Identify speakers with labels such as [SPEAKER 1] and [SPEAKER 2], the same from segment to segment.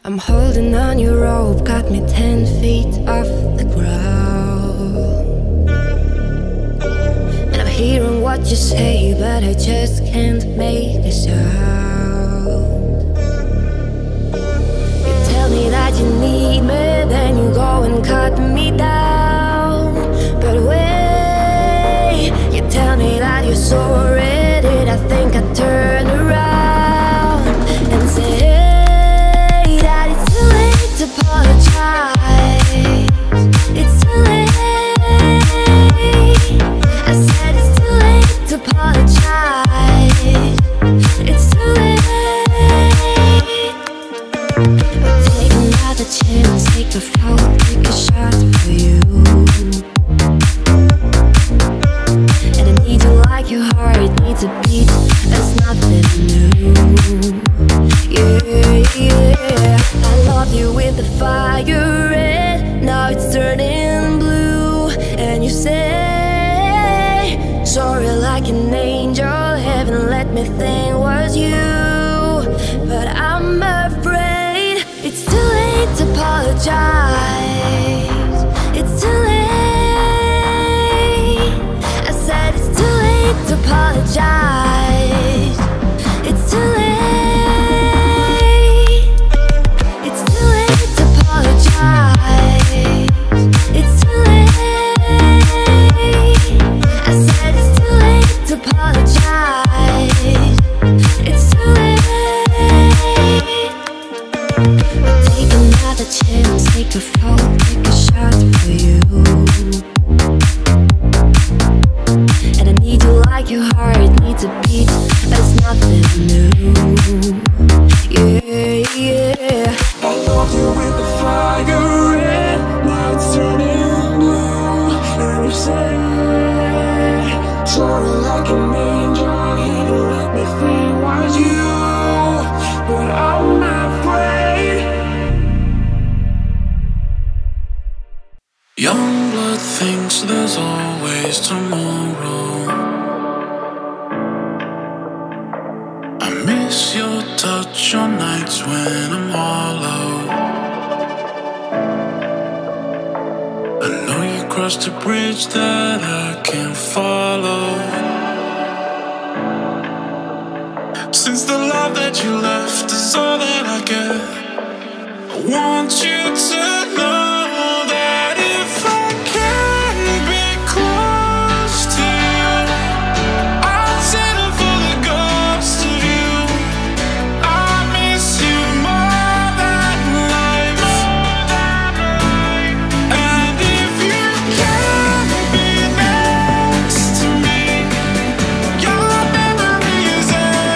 [SPEAKER 1] I'm holding on your rope, got me 10 feet off the ground. And I'm hearing what you say, but I just can't make a sound. You tell me that you need me, then you go and cut me down. But wait, you tell me that you're sorry, did I think I'd turn around and say apologize? It's too late. I said it's too late to apologize. It's too late. But take another chance, take a fall, take a shot for you. And I need you like your heart needs a beat. That's nothing new. Yeah, yeah. I loved you with the fire red, now it's turning blue. And you say sorry like an angel, heaven let me think was you. But I'm afraid it's too late to apologize. It's too late. I said it's too late to apologize. It's too late. Chance, take a fall, take a shot for you. And I need you like your heart needs a beat. That's nothing new. Yeah, yeah.
[SPEAKER 2] I love you with the fire red, now it's turning blue. And you say sorry like an angel, you let me think was you. But I'm afraid young blood thinks there's always tomorrow. I miss your touch on nights when I'm hollow. I know you crossed a bridge that I can't follow. Since the love that you left is all that I get, I want you to know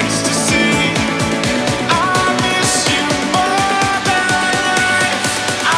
[SPEAKER 2] I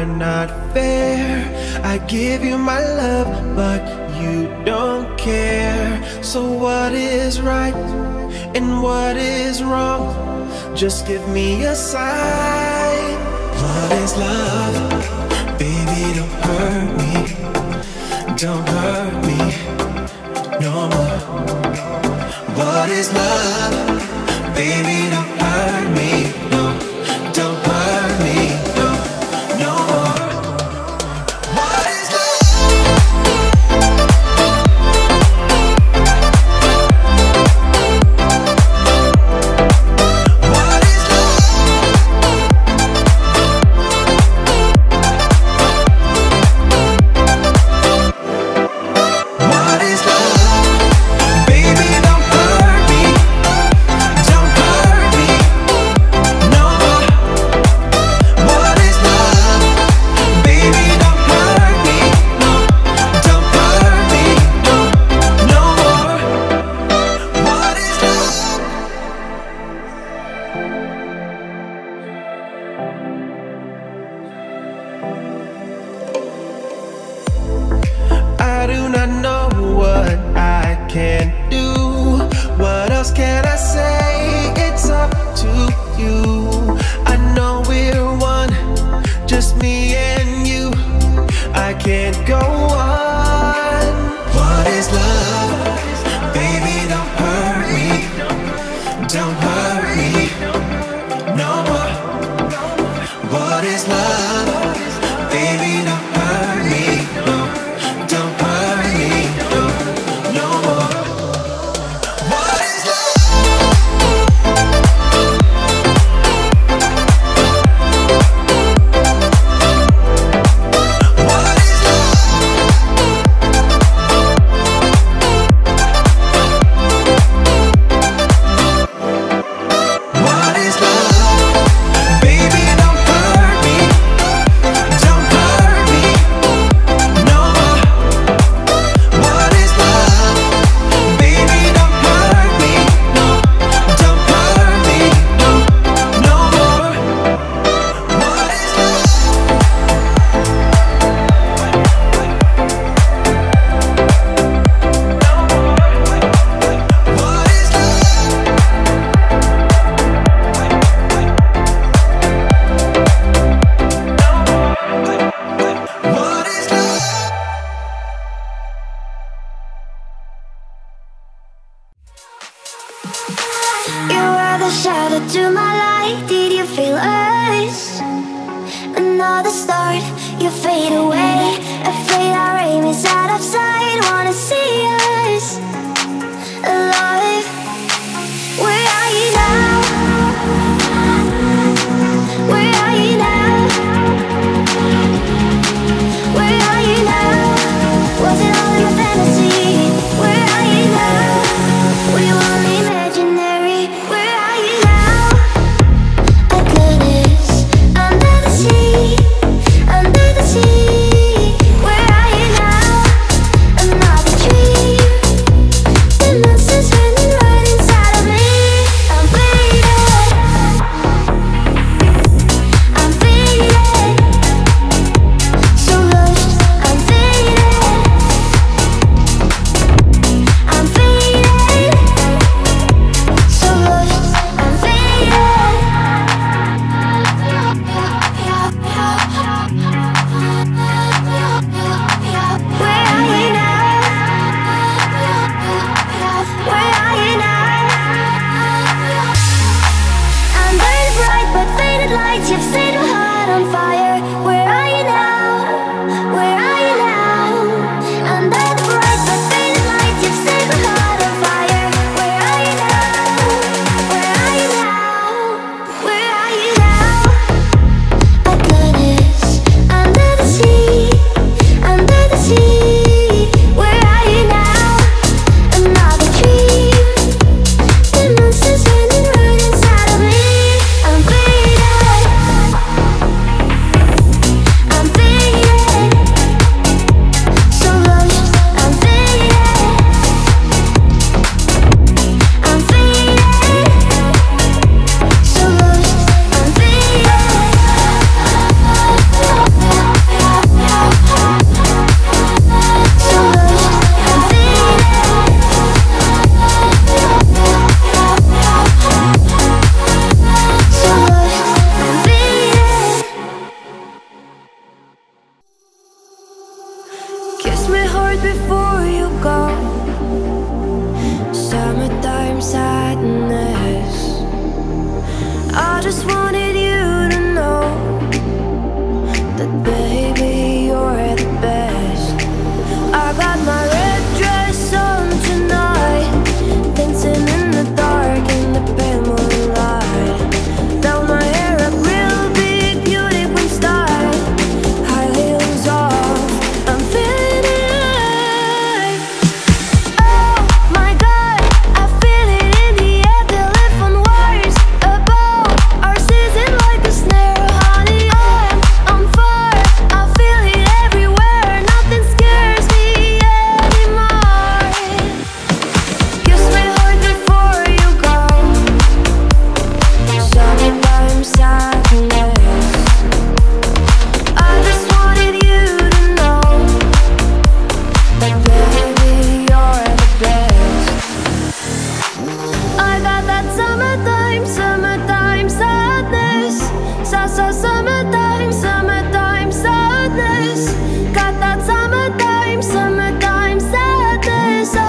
[SPEAKER 3] are not fair. I give you my love, but you don't care. So what is right and what is wrong? Just give me a sign. What is love? Baby, don't hurt me. Don't hurt me no more. What is love? Baby, don't hurt me. No, don't hurt me. No, no more. What is love? What is love? What is love? Baby, don't hurt me. Don't hurt me no more. What is love? Baby, don't hurt me. No, don't hurt me. No, no more. What is love? I do not know what I can do. What else can I say? It's up to you. I know we're one, just me and you. I can't go on. What is love? Baby, don't hurt me. Don't hurt me no more. What is love? Baby, don't hurt me. No, don't hurt me. No, no more. What is love? What is love? What is love? Baby, don't hurt me. Don't hurt me no more. What is love? Baby, don't hurt me. No, don't hurt me. No, no more. What is love? What is love? What is love?
[SPEAKER 1] You are the shadow to my light. Did you feel us? Another start, you fade away. Afraid our aim is out of sight. Wanna see us alive. Where are you now? Where are you now? Where are you now? Was it all your fantasy? Where are you now? Were you only imaginary? Where are you now? Atlantis, under the sea, under the sea. Where are you now? Another sadness. I just wanted you to know that, baby, you're the best. I got my red dress on tonight, dancing in the dark in the pale moonlight. Down my hair up real big, beauty queen style, high heels off, I'm feeling it. Oh my God, I feel it in the air, telephone wires above our season like a snare. Honey, I'm on fire, I feel it everywhere, nothing scares me anymore. Kiss me hard before you go, summertime sadness. I just wanted you to know that, baby, you're the best. I got that summertime sadness. Summertime sadness. Got that summertime sadness.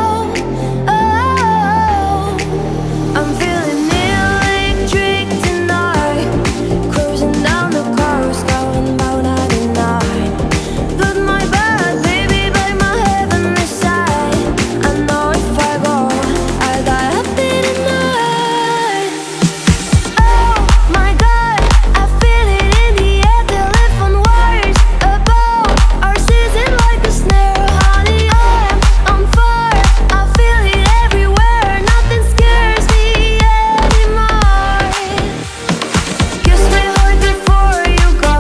[SPEAKER 1] Oh, I'm feeling electric tonight, cruising down the coast, going about 99. Put my bad baby by my heavenly side. I know if I go, I got happy tonight. Oh my God, I feel it in the air, telephone wires above our season like a snare. Honey, I'm on fire, I feel it everywhere, nothing scares me anymore. Kiss me hard before you go,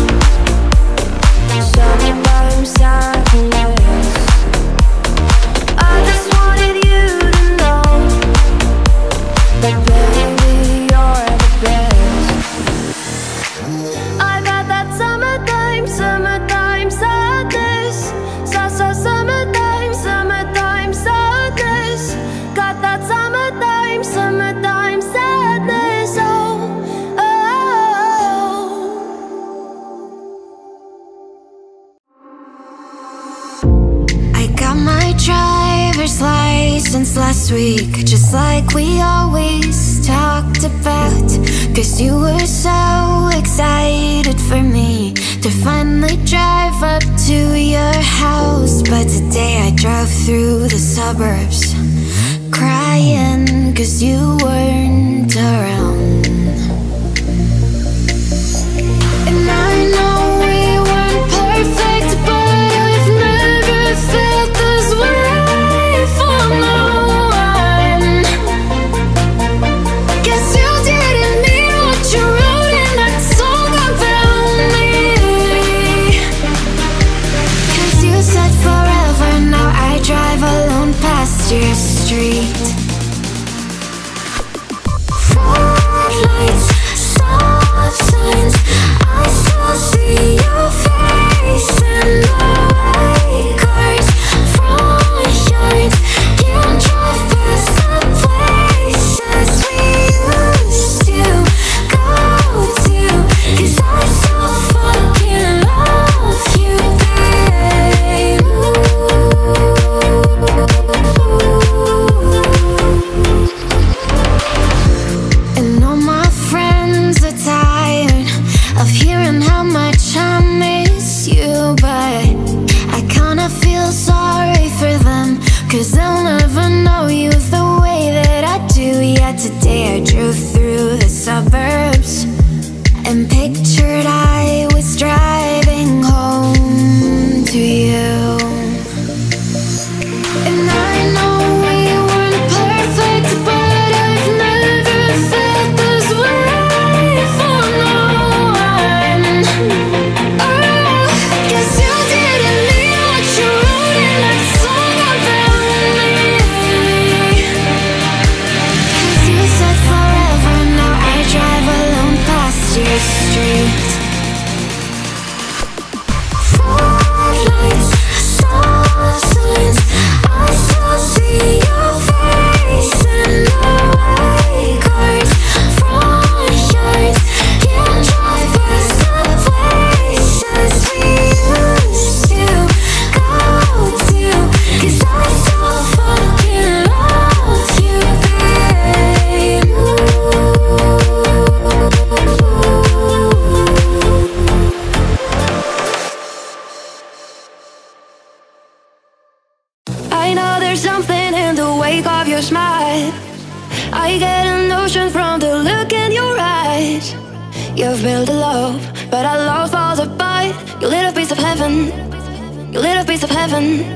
[SPEAKER 1] summertime sadness. I just wanted you to know that, baby, you're the best. I got that summertime sadness. Summertime sadness. Got that summertime sadness. Oh, oh. I got my driver's license last week, just like we always talked about. 'Cause you were so excited for me to finally drive up to your house. But today I drove through the suburbs crying 'cause you weren't around. And I know we weren't perfect, but I've never felt this way for no one. 'Cause you didn't mean what you wrote in that song about me. 'Cause you said forever, now I drive alone past your street. smile. I get a notion from the look in your eyes. You've built a love, but our love falls apart. Your little piece of heaven, your little piece of heaven.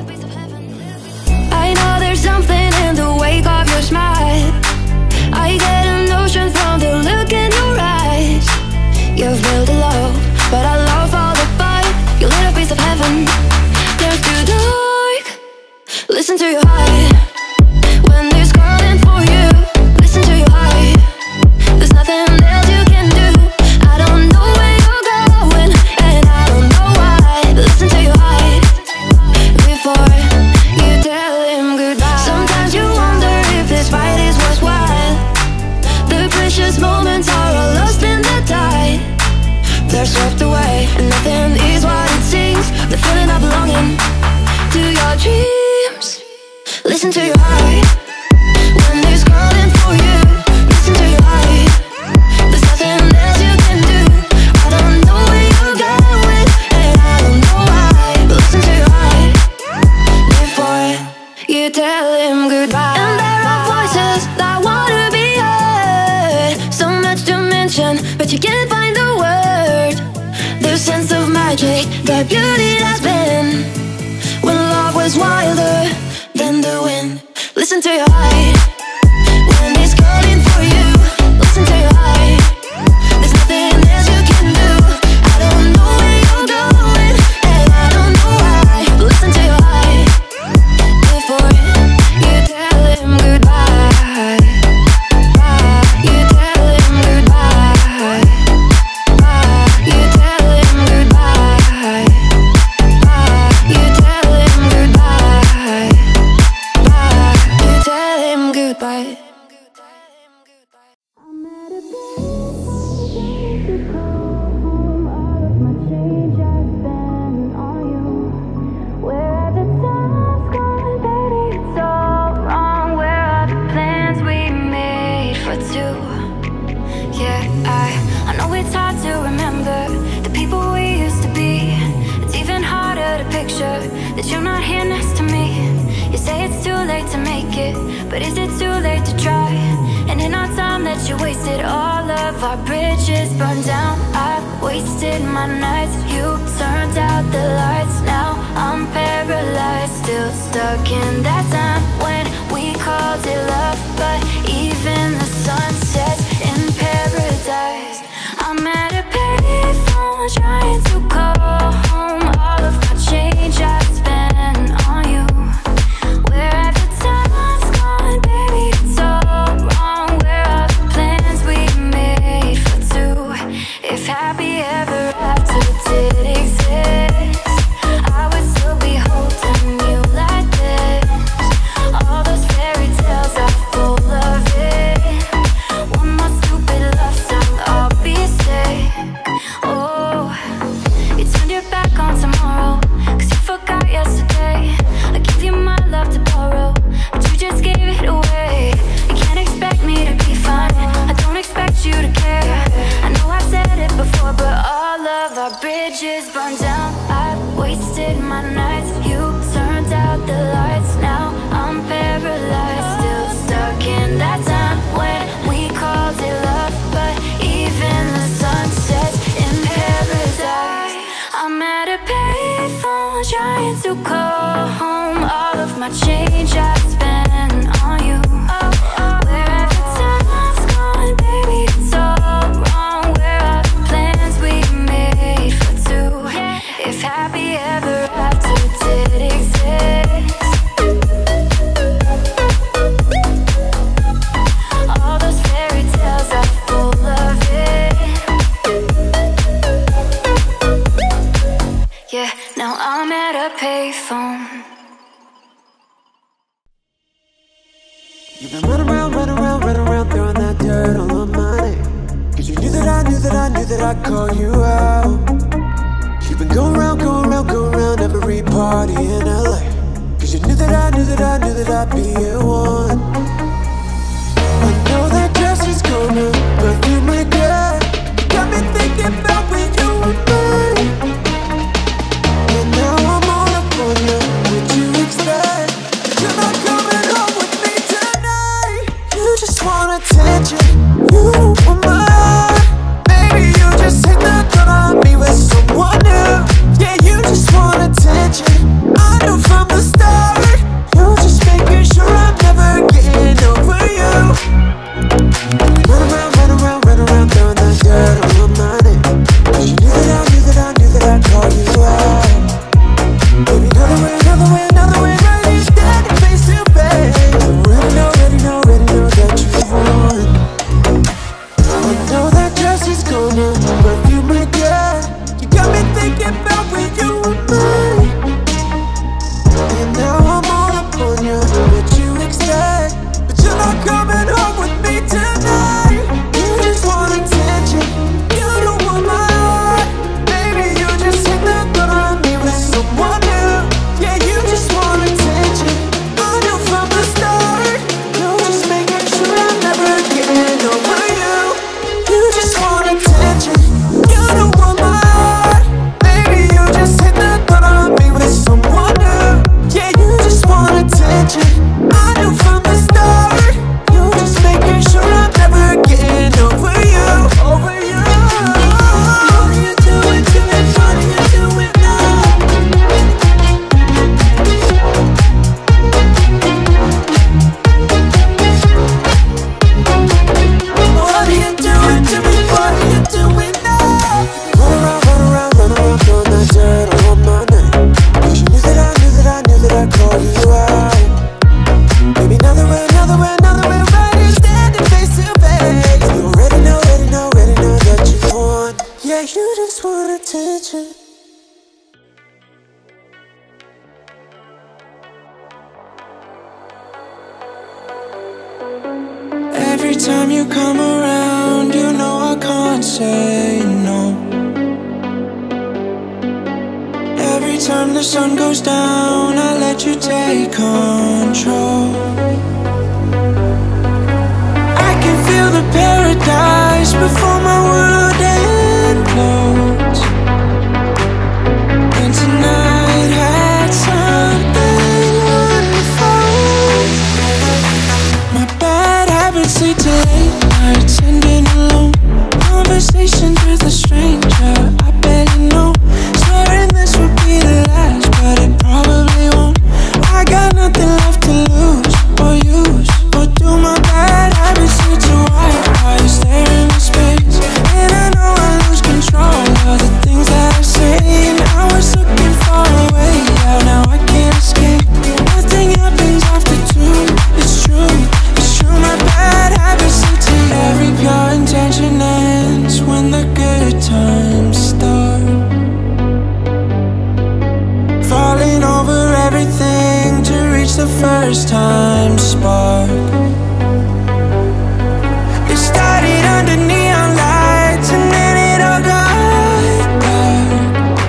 [SPEAKER 1] I know there's something in the wake of your smile. I get a notion from the look in your eyes. You've built a love, but our love falls apart. Your little piece of heaven. There's too dark. Listen to your heart. When there's calling for you, listen to your heart. There's nothing else you can do. I don't know where you're going, and I don't know why. Listen to your heart before you tell him goodbye. Sometimes you wonder if this fight is worthwhile. The precious moments are all lost in the tide. They're swept away, and nothing is what it seems. The feeling of belonging to your dreams. Listen to your heart. When there's calling for you, listen to your heart. There's nothing else you can do. I don't know where you're going, and I don't know why. Listen to your heart before you tell him goodbye. And there are voices that wanna be heard. So much to mention, but you can't find the word. The sense of magic, the beauty that's been when love was wilder than the wind. Listen to your heart. When he's calling for you, listen to your heart. There's nothing else you can do. I don't know where you're going, and I don't know why. Listen to your heart before you tell him goodbye. You tell him goodbye. You tell him goodbye. You tell him goodbye. You tell him goodbye. I'm at a place to call home. All of my change I spent on you. Where the time's gone, baby, it's all wrong. Where are the plans we made for two? Yeah, I know it's hard to remember the people we used to be. It's even harder to picture that you're not here next to me. You say it's too late to make it, but is it too late to try? And in our time that you wasted, all of our bridges burned down. I wasted my nights, you turned out the lights. Now I'm paralyzed, still stuck in that time when we called it love. But even the sun sets in paradise. I'm at a payphone trying to call home. All of my change I spent on you. Where have the time's gone, baby, it's all wrong. Where are the plans we made for two? If happy ever after did exist, I would still be holding you like this. All those fairy tales are full of it. One more stupid love song, I'll be sick. Oh, you turned your back on tomorrow, 'cause you forgot yesterday. I gave you my love to borrow, but you just gave it away. You can't expect me to be fine, I don't expect you to care. I know I've said it before, but all of our bridges burned down. I wasted my nights, you turned out the lights. Now I'm paralyzed, still stuck in that time when we called it love. But even the sun sets in paradise. I'm at a payphone trying to call home. All of my change I spent on you. Where have the time's gone, baby, it's all wrong. Where are the plans we made for two? If happy ever after did exist, all those fairy tales are full of it. Yeah, now I'm at a payphone.
[SPEAKER 3] You've been running around, throwing that dirt all on my name. 'Cause you knew that I'd call you out. You've been going around every party in LA. 'Cause you knew that I'd be at one. I know that dress is gonna perfume regret. Got me thinking about when you were mine. And now I'm all up on you. What you expect? You're not coming home with me tonight. want attention. You don't want my heart. Maybe you just hate the thought of me with someone new. Yeah, you just want attention. I knew from the start. You're just making sure I'm never getting over you. Run around, throwing that dirt on my name. You knew that I'd call you out. Baby, another way, right here standing face to face. Already know that you won. I know that dress is gonna perfume my girl. You got me thinking about when you were mine. And now I'm all up on you, what you expect. But you're not coming home with me tonight. You just want attention, you don't want my heart. Baby, you just hit the thought of me with someone new. Yeah, you just want attention. I knew from the start. You're just making sure I'm never getting over you. You just want attention, you don't want my heart. Baby, you just hit the thought of me with someone new. Yeah, you just want attention. I knew from the start. You're just making sure I'm never getting over you. Over you. What are you doing to me? What are you doing now? What are you doing to me? What are you doing now? Run around, throwing that dirt on my name. You knew that I'd call you out. Baby, another way, right here standing face to face. You already know that you won. Yeah, you just want attention. Every time you come around, you know I can't say no. Every time the sun goes down, I let you take control. I can feel the paradise before my world implodes. And tonight had something wonderful. My bad habits lead to late nights ending alone. Conversations with a stranger I barely know. Swearing this would be the last, but it probably won't. I got nothing left to lose or use. Or do my bad habits lead to why you stare into space? And I know I lose control of the things that I say. And I was looking far away, yeah, now I can't escape. Nothing happens after two, it's true. My bad habits lead to every pure intention ends when the good times start. Falling over everything to reach the first time spark. It started under neon lights and then it all got dark.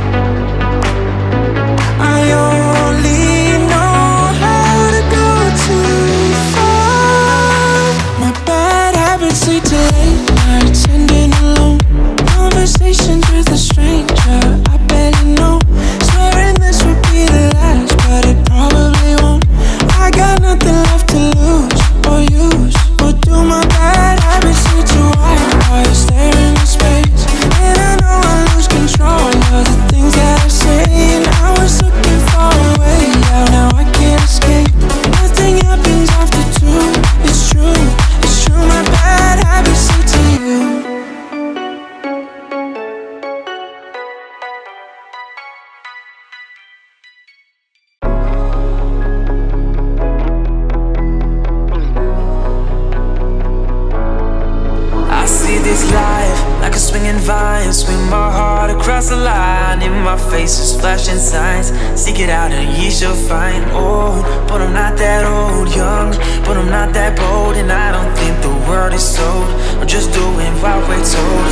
[SPEAKER 3] I only know how to go too far. My bad habits lead to late nights ending alone. Conversations with a stranger I barely know. Swearing this would be the last, but it probably won't. I got nothing left to lose or use. Or do my bad habits lead to why you stare into space? And I know I lose control of the things that I say. And I was looking far away, yeah, now I can't escape. Nothing happens after two, it's true. My bad habits lead to you. I see this life like a swinging vine. Swing my heart across the line. In my face is flashing signs. Seek it out and ye shall find. Old, but I'm not that old. Young, but I'm not that bold. And I don't think the world is sold. I'm just doing what we're told.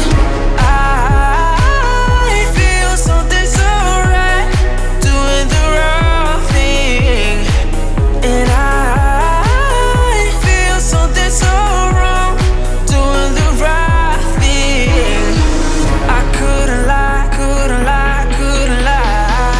[SPEAKER 3] I feel something so right, doing the wrong thing. And I feel something so wrong, doing the right thing. I couldn't lie, couldn't lie, couldn't lie.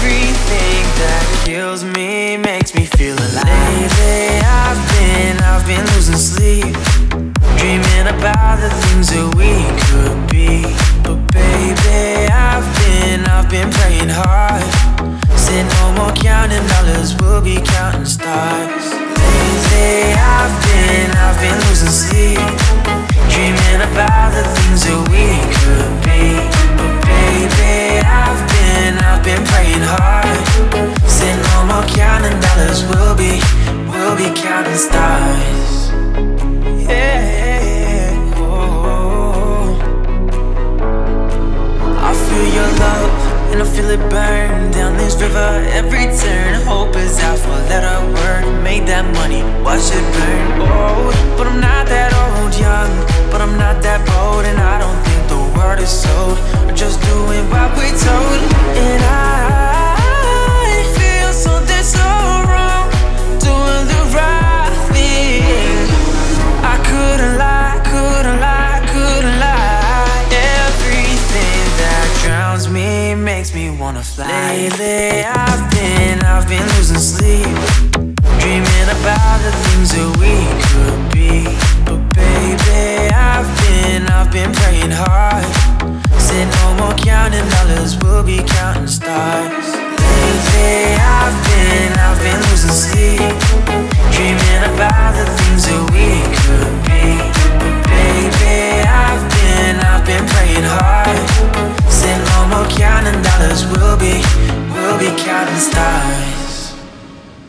[SPEAKER 3] Everything that kills me makes me feel alive. Lately I've been
[SPEAKER 4] been losing sleep, dreaming about the things that we could be. But baby, I've been praying hard. Said no more counting dollars, we'll be counting stars. Lately I've been losing sleep, dreaming about the things that we could be. But baby, I've been praying hard. Said no more counting dollars, we'll be counting stars. Yeah, oh. I feel your love and I feel it burn down this river every turn. Hope is out for a letter word. Made that money, watch it burn. Oh, but I'm not that old, young, but I'm not that bold, and I don't think the word is sold. We're just doing what we're told, and I feel something so wrong, doing the right thing. I couldn't lie, couldn't lie, couldn't lie. Everything that drowns me makes me wanna fly. Lately I've been losing sleep, dreaming about the things that we could be. But baby, I've been praying hard. Said no more counting dollars, we'll be counting stars. Lately I've been losing sleep, dreaming about the things that we could be. But baby, I've been praying hard. Said no more counting dollars, we'll be counting stars.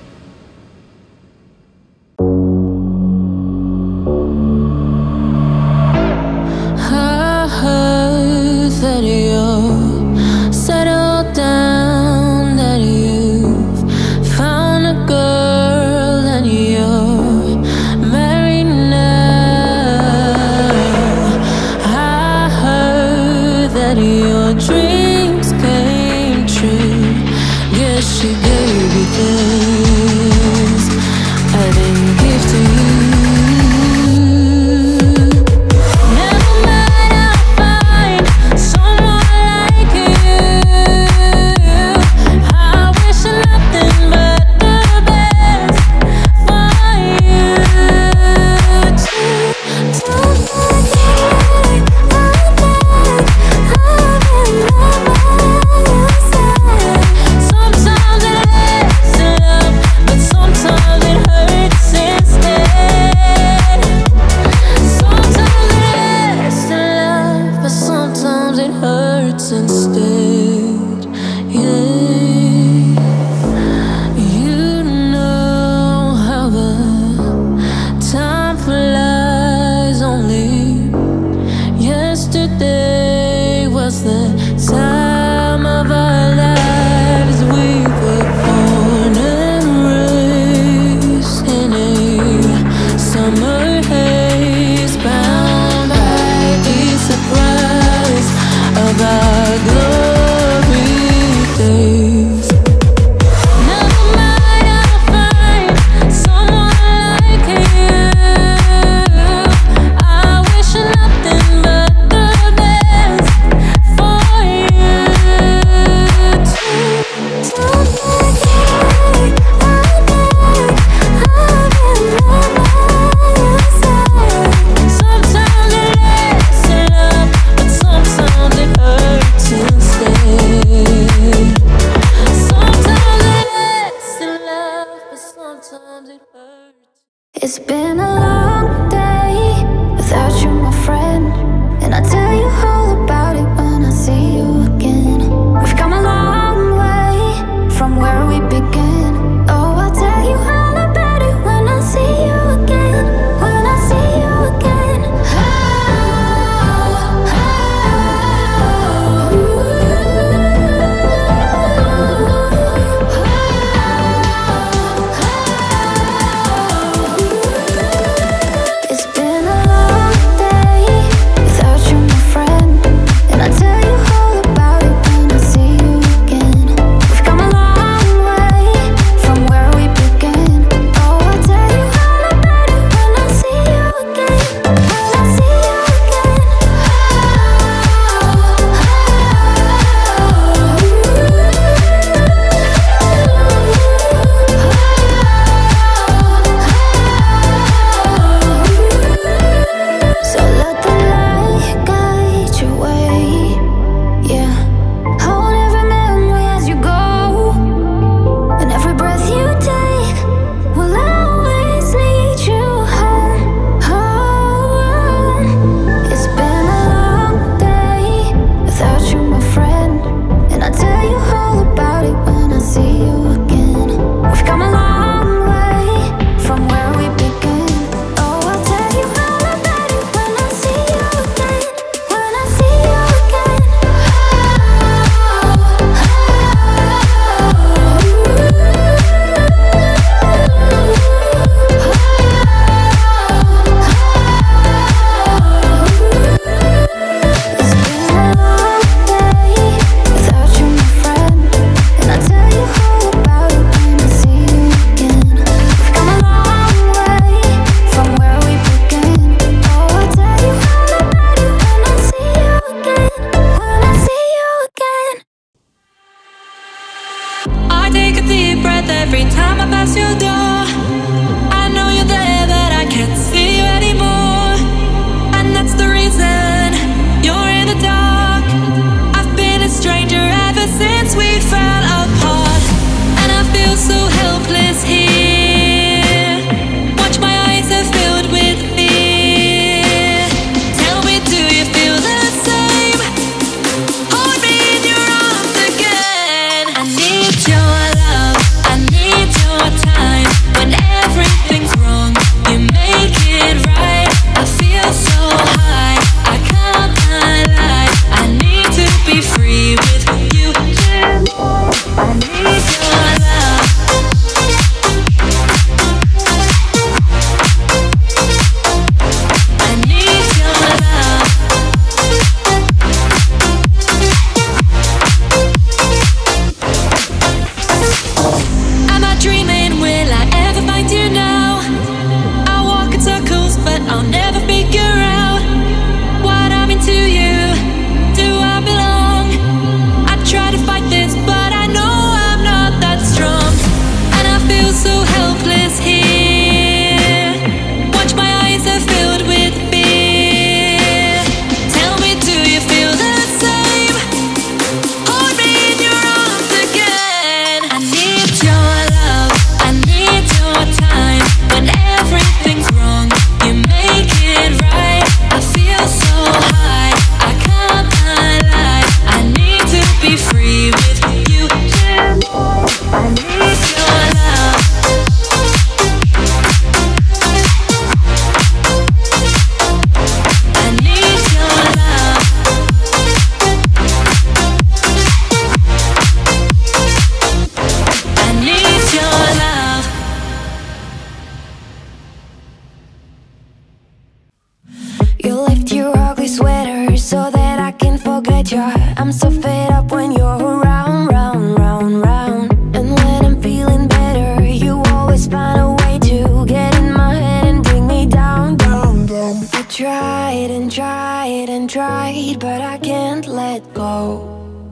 [SPEAKER 1] You lift your ugly sweater so that I can forget you. I'm so fed up when you're around, round, round, round. And when I'm feeling better, you always find a way to get in my head and bring me down, down, down. I tried and tried and tried, but I can't let go.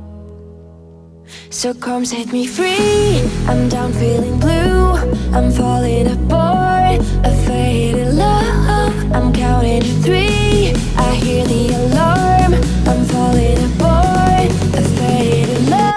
[SPEAKER 1] So come set me free. I'm down feeling blue. I'm falling apart. A faded love. I'm counting to 3. I hear the alarm. I'm falling apart. A faded love.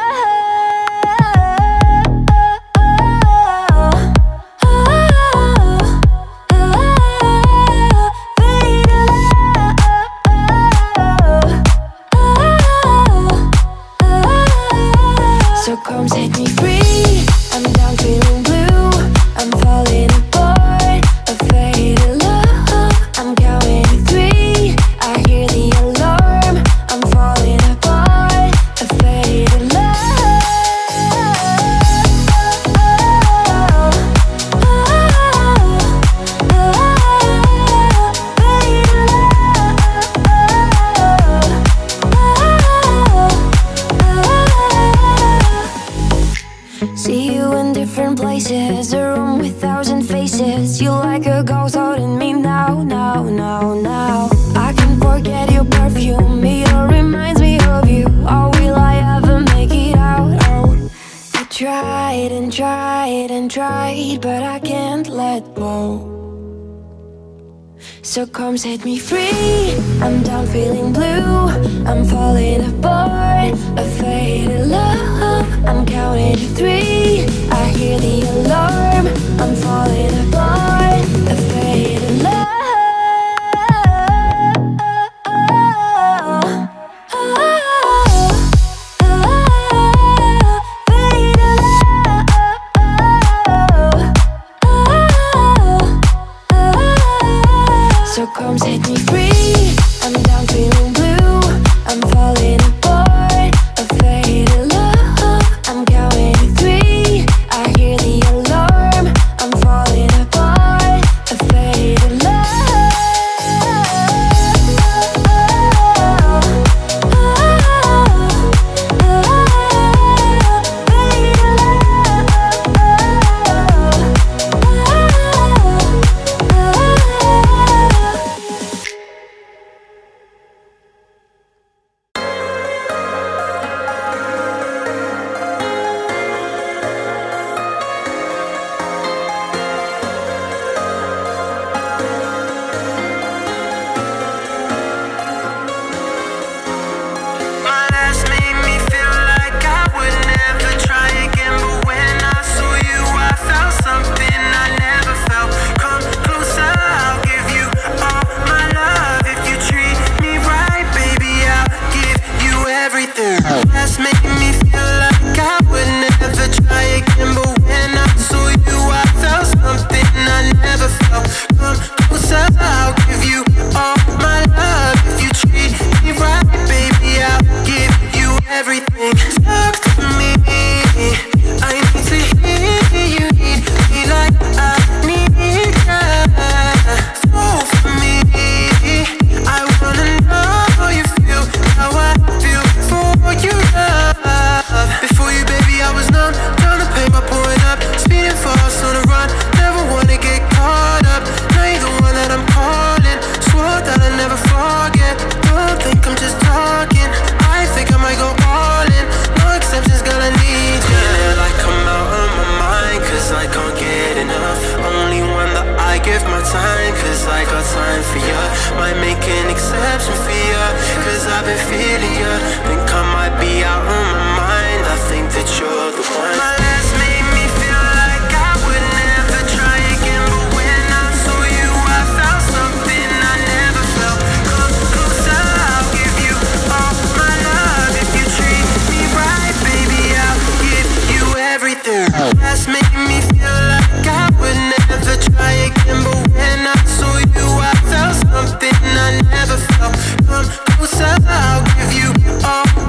[SPEAKER 1] So come set me free. I'm down feeling blue. I'm falling apart. A faded love. I'm counting to 3. I hear the alarm. I'm falling apart. A faded love. See you in different places, a room with 1,000 faces. You like a ghost holding me now, now, now, now. I can't forget your perfume, it all reminds me of you. Or will I ever make it out? I tried and tried and tried, but I can't let go. So come set me free. I'm down feeling blue. I'm falling apart. A faded love. I'm counting to 3. I hear the alarm. I'm falling apart. A faded love. So come set me free. I'm down feeling blue. I'm falling apart. A faded love. I'm counting to 3. I hear the alarm. I'm falling apart. A faded love.
[SPEAKER 3] That's making me feel like I would never try again. But when I saw you, I felt something I never felt. Come closer, I'll give you all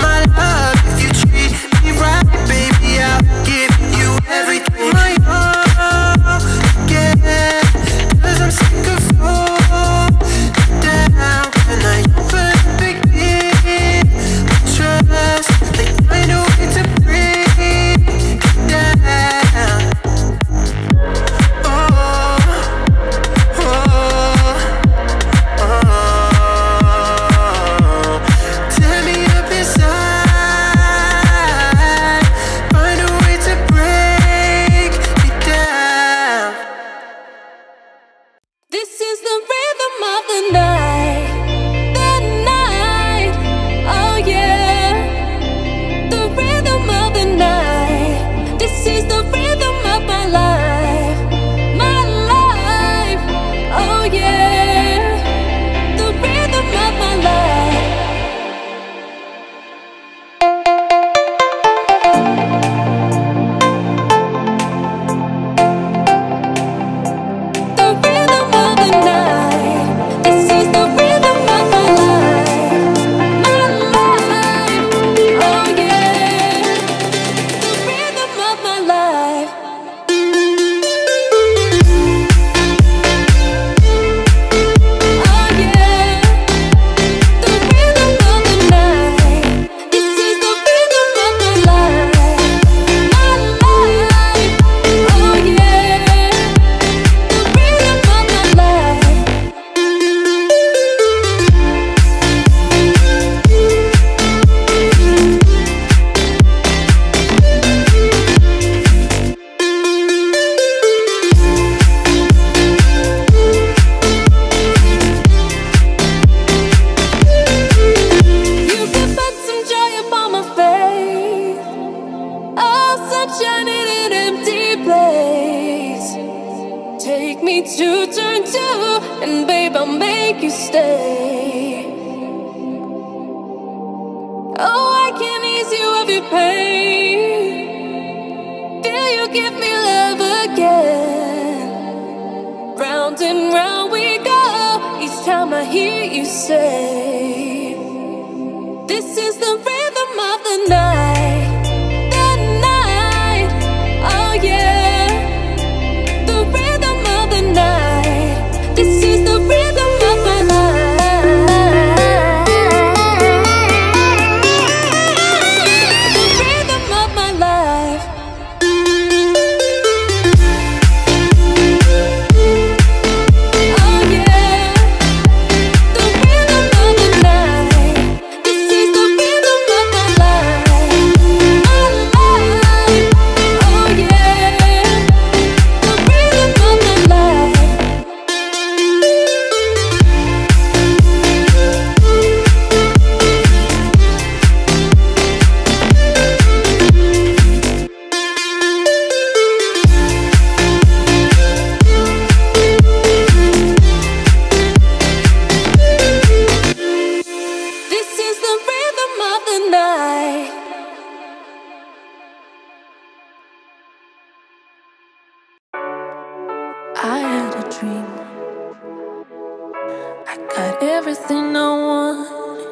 [SPEAKER 1] I'll make you stay. Oh, I can ease you of your pain. Feel you give me love again. Round and round we go. Each time I hear you say, this is the rhythm of the night. The night, oh yeah. The rhythm of the night. This is the rhythm of my life. The rhythm of my life. Oh yeah. The rhythm of the night. This is the rhythm of my life. My life. Oh yeah. The rhythm of my life. This is the rhythm of the night. I had a dream. I got everything I want.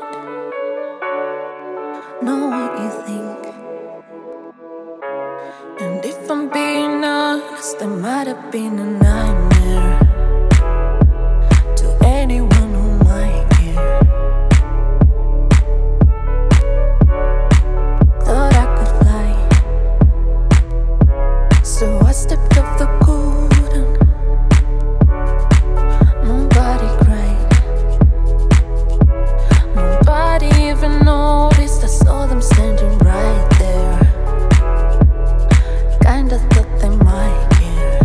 [SPEAKER 1] Know what you think. And if I'm being honest, it might have been a nightmare to anyone who might care. Thought I could fly, so I stepped off the golden. Nobody cried, nobody even noticed. I saw them standing right there. Kinda thought they might care.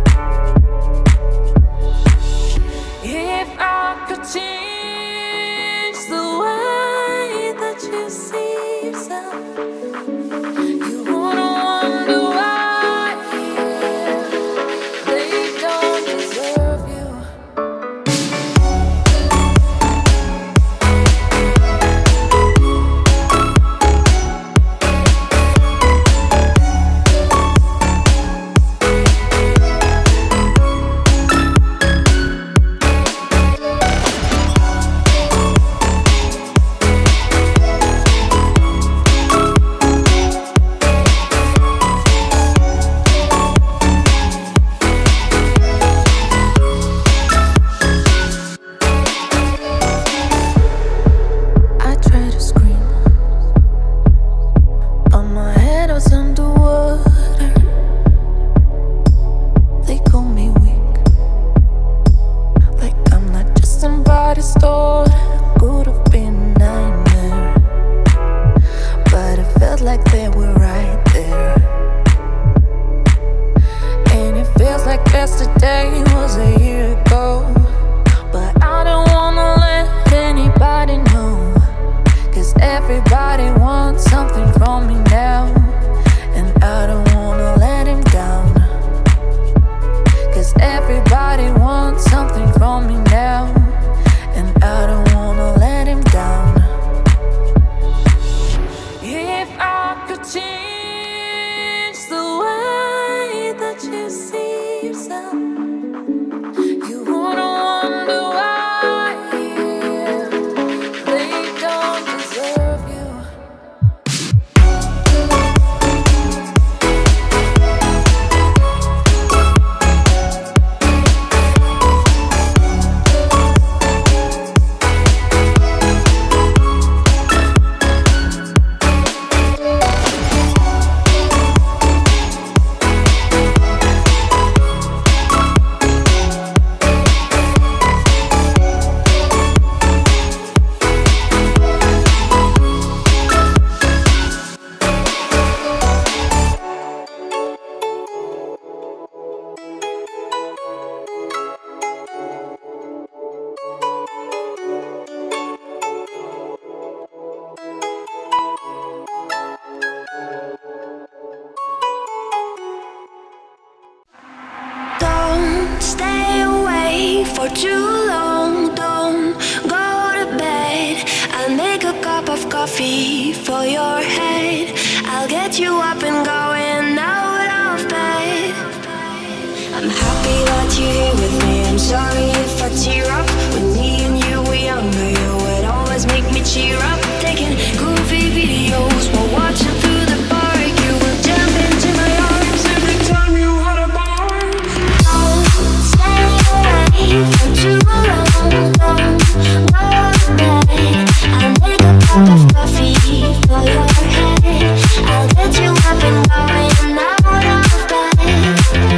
[SPEAKER 1] If I could change the way that you see yourself, you wouldn't wonder why they don't deserve you. I tried to scream, but my head was underwater. They call me weak, like I'm not just somebody's daughter. Could have been a nightmare, but it felt like they were right there. And it feels like yesterday was a year ago. But I don't wanna let anybody know, 'cause everybody wants something from me now. And I don't wanna let him down, 'cause everybody wants something from me now. And I don't wanna let him down. If I could change the way that you see yourself, you wouldn't wonder why they don't deserve you.
[SPEAKER 5] for too long.
[SPEAKER 1] coffee for your head. I'll get you up and going out of bed. I'm happy that you're here with me. I'm sorry if I tear up. When me and you were younger, you would always make me cheer up. Taking goofy videos while watching through the park. You would jump into my arms every time you had a bar. Don't stay away for too long. Don't go to bed. I'll make a cup of coffee for your head. I'll get you up and going out of bed.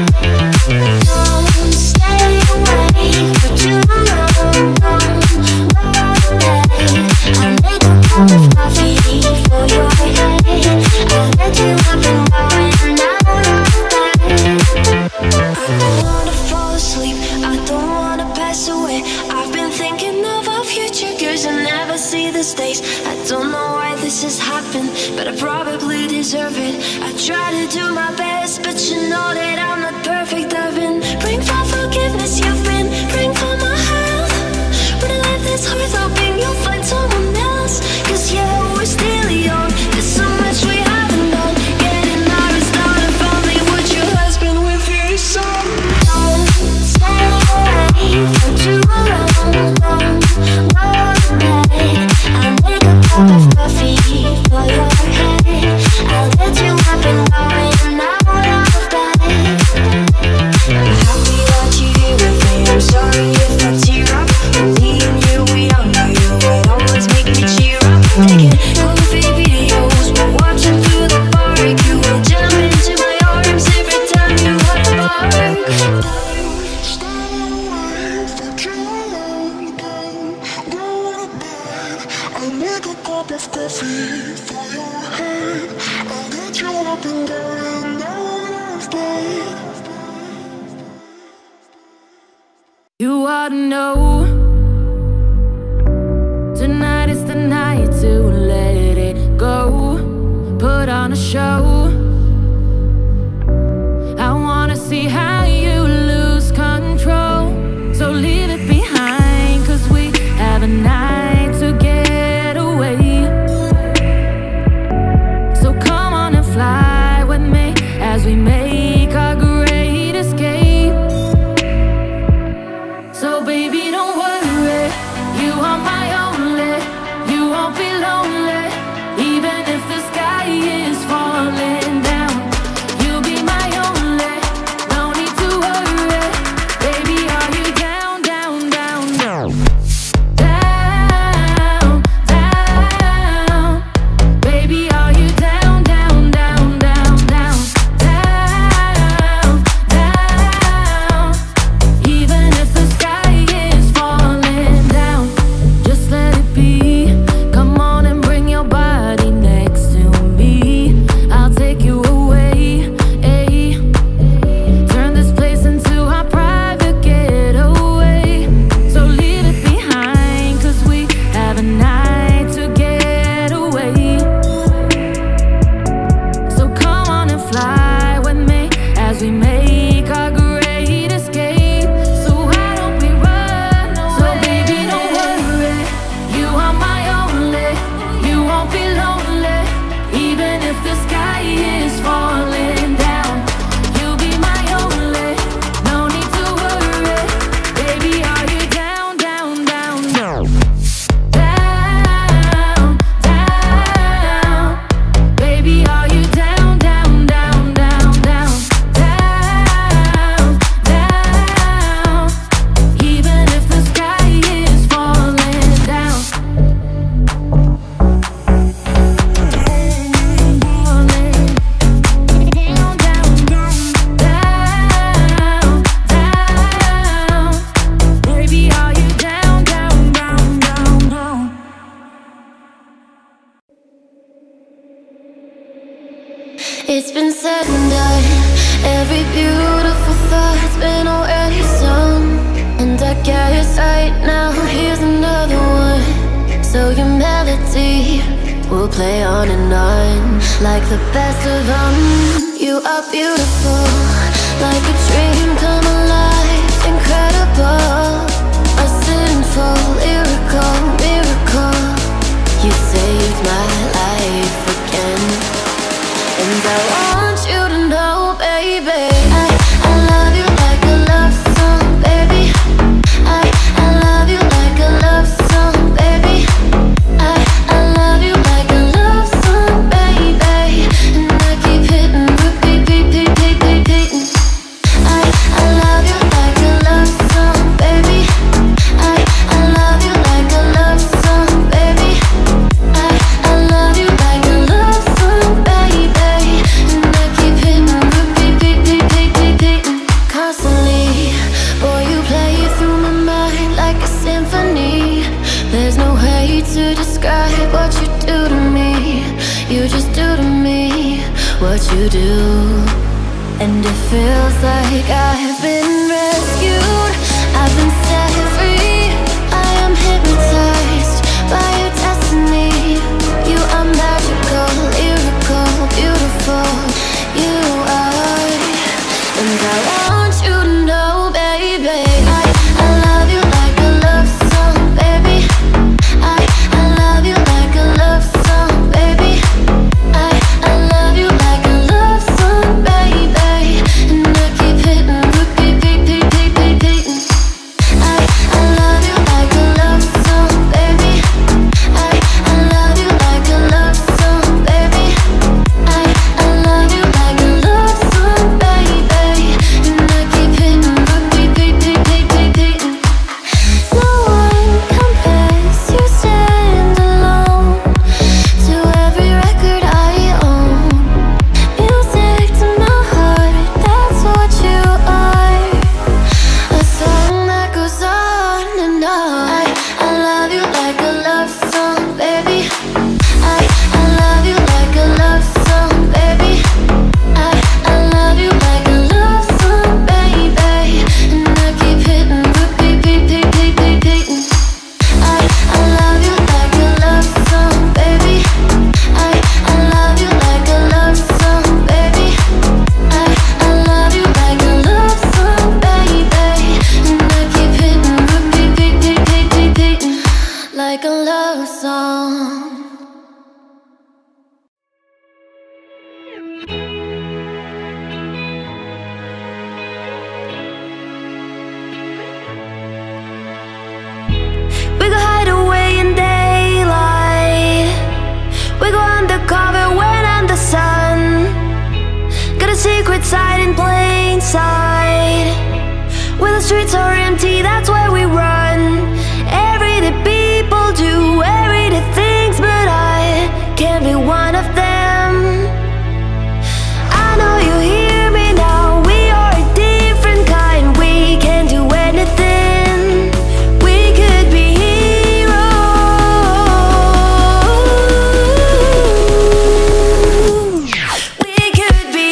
[SPEAKER 1] Don't stay away for too long. Don't go to bed. I'll make a cup of coffee for your head. I'll get you up and going out of bed. I don't wanna fall asleep, I don't wanna pass away. I've been thinking of our future girls and never see the stakes. I don't know why this has happened, but I probably deserve it. I try to do my best, but you know that I'm not perfect. I've been praying for forgiveness, you've been praying for my health. When I leave this heart hoping you'll find someone else. Cause yeah, we're still young, there's so much we haven't done. Getting married, start a family, would your husband with his son? Don't stay away for too long. Don't go to bed. I'll make a cup of coffee for your head. I'll get you up and going out of bed. I'm happy that you're here with me. I'm sorry if I tear up. When me and you were younger, you would always make me cheer up. Taking goofy videos while watching through the park. You will jump into my arms every time you had a bark. Stay away for too long. Don't go to bed. I'll make a cup of coffee for your head. I'll get you up and going out of bed.
[SPEAKER 5] You ought to know, tonight is the night to let it go. Put on a show. I wanna see how you lose control. So leave it behind, cause we have a night to get away. So come on and fly with me as we make our great escape. So baby, don't worry, you are my only. You won't be lonely, even if the sky is falling down. You'll be my only, no need to worry. Baby, are you down, down, down, down? Down, down. Baby, are you down, down, down, down, down? Down, down. Even if the sky is falling down, just let it be. Come on and bring your body next to me. I'll take you away, ayy. Turn this place into our private getaway. So leave it behind, cause we have a night to get away. So come on and fly with me as we make our great escape. So why don't we run away? So baby, don't worry, you are my only. You won't be lonely, even if the sky is falling down. You'll be my only, no need to worry. Baby, are you down, down, down, down? Down, down. Baby, are you down, down, down, down, down? Down, down. Even if the sky is falling down. Down, down, down, down, down. Baby, are you down, down, down, down, down?
[SPEAKER 1] It's been said and done. Every beautiful thought's been already sung. And I guess right now here's another one. So your melody will play on and on, like the best of them. You are beautiful, like a dream come alive. Incredible, a sinful lyrical miracle. You saved my need to describe what you do to me. You just do to me what you do. And it feels like I've been rescued, I've been set free. I am hypnotized by your destiny. You are magical, lyrical, beautiful. You are. And I want you to know, baby, I love you like a love song, baby. I love you like a love song, baby. I love you like a love song, baby. And I keep hitting, repeat, repeat, repeat, repeating. I love you like a love song, baby. I love you like a love song, baby. I love you like a love song, baby. And I keep hitting, repeat, repeat, repeat, repeating. No one compares, you stand alone to every record I own. Music to my heart, that's what you are. A song that goes on and on. I love you like a love song, baby. I love you like a love song, baby. I love you like a love song, baby. And I keep hitting, repeat, repeat, repeat, repeating. I love you like a love song, baby. I love you like a love song, baby. I love you like a love song, baby. And I keep hitting, repeat, repeat, repeat, repeating. Like a love song. We go hide away in daylight. We go undercover when I'm the sun. Got a secret side in plain sight. When the streets are empty, that's where we run. Everyday people do everyday things, but I can't be one of them. I know you hear me now. We are a different kind. We can do anything. We could be heroes. We could be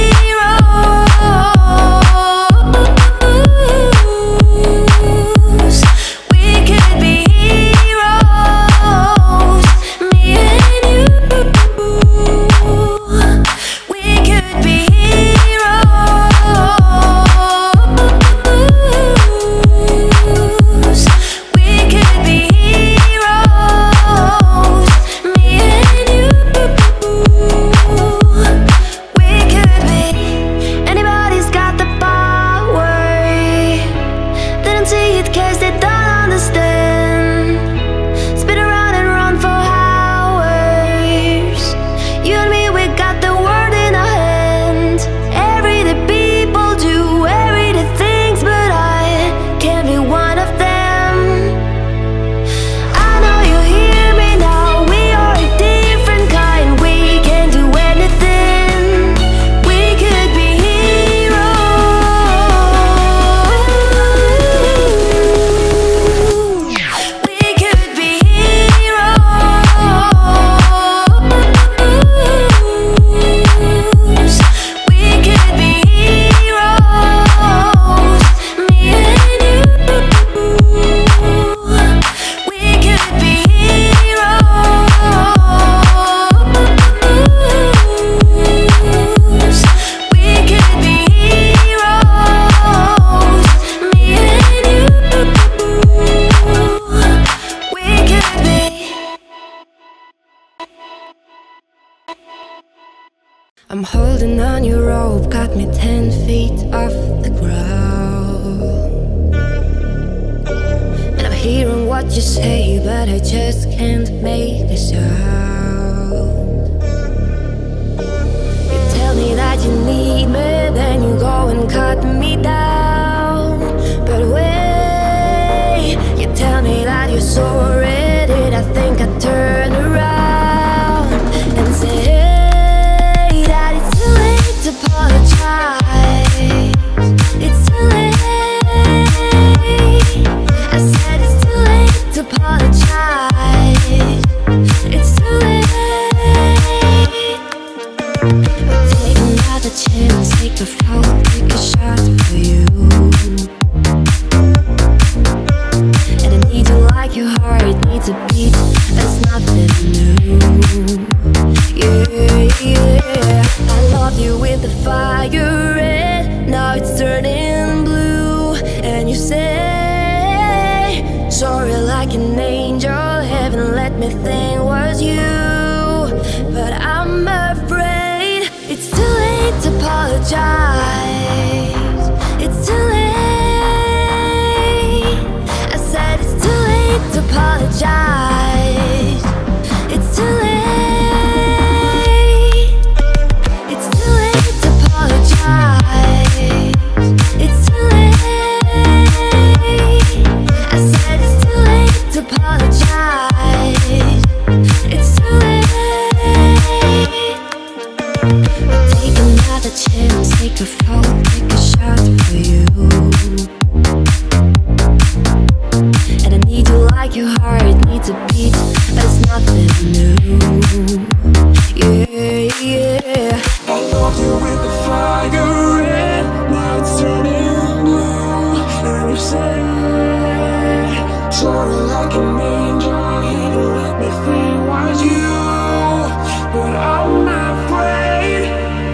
[SPEAKER 1] heroes. We could be heroes. Me and you. We could be heroes. We could be heroes. Me and you. We could be. Anybody's got the power. They don't see it 'cause they don't understand. Spin around and run for hours. You and me, we got the world in our hands. Everyday people do everyday things, but I can't be one of them. I know you hear me now. We are a different kind. We can do anything. We could be heroes. We could be heroes. We could be heroes. Me and you. We could be heroes. We could be heroes. Me and you. We could be. I'm holding on your rope, got me 10 feet off the ground. And I'm hearing what you say, but I just can't make a sound. You tell me that you need me, then you go and cut me down. But wait, you tell me that you're sorry, did I think I'd turn around and say that it's too late to apologize. It's too late. I said it's too late to apologize. like your heart needs a beat. That's nothing new. Yeah, yeah. I loved you with the fire red, now it's turning blue. And you say sorry like an angel. Heaven let me think was you, but I'm afraid it's too late to apologize. It's too late. I said it's too late to apologize. It's too late. It's too late to apologize. It's too late. I said it's too late to apologize. It's too late. Take another chance, take a fall, take a shot for you. And I need you like your heart needs a beat. That's nothing new. Yeah, yeah.
[SPEAKER 2] I loved you with the fire red, now it's turning blue. And you say sorry like an angel. You let me think was you, but I'm afraid.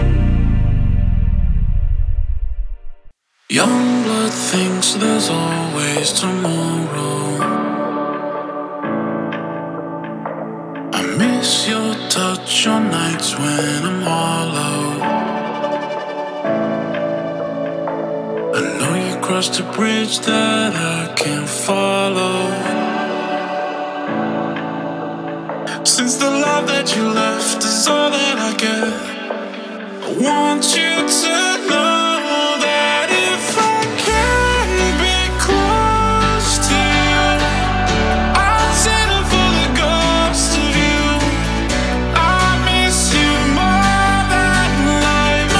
[SPEAKER 2] Young blood thinks there's always tomorrow. I miss your touch on nights when I'm hollow. I know you crossed a bridge that I can't follow. Since the love that you left is all that I get, I want you to know that if I can't be close to you, I'll settle for the ghost of you. I miss you more than life.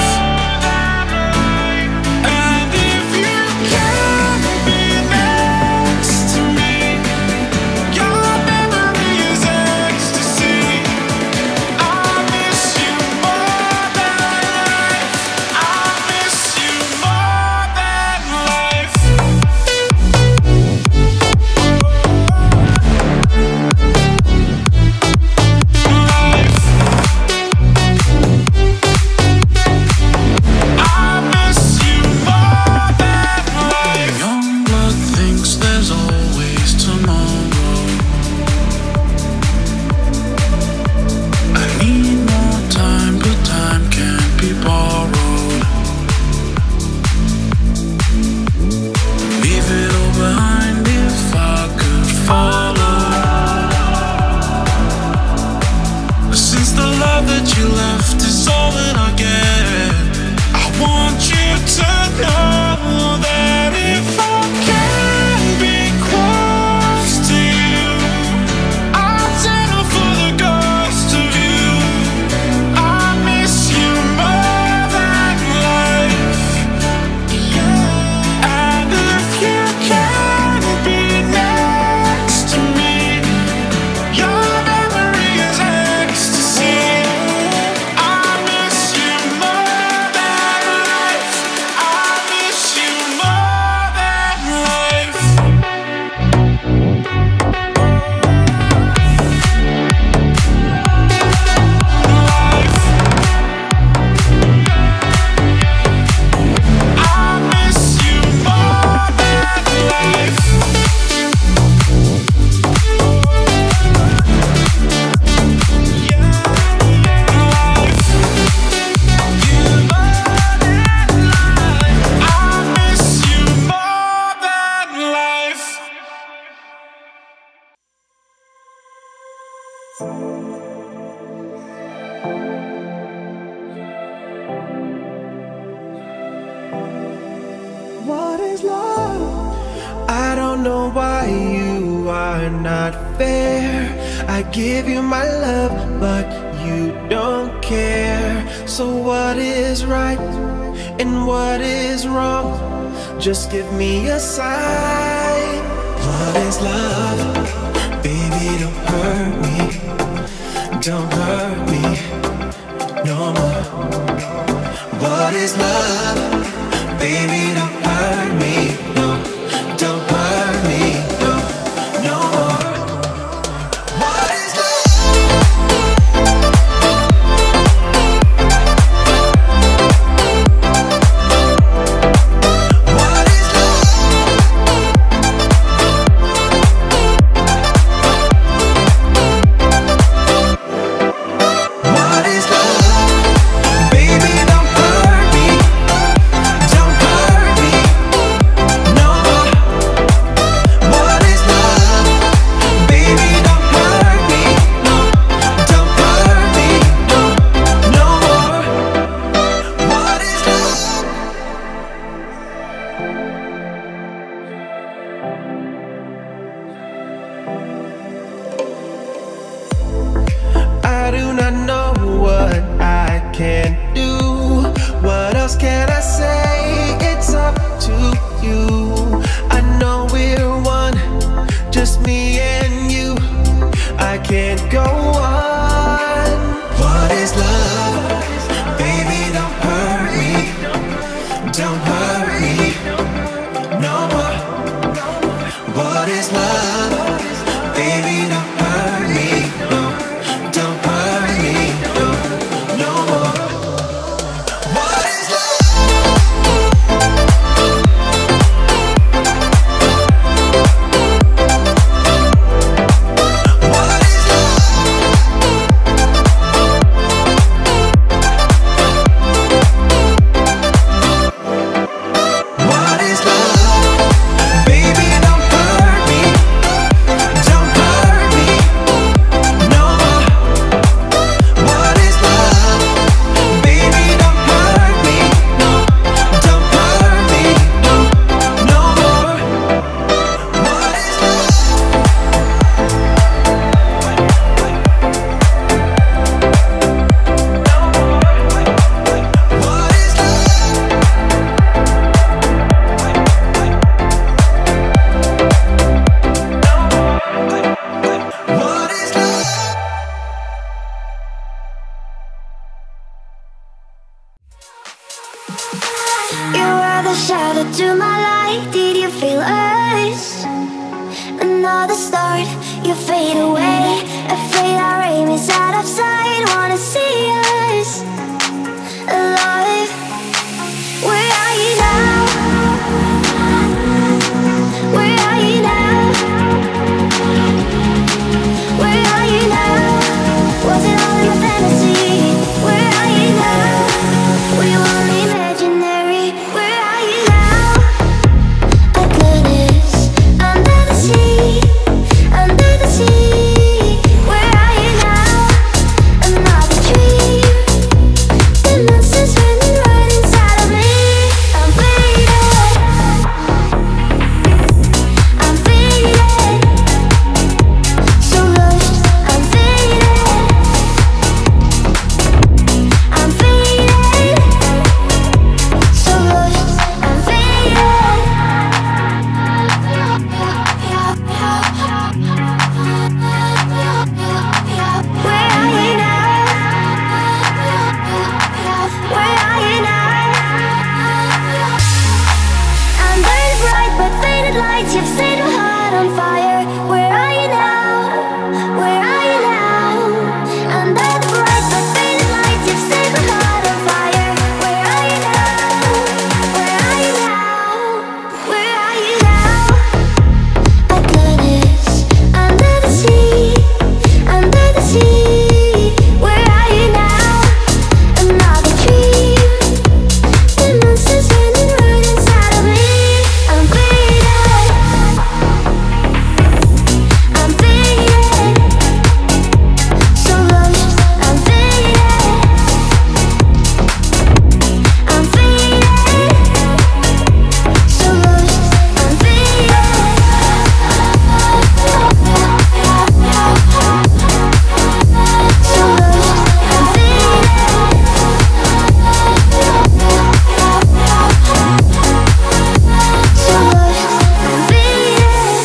[SPEAKER 2] And if you can't be next to me, your memory is ecstasy. I miss you more than life. I miss you more than life. I miss you more than life. Young blood thinks there's always tomorrow. I need more time, but time can't be borrowed. Leave it all behind if I could follow. Since the love that you left is all that I get, I want you to know that if I can't be close to you, I'll settle for the ghost of you. I miss you more than life. And if you can't be next to me, your memory is ecstasy. I miss you more than life. I miss you more than life. I miss you more than life.
[SPEAKER 3] What is love? I don't know why you are not fair. I give you my love, but you don't care. So what is right and what is wrong? Just give me a sign. What is love? Baby, don't hurt me. Don't hurt me no more. What is love? Baby, don't hurt me. No, don't hurt me. No, no more. I do not know what I can do. What else can I say? It's up to you. I know we're one, just me and you. I can't go on. What is love? Baby, don't hurt me. Don't hurt me no more. What is love? Baby, don't hurt me. No, don't hurt me. No, no more. What is
[SPEAKER 1] You were the shadow to my light. Did you feel us? Another start, you fade away. Afraid our aim is out of sight. Wanna see us alive. Where are you now? Where are you now? Where are you now? Was it all in a fantasy? Where are you now? We were imaginary. Where are you now? Atlantis, under the sea, under the sea. Where are you now? Another dream. The monster's running right inside of me. I'm faded. I'm faded. So lost. I'm faded. I'm faded. So lost. I'm faded. Where are you now? Where are you now? I'm burning bright but faded lights. You've set my heart on fire. Where are you now? Where are you now? Under the bright but faded lights, you've set my heart on fire. Where are you now? Where are you now? Where are you now? Atlantis, under the sea, under the sea. Where are you now? Another dream. The monster's running right inside of me. I'm faded. I'm faded. So lost. I'm faded. I'm faded. So lost. I'm faded. So lost. I'm faded. So lost. I'm faded.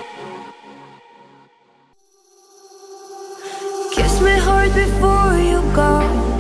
[SPEAKER 1] Kiss me hard before you go.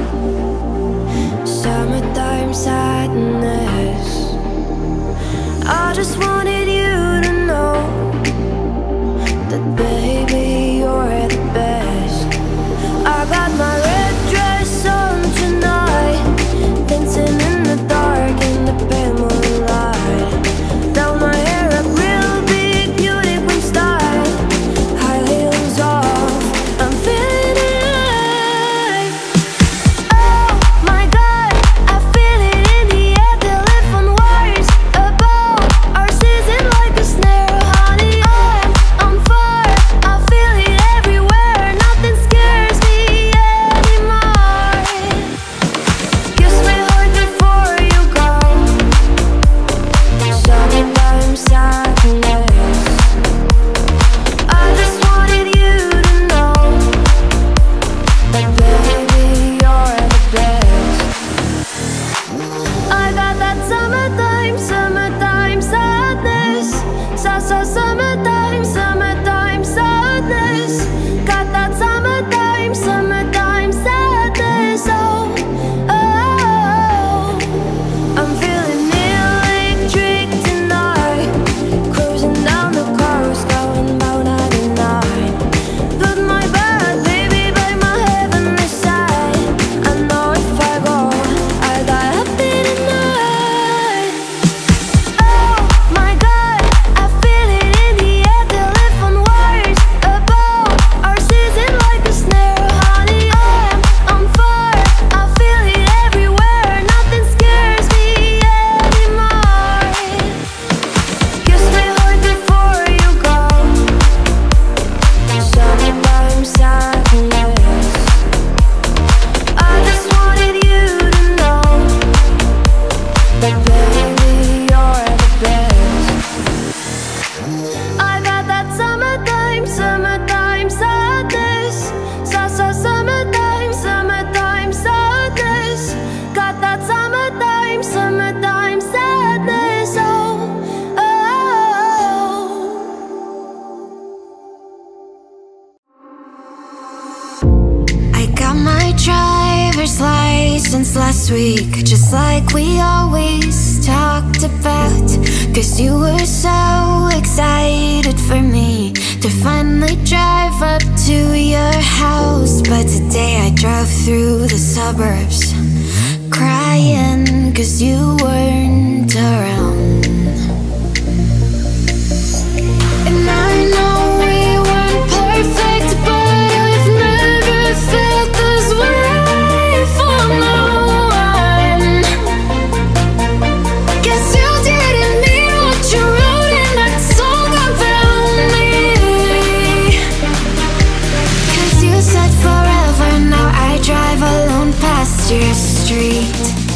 [SPEAKER 1] Summertime sadness. I just wanted you to know that baby you're the best. I got my red dress on tonight, dancing in the dark in the pale moonlight. Down my hair a real big beauty queen style, high heels off. I'm feeling it. I got my driver's license last week, just like we always talked about. Cause you were so excited for me to finally drive up to your house. But today I drove through the suburbs crying cause you weren't around. And I know we weren't perfect, but I've never felt this way for no one. Guess you didn't mean what you wrote in that song about me. Cause you said forever, now I drive alone past your street.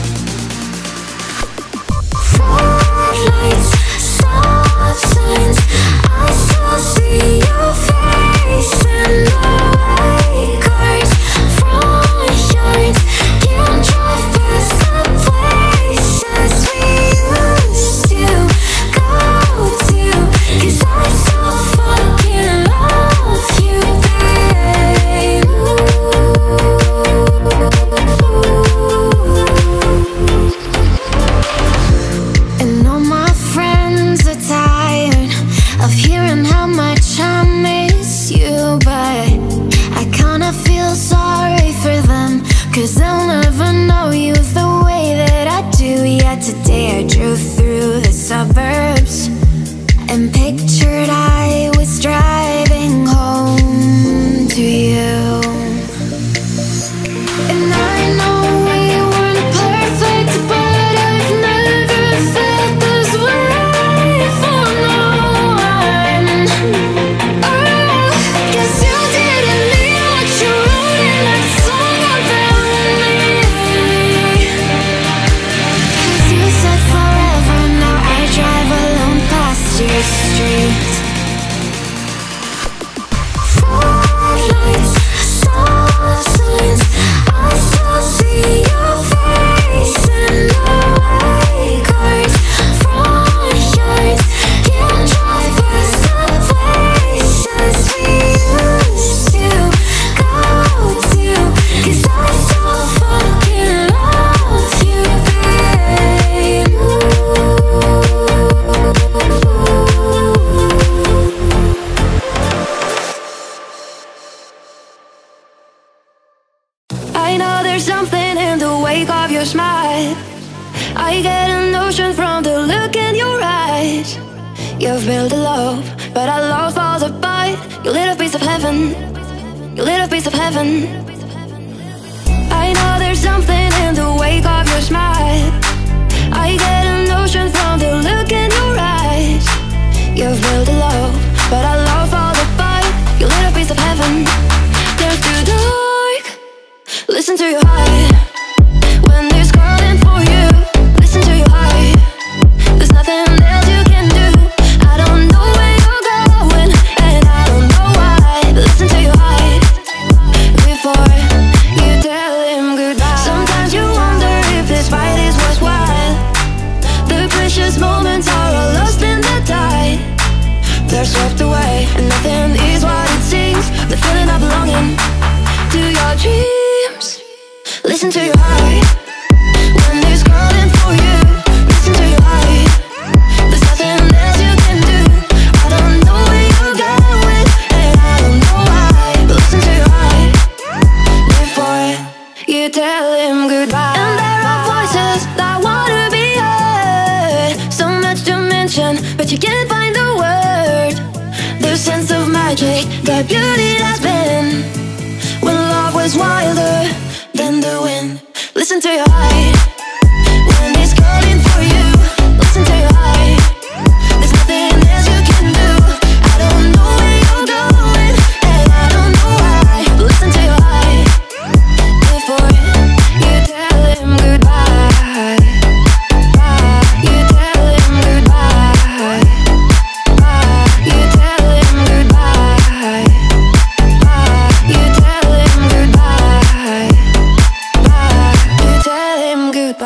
[SPEAKER 1] Red lights, stop signs, I still see your face in the white cars, front yards. Can't drive past the places we used to go to. Cause I so fucking love you, babe. And all my friends are tired of hearing how much I miss you, but I kinda feel sorry for them, cause they'll never know you the way that I do. Yeah, today I drove through the suburbs and pictured I was driving home to you. And I know we weren't perfect, but I've never felt this way for no one. Oh, guess you didn't mean what you wrote in that song about me. Cause you said forever, now I drive alone past your street. Red lights, stop signs, I still see your face in the white cars, front yards. Can't drive past the places we used to go to. Cause I so fucking love you, babe. I know there's something in the wake of your smile. I get a notion from the look in your eyes. You've built a love, but our love falls apart. You lit a piece of heaven, you lit a piece of heaven. I know there's something in the wake of your smile. I get a notion from the look in your eyes. You've built a love, but our love falls apart. You lit a piece of heaven. There's too dark. Listen to your heart when it's calling for you. Listen to your heart. There's nothing else you can do. I don't know where you're going, and I don't know why. Listen to your heart before you tell him goodbye. Sometimes you wonder if this fight is worthwhile. The precious moments are all lost in the tide. They're swept away, and nothing is what it seems. The feeling of belonging to your dreams. Listen to your heart when it's calling for you. Listen to your heart. There's nothing else you can do. I don't know where you're going, and I don't know why. But listen to your heart before you tell him goodbye. And there are voices that wanna be heard. So much to mention, but you can't find the word. The sense of magic, the beauty that's been when love was wilder than the wind. Listen to your heart when it's calling for you. Listen to your heart. There's nothing else you can do. I don't know where you're going, and I don't know why. But listen to your heart before you tell him goodbye. You tell him goodbye. You tell him goodbye. You tell him goodbye. You tell him goodbye.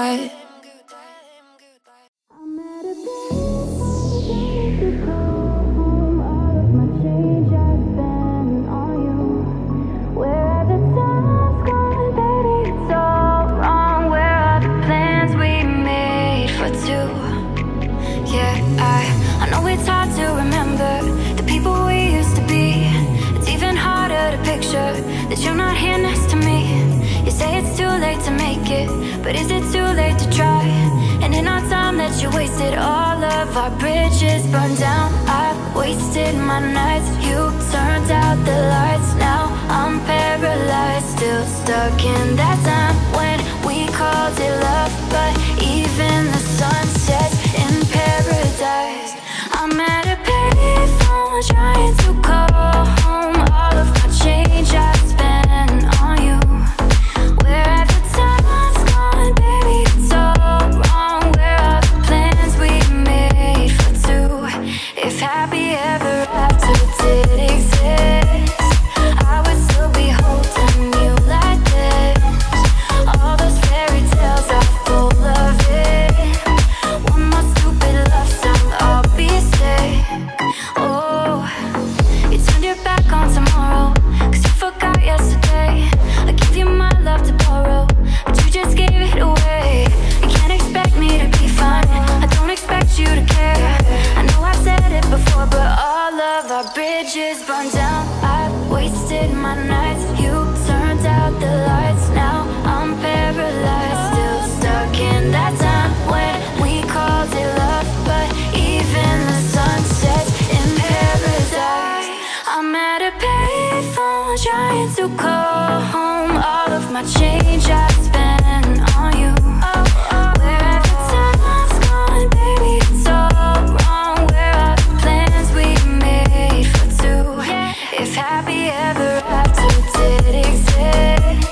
[SPEAKER 1] that you're not here next to me. You say it's too late to make it, but is it too late to try? And in our time that you wasted, all of our bridges burned down. I've wasted my nights, you turned out the lights. Now I'm paralyzed, still stuck in that time when we called it love. But even the sun sets in paradise. I'm at a payphone trying to call home. All of my change I spent on you. Where have the time's gone, baby, it's all wrong. Where are the plans we made for two? If happy ever after did exist, I would still be holding you like this. All those fairy tales are full of it. One more stupid love song, I'll be sick. Oh, you turned your back on tomorrow, 'cause you forgot yesterday. I gave you my love to borrow, but you just gave it away. You can't expect me to be fine, I don't expect you to care. I know I've said it before, but all of our bridges burned down. I've wasted my nights, you turned out the lights. Now I'm paralyzed, still stuck in that time when we called it love. But even the sun sets in paradise. I'm at a payphone trying to call home. All of my change I spent on you. Where have the time's gone, baby, it's all wrong. Where are the plans we made for two? If happy ever after did exist,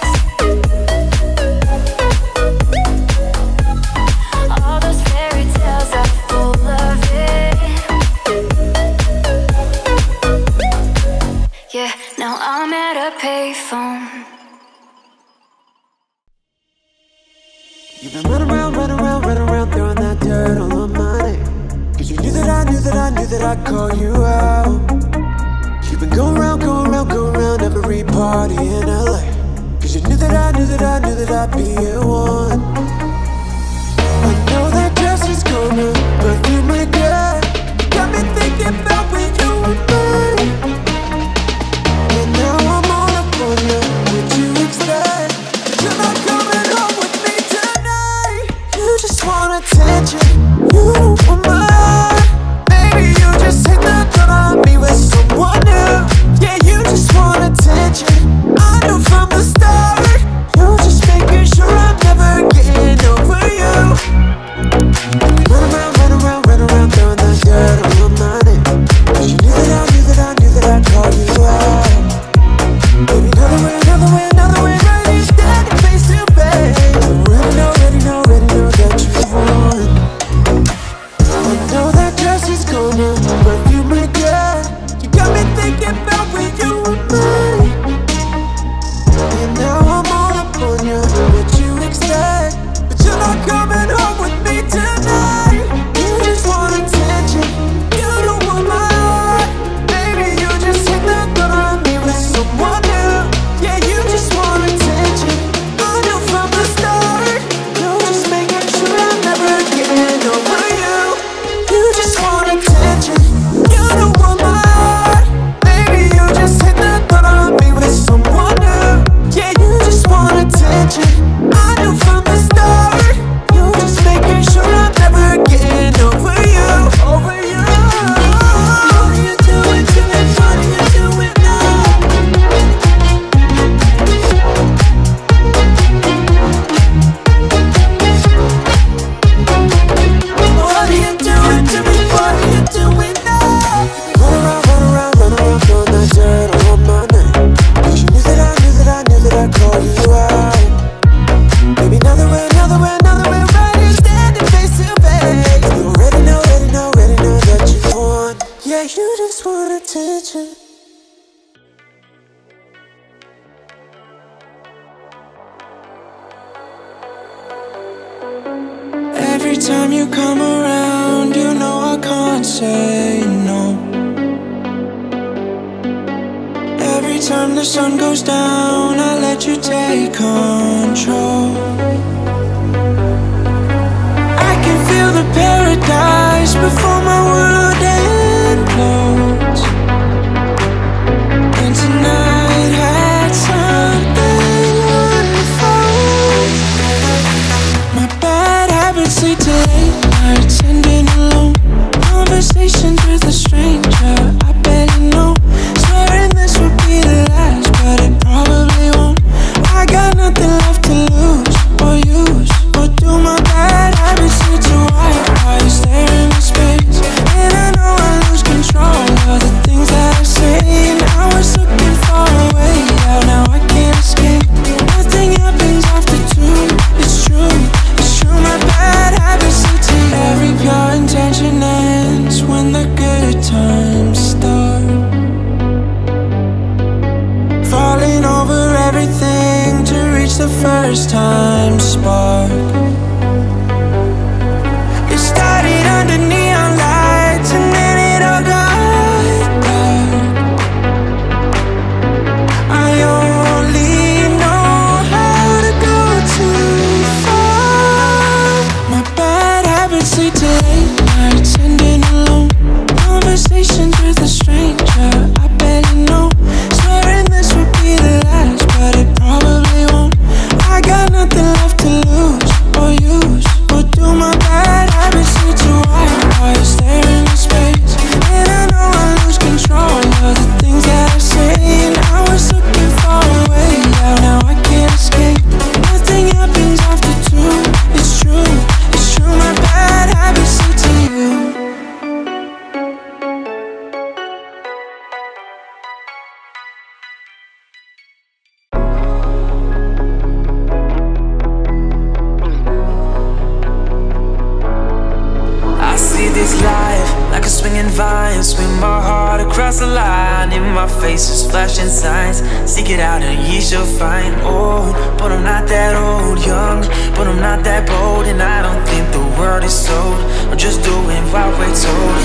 [SPEAKER 1] all those fairy tales are full of it. Yeah, now I'm at a payphone.
[SPEAKER 6] You've been running around, throwing that dirt all on my name. 'Cause you knew that I knew that I'd call you out. You've been going around every party in LA. 'Cause you knew that I knew that I'd be at one. I know that dress is gonna perfume my girl. You got me thinking about when you were mine. And now I'm all up on you, what you expect? You're not coming home with me tonight. You just want attention, you don't want my heart. Maybe you just hit the thought of me with someone new. Yeah, you just want attention, I knew from the start. You're just making sure I'm never getting over you. Run around, throwing that dirt all on my name. 'Cause you knew that I'd call you out. Baby, another way, right here, standing face to face. Already know that you won. I know that dress is gonna perfume my girl. You got me thinking about when you were mine. And now I'm all up on you, what you expect? But you're not coming home with me tonight. You just want attention, you don't want my heart. Baby, you just hit the thought of me with someone new. Yeah, you just want attention, I knew from the start. You're just making sure I'm never getting over you. You just want attention, you don't want my heart. Baby, you just hit the thought of me with someone new. Yeah, you just want attention, I knew from the start. You're just making sure I'm never getting over you. Over you. What are you doing to me? What are you doing now? What are you doing to me? What are you doing now? Run around, throwing that dirt all on my name. 'Cause you knew that I'd call you out. Baby, another way, right here, standing face to face. You already know that you won. Yeah, you just want attention. Every time you come around, you know I can't say no. Every time the sun goes down, I let you take control. I can feel the paradise before my world implodes. And tonight had some
[SPEAKER 3] first time spark. It started under neon lights and then it all got dark. I only know how to go too far. My bad habits lead to late nights ending alone. Conversations with a stranger I barely know. Swearing this would be the last, but it probably won't. I got nothing left to lose or use. What do my bad habits lead to? Why you stare into space? And I know I lose control of the things that I say. And I was looking far away, yeah, now I can't escape. Nothing happens after two. It's true, it's true. My bad habits lead to you.
[SPEAKER 4] I see this life like a swinging vine. Swing my heart across the line. In my face is flashing signs. Seek it out and ye shall find. Old, but I'm not that old. Young, but I'm not that bold. And I don't think the world is sold. I'm just doing what we're told.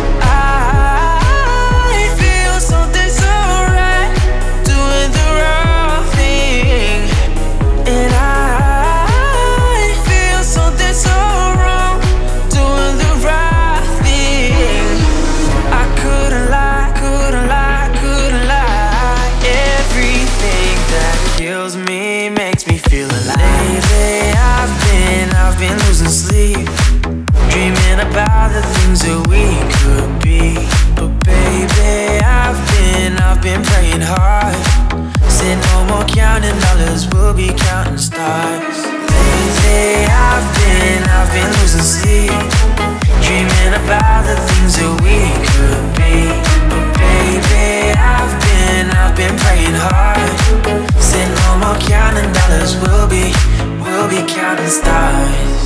[SPEAKER 4] I feel something so right, doing the wrong thing. And I feel something so wrong, doing the right thing. I couldn't lie, couldn't lie, couldn't lie. Everything that kills me makes me feel alive. Lately I've been losing sleep, dreaming about the things that we could be. But baby, I've been praying hard. Said no more counting dollars, we'll be counting stars. Lately I've been losing sleep, dreaming about the things that we could be. But baby, I've been praying hard. Said no more counting dollars, we'll be counting stars.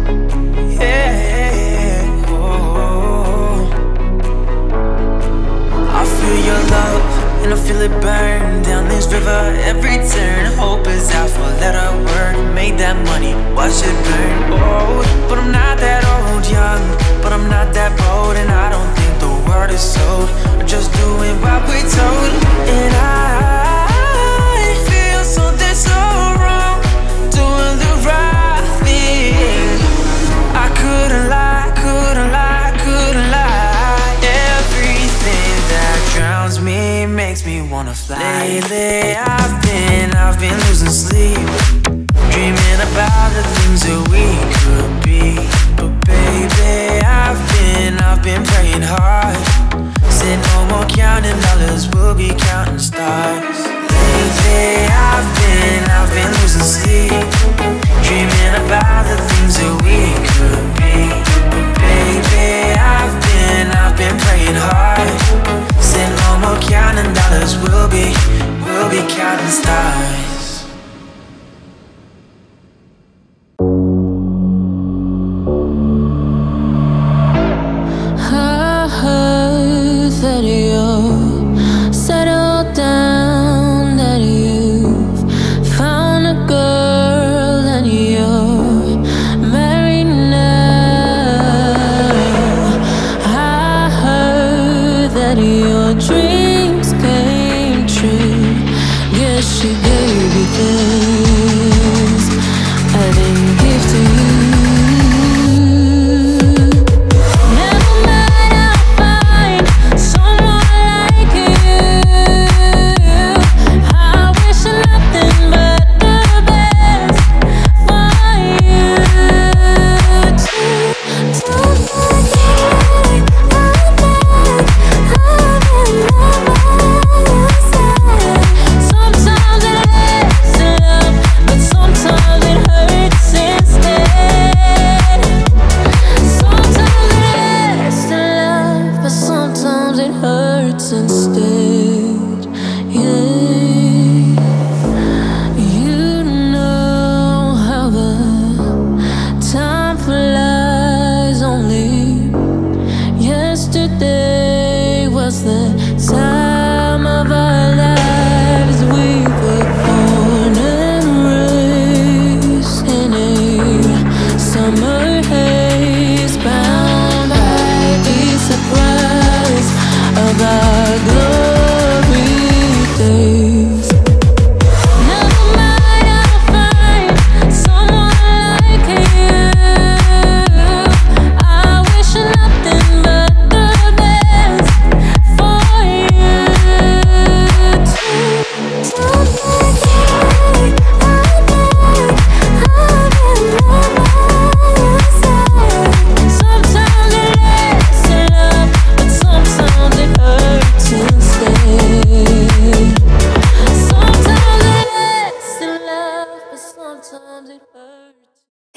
[SPEAKER 4] Yeah, oh. I feel your love and I feel it burn down this river. Every turn, hope is out for a letter word. Made that money, watch it burn. Old, but I'm not that old. Young, but I'm not that bold. And I don't think the word is sold. I'm just doing what we're told. And I feel something so wrong, doing the right thing. I couldn't lie, couldn't lie, couldn't lie. Everything that drowns me makes me wanna fly. Lately I've been losing sleep, dreaming about the things that we could be. But baby, I've been praying hard. Said no more counting dollars, we'll be counting stars. Lately I've been losing sleep, dreaming about the things that we could be. But baby, I've been praying hard. Said no more counting dollars, we'll be counting stars.
[SPEAKER 5] I heard that you settled down, that you've found a girl and you're married now. I heard that your dreams came true. Guess she gave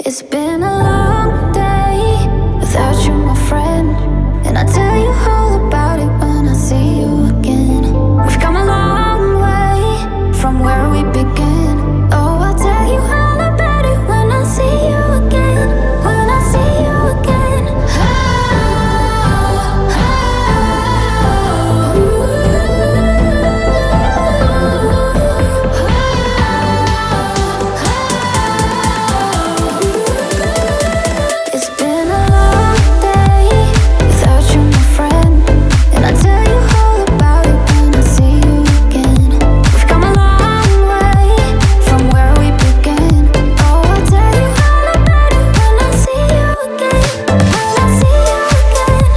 [SPEAKER 1] It's been a long day without you, my friend, and I'll tell you all about it when I see you again. We've come a long way from where we began. Oh, I'll tell you all about it when I see you again. When I see you again. It's been a long day without you, my friend, and I'll tell you all about it when I see you again. We've come a long way from where we began. Oh, I'll tell you all about it when I see you again. When I see you again.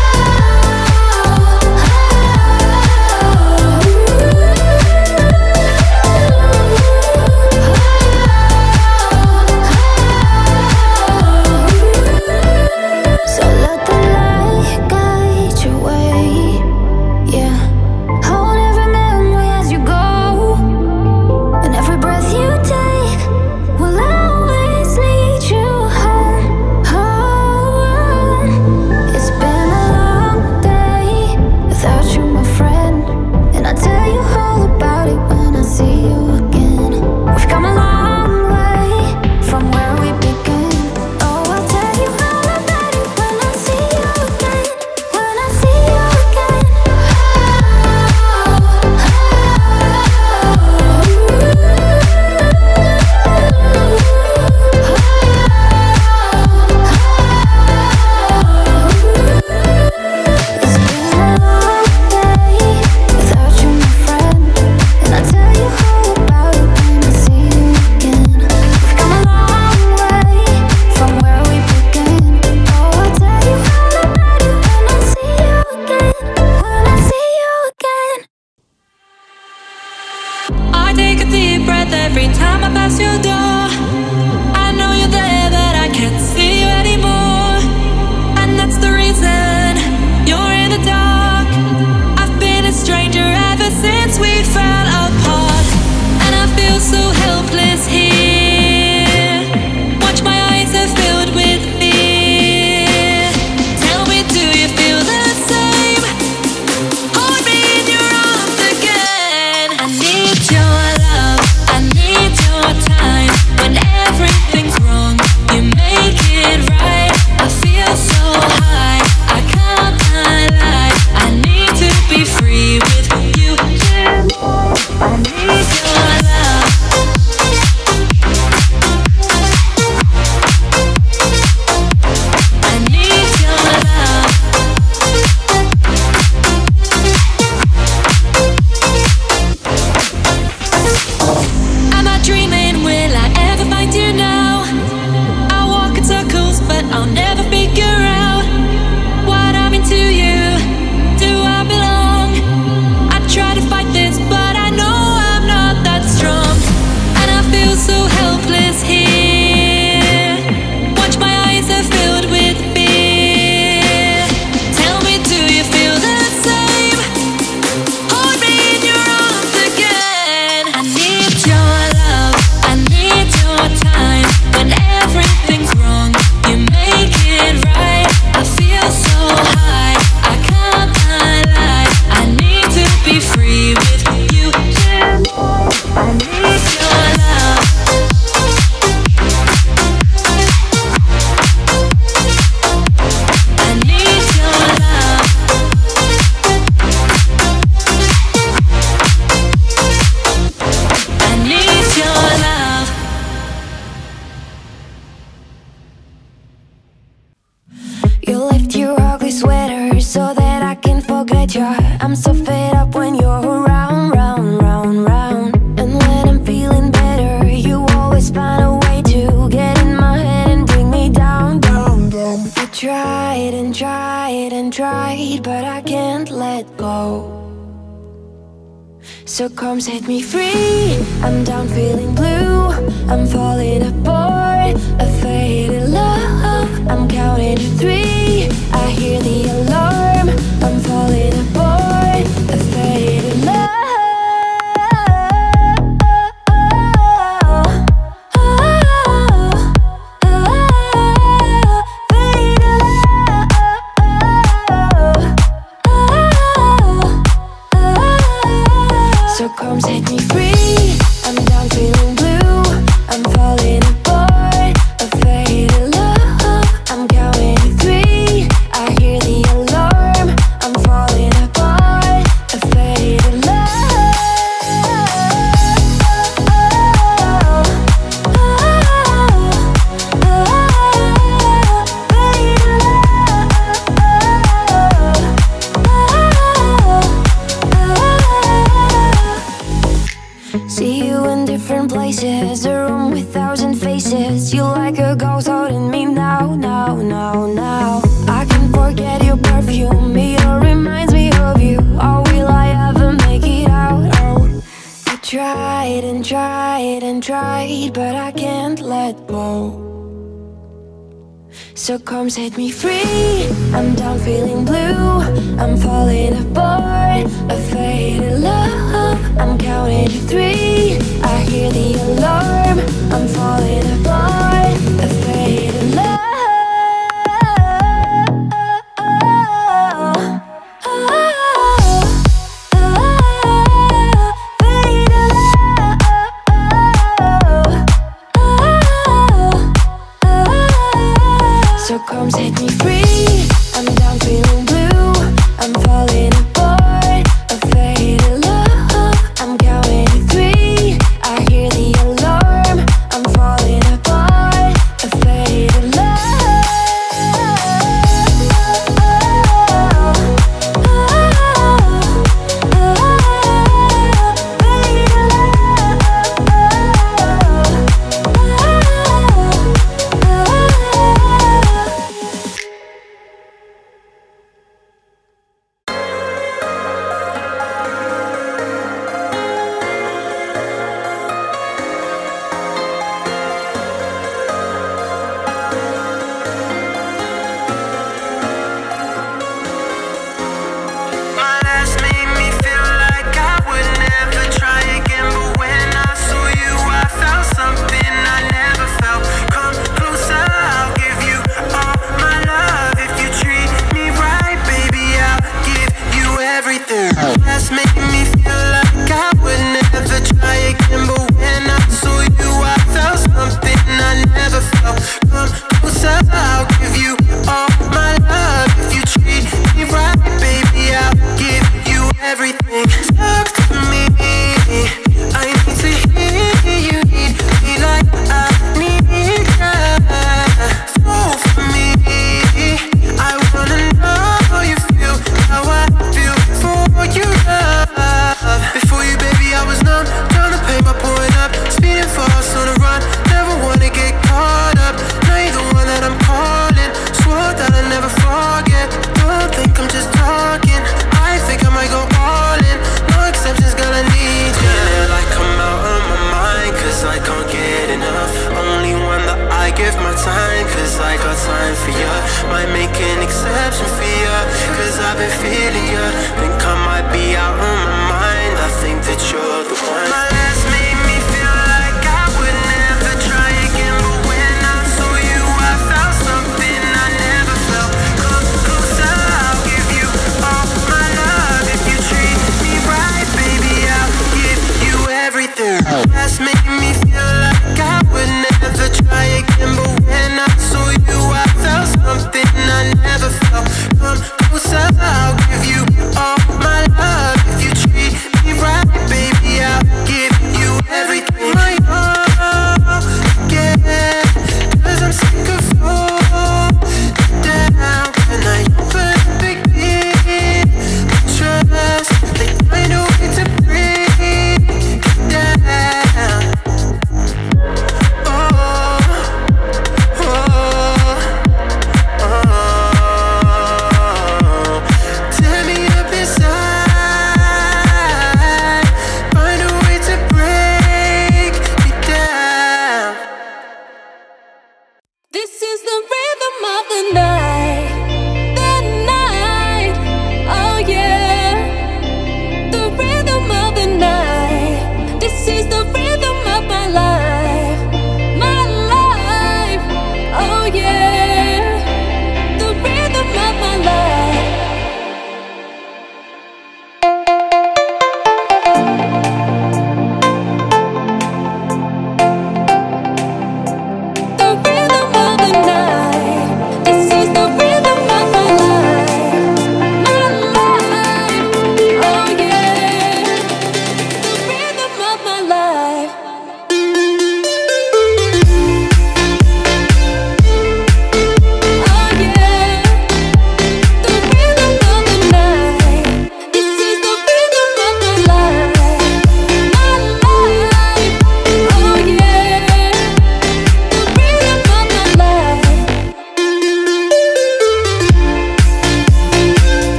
[SPEAKER 1] So let the light guide your way. Yeah, hold every memory as you go, and every breath you take will always lead you home. Home. It's been a long day without you, my friend, and I'll tell you all about it when I see you again. We've come a long way from where we began. Oh, I'll tell you all about it when I see you again. When I see you again. It's been a long day without you, my friend, and I'll tell you all about it when I see you again. We've come a long way from where we began. Oh, I'll tell you all about it when I see you again. When I see you again.
[SPEAKER 5] I take a deep breath every time I pass your door. I know you're there, but I can't see you anymore. And that's the reason you're in the dark. I've been a stranger ever since we fell apart, and I feel so helpless here. Watch, my eyes are filled with fear. Tell me, do you feel the same? Hold me in your arms again. I need your love, I need your time. When everything's wrong, you make it right. I feel so high, I can't lie. I need to be free with you. I need your love. I need your love. Am I dreaming? Will I ever find you now? I walk in circles, but I'll never figure out what I'm into you. Do I belong? I try to fight this, but I know I'm not that strong, and I feel so helpless here. Watch, my eyes are filled with fear. Tell me, do you feel the same? Hold me in your arms again. I need your love, I need your time. When everything's wrong, you make it right. I feel so high, I can't lie. I need to be free with you. I need your love. I need your love. I need your love.
[SPEAKER 1] You lift your ugly sweater so that I can forget you. I'm so fed up when you're around, round, round, round. And when I'm feeling better, you always find a way to get in my head and bring me down, down, down. I tried and tried and tried, but I can't let go. So come set me free. I'm down feeling blue, I'm falling apart. A faded love, I'm counting to 3. I hear the alarm, I'm falling apart. A faded love. See you in different places, a room with 1,000 faces. You like a ghost holding me now, now, now, now. I can forget your perfume, it all reminds me of you. Or will I ever make it out? I tried and tried and tried, but I can't let go. So come set me free, I'm done feeling blue. I'm falling apart, a faded love. I'm counting to 3, I hear the alarm. I'm falling apart, a faded love. So come set me free, I'm down feeling blue. I'm falling apart, a faded love. I'm counting to 3, I hear the alarm. I'm falling apart.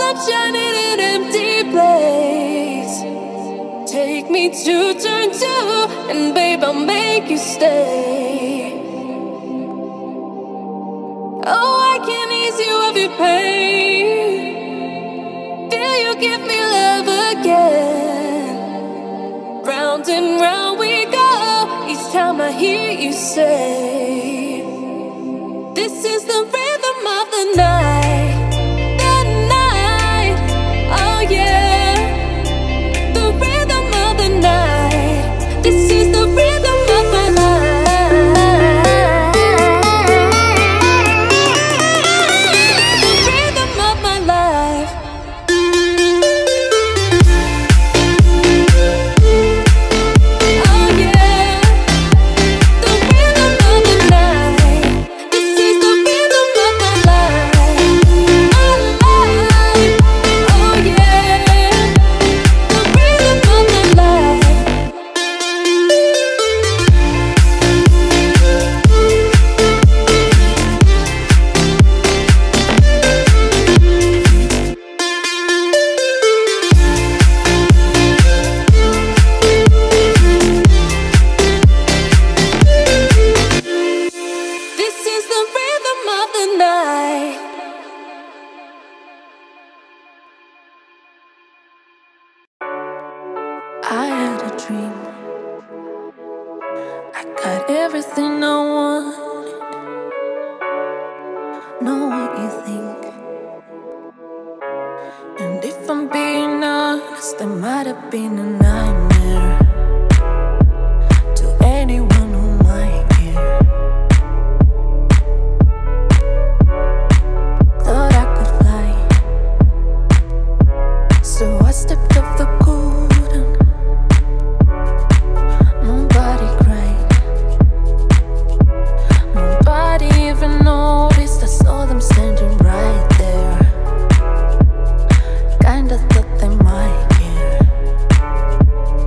[SPEAKER 5] sunshine in an empty place. Take me to turn two, and babe, I'll make you stay. Oh, I can ease you of your pain. Feel you give me love again. Round and round we go. Each time I hear you say, this is the rhythm of the night. The night, oh yeah. The rhythm of the night. This is the rhythm of my life. The rhythm of my life. Oh yeah. The rhythm of the night. This is the rhythm of my life. My life. Oh yeah. The rhythm of my life. This is the rhythm of the night. I had a dream. I got everything I wanted. Know what you think. And if I'm being honest, it might have been a nightmare to anyone who might care. Thought I could fly, so I stepped off the golden. Nobody cried, nobody even noticed. I saw them standing right there. Kinda thought they might care.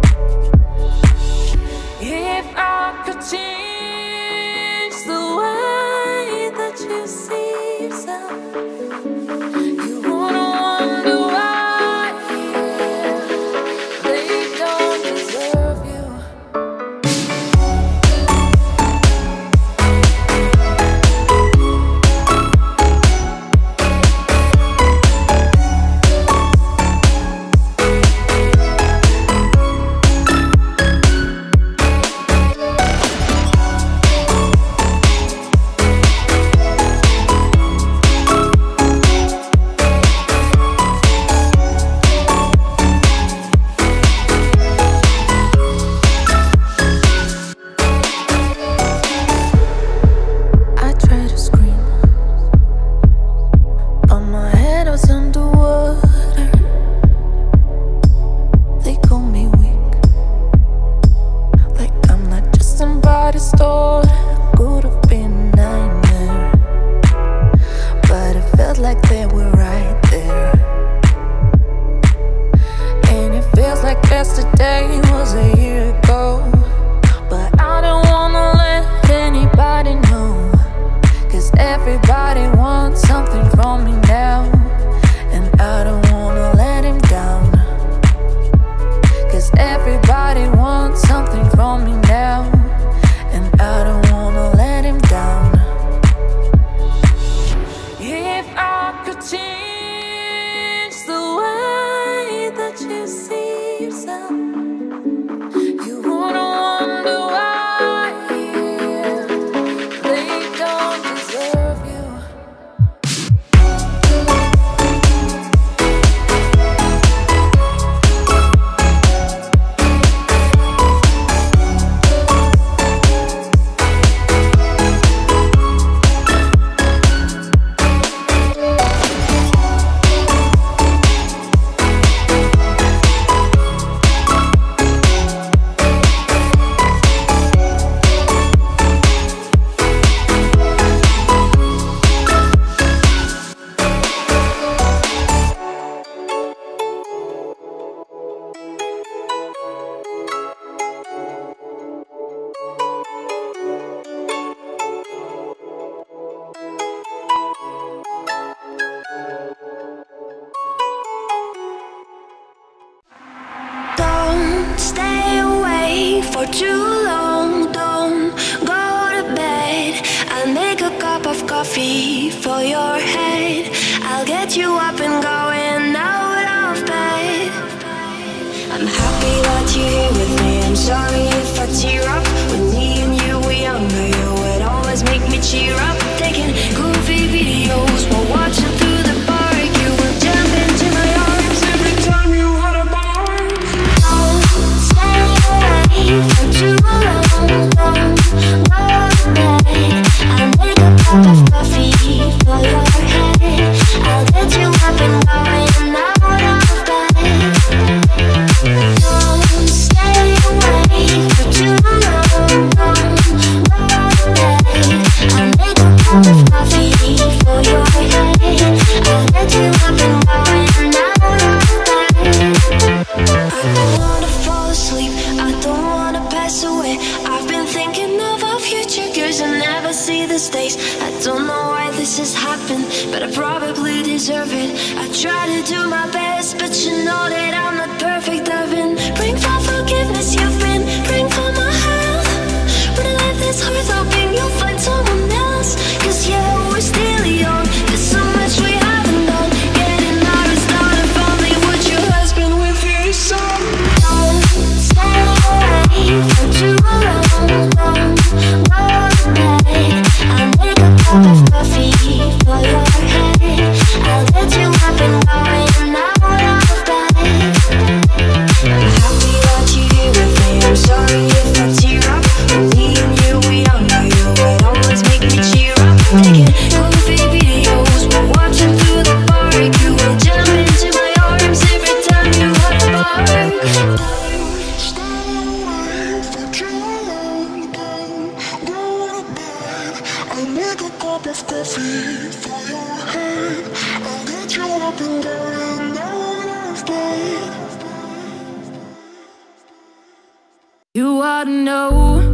[SPEAKER 1] for too long. Don't go to bed. I'll make a cup of coffee for your head. I'll get you up and going out of bed. I'm happy that you're here with me. I'm sorry if I tear up. When me and you were younger, you would always make me cheer up. Taking goofy videos while watching through the park. You would jump into my arms every time you had a bar. Don't stay away for too long. Don't go to bed. I'll make a cup of coffee for your head. I'll get you up and going out of bed. Don't stay away for too long. Don't go to bed. I'll make a cup of coffee for your head. I'll get you up and going out of bed. I don't wanna fall asleep. I don't wanna pass away. I've been thinking of our future, 'cause I never see this days. I don't know why this has happened, but I probably deserve it. I try to do my best, but you know that I'm not perfect. I've been praying for forgiveness, you've been praying for my health. When life is hard, hoping you'll find someone else. 'Cause yeah, we're still young, there's so much we haven't done. Getting married, start a family, would your husband with his son? Don't stay away for too long. Don't go to bed. I'll make a cup of coffee for your head. I'll get you up and going out of bed. I'm happy that you're here with me. I'm sorry if I tear up. When me and you were younger, you would always make me cheer up. Taking goofy videos while watching through the park. You would jump into my arms every time you had a bark. Stay away for too long. Don't go to bed. I'll make a cup of coffee for your head. I'll get you up and going out of bed.
[SPEAKER 5] You ought to know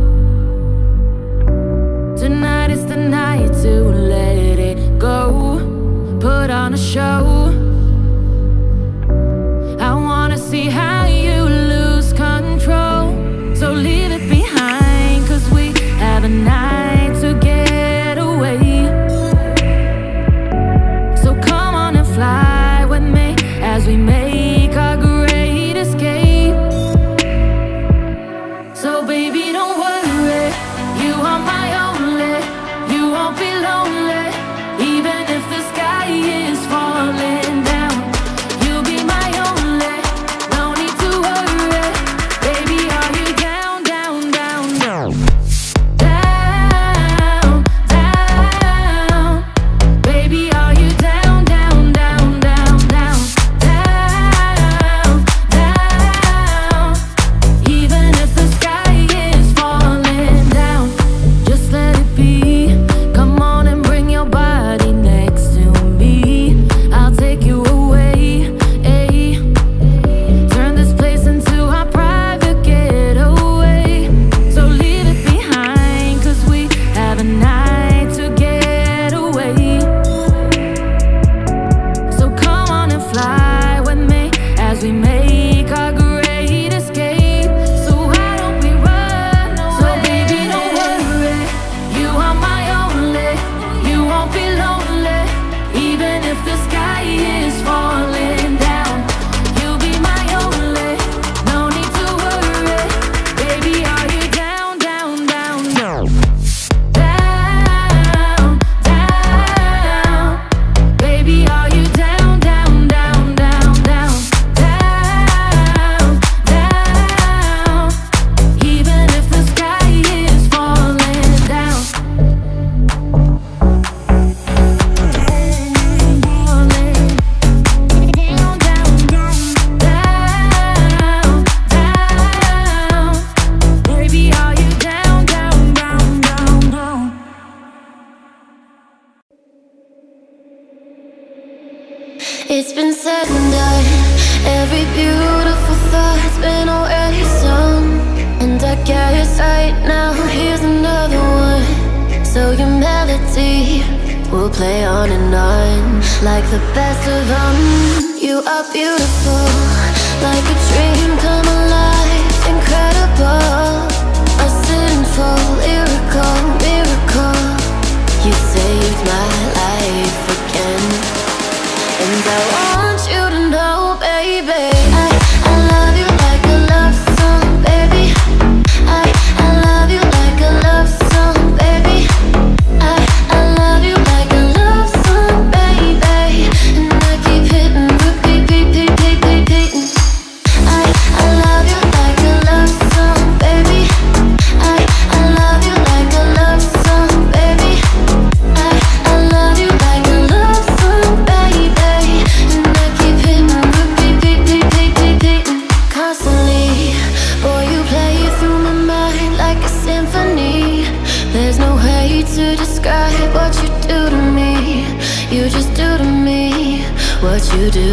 [SPEAKER 5] tonight is the night to let it go. Put on a show. I wanna see how you lose control. So leave it behind, 'cause we have a night to get away. So come on and fly with me as we make our great escape. So baby, don't worry, you are my only. You won't be lonely, even if the sky is falling down. You'll be my only, no need to worry. Baby, are you down, down, down, down? Down, down. Baby, are you down, down, down, down, down? Down, down. Even if the sky is falling down, just let it be. Come on and bring your body next to me. I'll take you away, ayy. Turn this place into our private getaway. So leave it behind, 'cause we have a night to get away. So come on and fly with me as we make our great escape. So why don't we run away? So baby, don't worry, you are my only. You won't be lonely, even if the sky is falling down. You'll be my only, no need to worry. Baby, are you down, down, down, down? Down, down. Baby, are you down, down, down, down, down? Down, down. Even if the sky is falling down. Falling down, down, down, down, down. Baby, are you down, down, down, down, down?
[SPEAKER 1] It's been said and done. Every beautiful thought's been already sung. And I guess right now here's another one. So your melody will play on and on, like the best of them. You are beautiful, like a dream come alive, incredible.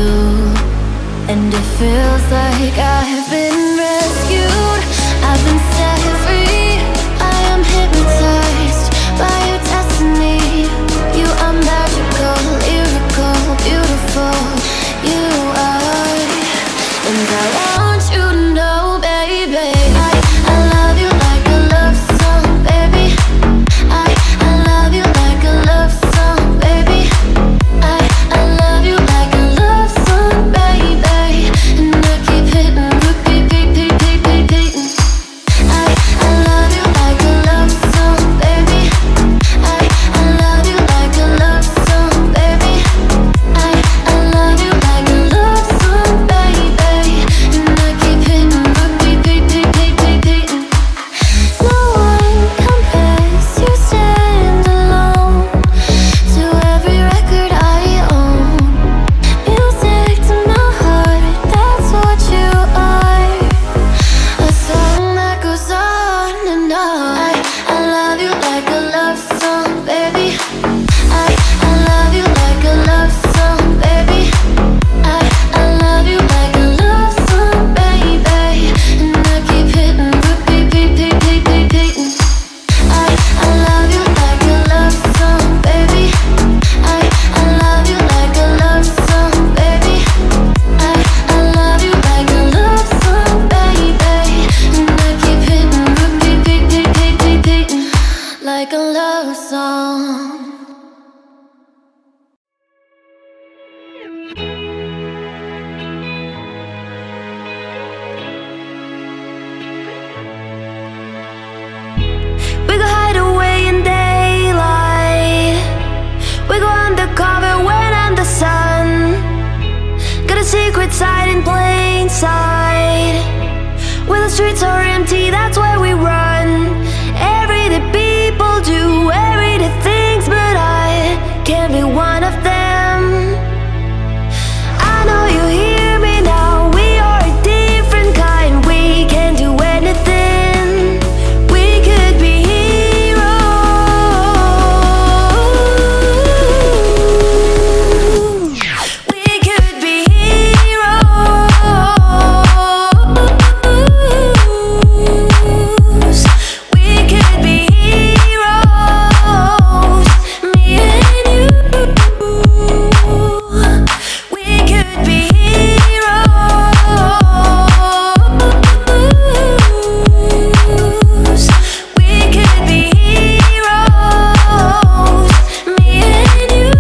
[SPEAKER 1] and it feels like I have been rescued. I've been set free. I am hypnotized by your destiny. You are magical, lyrical, beautiful. You are, and I want you to know, baby, I love you like a love song, baby. I love you like a love song, baby. I love you like a love song, baby. And I keep hitting, repeat, repeat, repeat, repeat. I love you like a love song, baby. I love you like a love song, baby. I love you like a love song, baby. And I keep hitting, repeat, repeat, repeat, repeat. No one compares, you stand alone to every record I own. Music to my heart, that's what you are. A song that goes on and on. I love you like a love song, baby. I love you like a love song, baby. I love you like a love song, baby. And I keep hitting, repeat, repeat, repeat, repeat. I love you like a love song, baby. I love you like a love song, baby. I love you like a love song, baby. And I keep hitting, repeat, repeat, repeat, repeat. Like a love song. We go hide away in daylight. We go undercover when I'm the sun. Got a secret side in plain sight. When the streets are empty, that's where we run. Everyday people do everyday things, but I can't be one of them. I know you hear me now. We are a different kind. We can do anything. We could be heroes. We could be heroes. We could be heroes. Me and you. We could be heroes. We could be heroes. Me and you.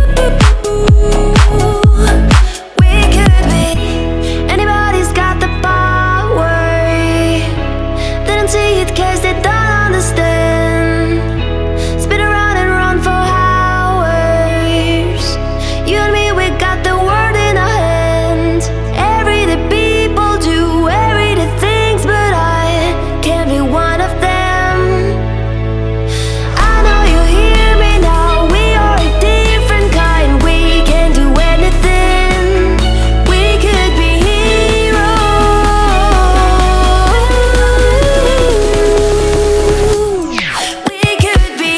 [SPEAKER 1] We could be. Anybody's got the power. They don't see it 'cause they don't understand. Spin around and run for hours. You and me, we got the world in our hands. Everyday people do everyday things, but I can't be one of them. I know you hear me now. We are a different kind. We can do anything. We could be heroes. We could be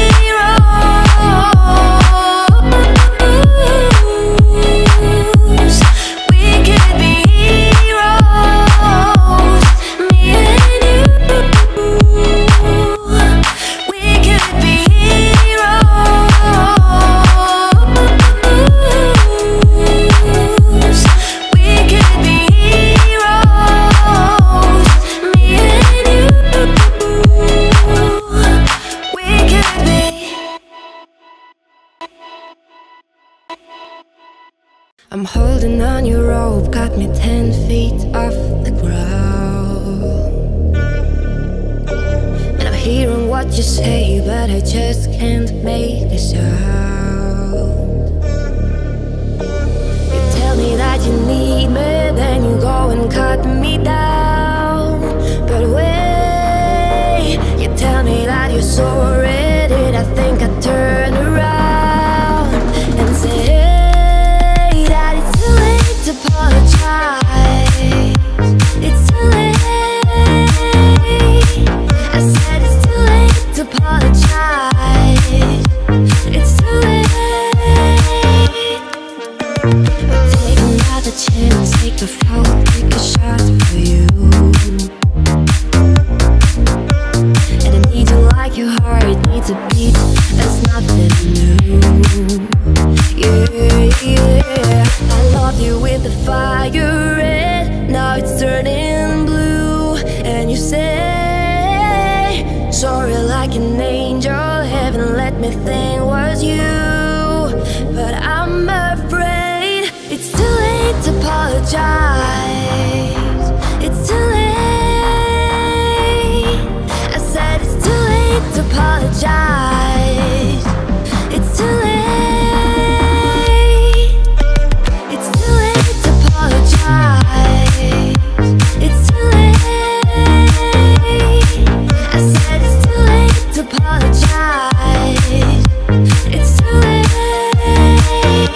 [SPEAKER 1] heroes. We could be heroes. Me and you. We could be heroes. We could be heroes. Me and you. We could be. I'm holding on your rope, got me 10 feet off the ground. And I'm hearing what you say, but I just can't make a sound. You tell me that you need me, then you go and cut me down. But wait, you tell me that you're sorry, did I think I'd turn around and say that it's too late to apologize. It's too late. I said it's too late to apologize. It's too late. But taking back chance, take a fall, take a shot for you. And I need you like your heart needs a beat. That's nothing new. Yeah, yeah. I love you with the fire red. Now it's turning blue. And you say sorry like an angel. Heaven let me think was you. But I'm afraid it's too late to apologize. It's too late. I said it's too late to apologize. It's too late. It's too late to apologize. It's too late. I said it's too late to apologize. It's too late.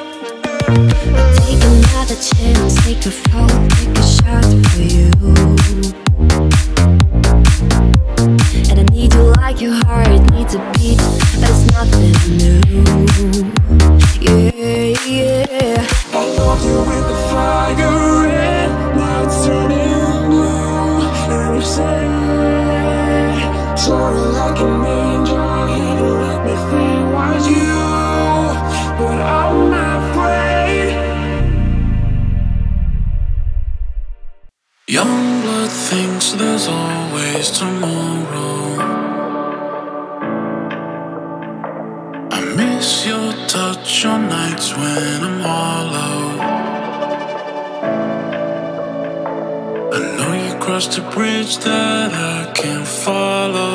[SPEAKER 1] Take another chance, take a fall, take a shot for you. And I need you like your heart needs a beat. That's nothing new. Yeah, yeah.
[SPEAKER 6] I love you with the fire red. Now it's turning blue. And you say sorry like an angel. Heaven let me think was you. But I'm afraid.
[SPEAKER 2] Young blood thinks there's always tomorrow. I miss your touch on nights when I'm hollow. I know you crossed a bridge that I can't follow.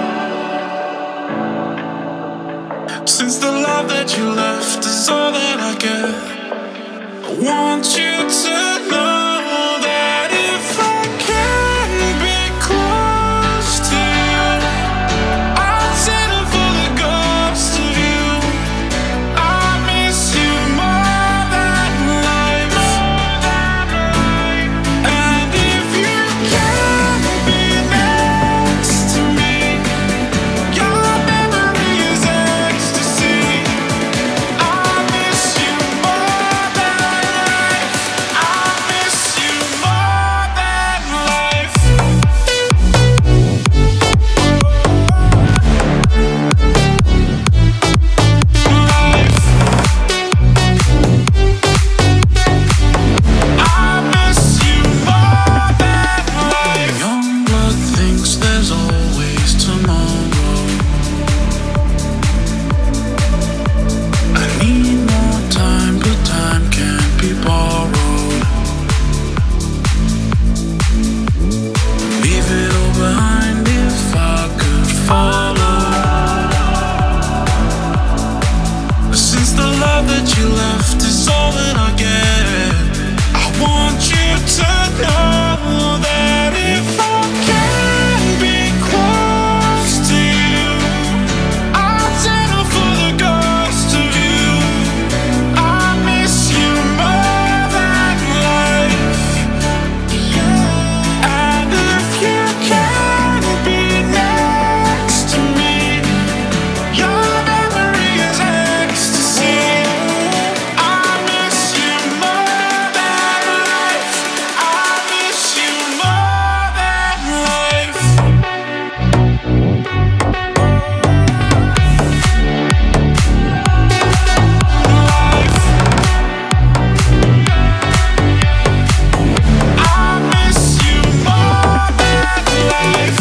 [SPEAKER 2] Since the love that you left is all that I get, I want you to know that if I can be close to you, I'll settle for the ghost of you. I miss you more than life. And if you can be next to me, your memory is ecstasy. I miss you more than life. I miss you more than life. I miss you more than life. Young blood thinks there's always tomorrow. I need more time, but time can't be borrowed. Leave it all behind if I could follow. Since the love that you left is all that I get, I want you to know that if I can be close to you, I'll settle for the ghost of you. I miss you more than life. And if you can be next to me, your memory is ecstasy. I miss you more than life. I miss you more than life. I miss you more than life.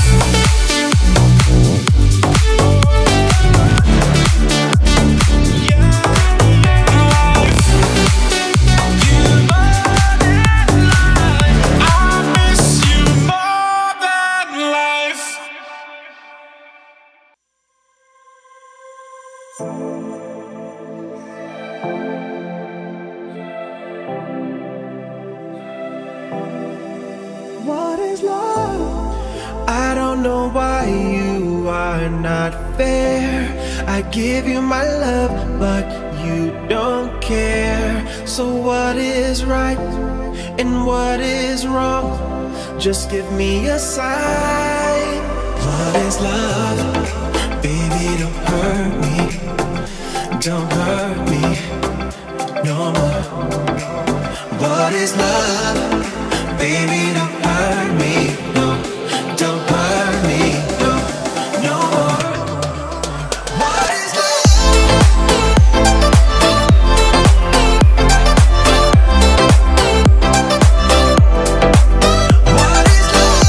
[SPEAKER 2] I miss you more than life.
[SPEAKER 6] What is love?
[SPEAKER 3] I don't know why you are not fair. I give you my love, but you don't care. So what is right and what is wrong? Just give me a sign. What is love? Baby, don't hurt me. Don't hurt me no more. What What is love? Baby, don't hurt me, no. Don't hurt me, no, no more. What is love? What is love?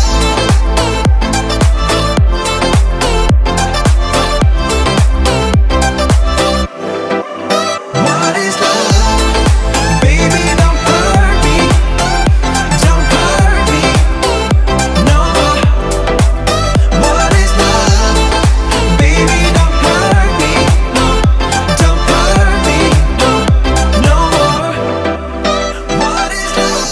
[SPEAKER 3] What is love? Baby, don't hurt me. Don't hurt me. No more. What is love? Baby, don't hurt me. No. Don't hurt me. No. No more. What is love?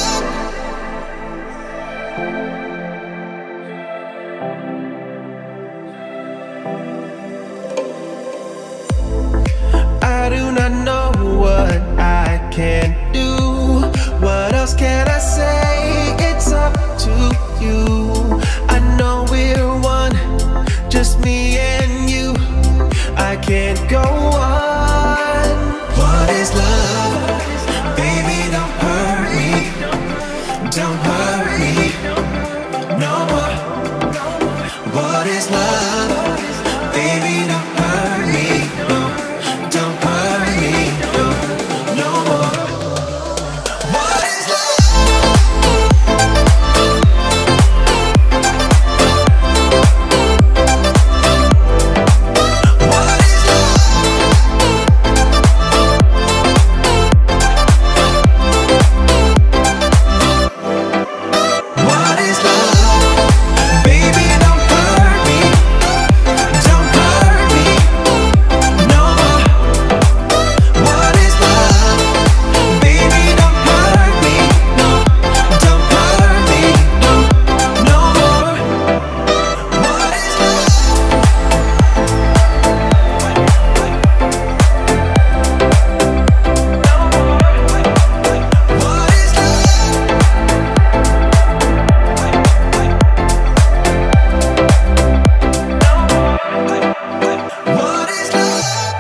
[SPEAKER 3] I do not know what I can do. What else can I say? It's up to you. I know we're one, just me and you. I can't go on. What is love? Baby, don't hurt me. Don't hurt me. No more. What is love? Baby, don't hurt me. No. Don't hurt me. No. No more. What is love? What is love? What is love? Baby, don't hurt me. Don't hurt me. No more. What is love? Baby, don't hurt me. No. Don't hurt me. No. No more. What is love? What is love? What is love?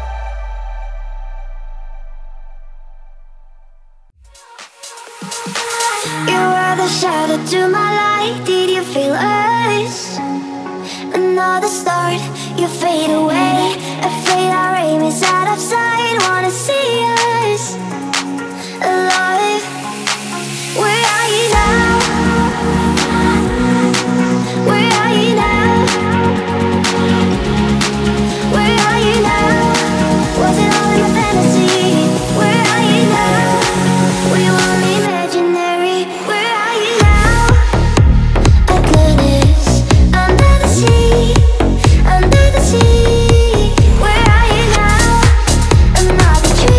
[SPEAKER 1] You are the shadow to my light. Did you feel us? Another start, you fade away. Afraid our aim is out of sight. Wanna see us alive. Where are you now? Where are you now? Where are you now? Was it all in a fantasy? Where are you now? We were imaginary. Where are you now? Atlantis, under the sea, under the sea. Where are you now? Another dream.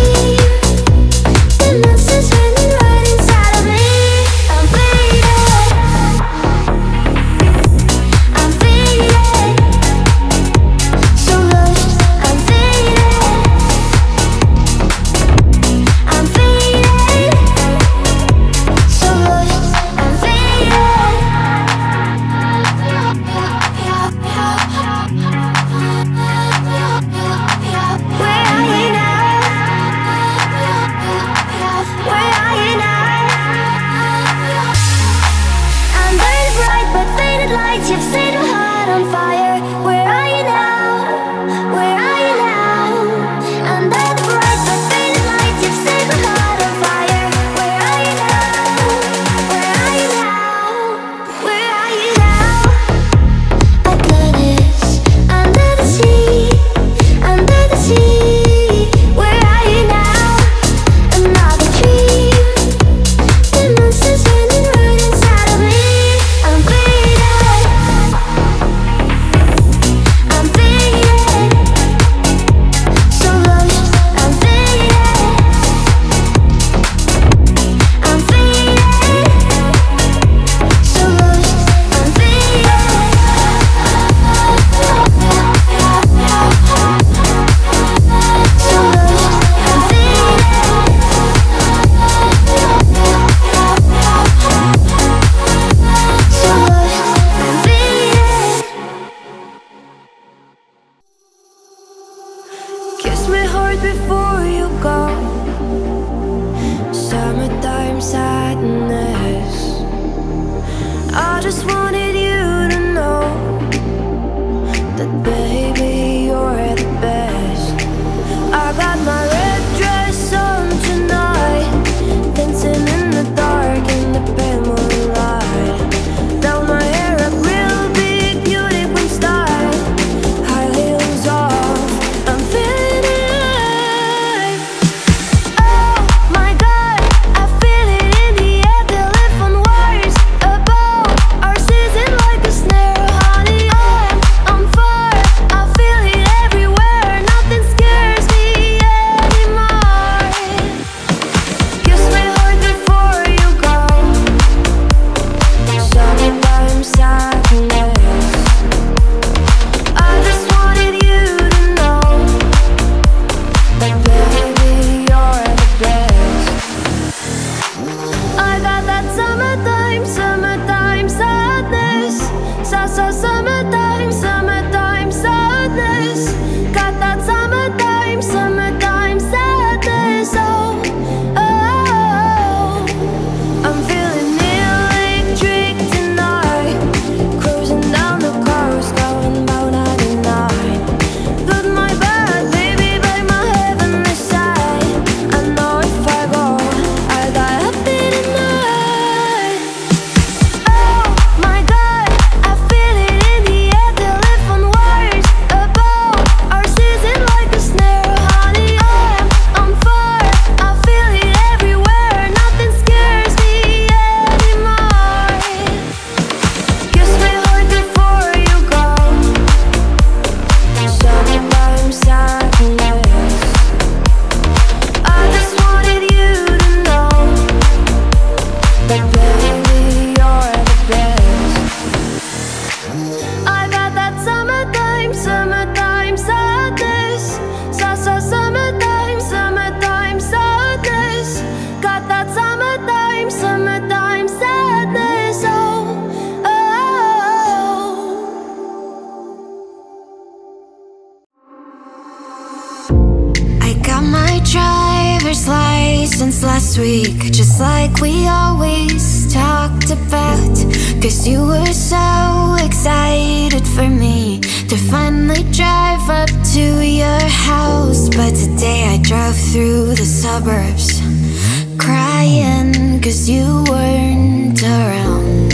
[SPEAKER 1] this last week, just like we always talked about. Cause you were so excited for me to finally drive up to your house. But today I drove through the suburbs crying cause you weren't around.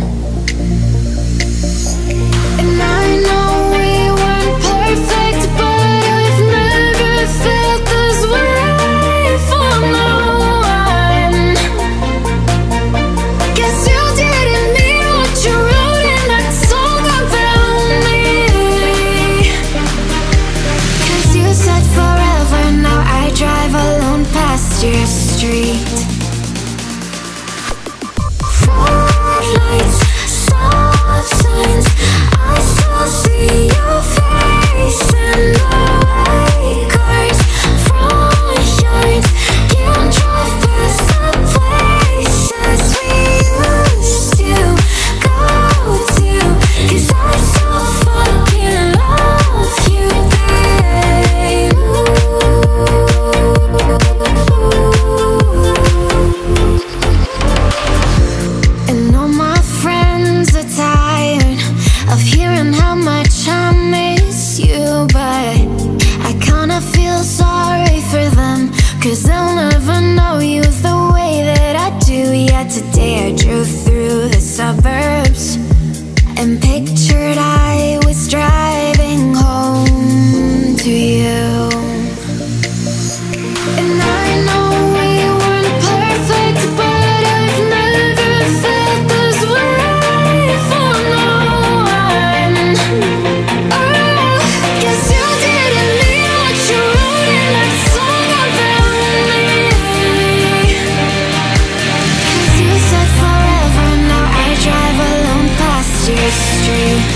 [SPEAKER 1] And I know we weren't perfect, but I've never felt this way for no one. Guess you didn't mean what you wrote in that song about me. Cause you said forever, now I drive alone past your street. Lights, stop signs, I still see your face in the white cars, front yards. Can't drive past the places we used to go to. Cause I so fucking love you, babe. And all my friends are tired of hearing how much I miss you, but I kinda feel sorry for them, cause they'll never know you the way that I do. Yeah, today I drove through the suburbs and pictured I was driving home to you. And I know we weren't perfect, but I've never felt this way for no one. Oh, guess you didn't mean what you wrote in that song about me. Cause you said forever, now I drive alone past your street.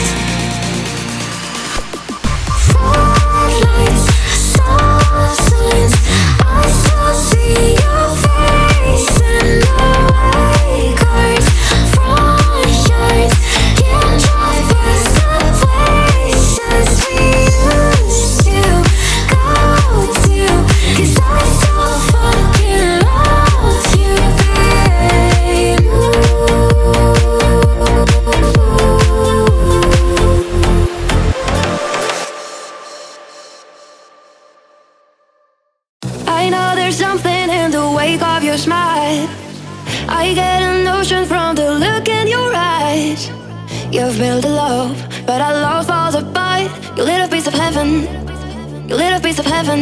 [SPEAKER 1] Lights, stop signs, I still see your face in the white cars, front yards. Can't drive past the places we used to go to. Cause I so fucking love you, babe. I know there's something in the wake of your smile. I get a notion from the look in your eyes. You've built a love, but our love falls apart. You lit a piece of heaven. You lit a piece of heaven.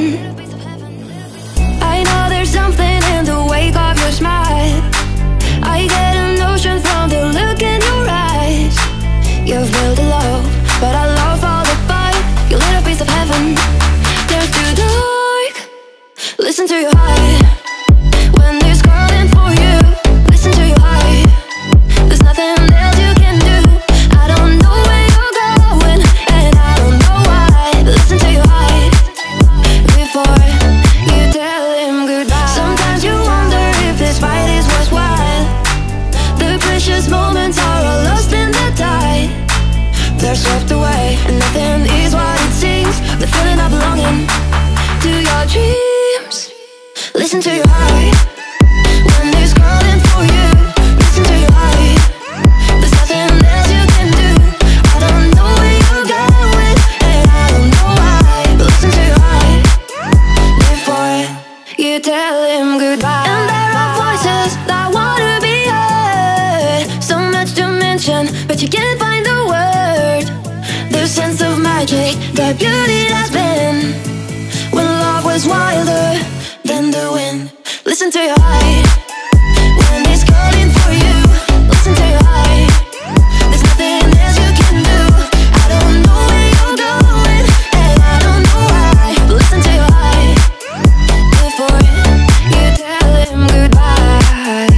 [SPEAKER 1] I know there's something in the wake of your smile. I get a notion from the look in your eyes. You've built a love, but our love falls apart. You lit a piece of heaven. There's too dark. Listen to your heart. When there's calling for you, listen to your heart. There's nothing else you can do. I don't know where you're going, and I don't know why. Listen to your heart before you tell him goodbye. Sometimes you wonder if this fight is worthwhile. The precious moments are all lost in the tide. They're swept away, and nothing is what it seems. The feeling of belonging to your dreams. Listen to your heart. When there's calling for you, listen to your heart. There's nothing else you can do. I don't know where you're going, and I don't know why. Listen to your heart before you tell him goodbye. And there are voices that wanna be heard. So much to mention, but you can't find the word. The sense of magic, the beauty that's been when love was wilder than the wind. Listen to your heart. When he's calling for you, listen to your heart. There's nothing else you can do. I don't know where you're going, and I don't know why. Listen to your heart before you tell him goodbye.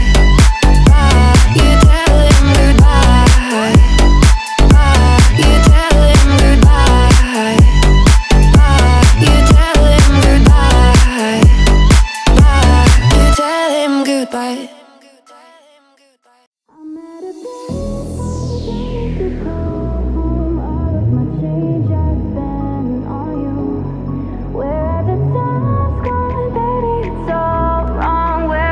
[SPEAKER 1] You tell him goodbye. You tell him goodbye. You tell him goodbye. You tell him goodbye. Where the time's gone, baby, it's all wrong. Where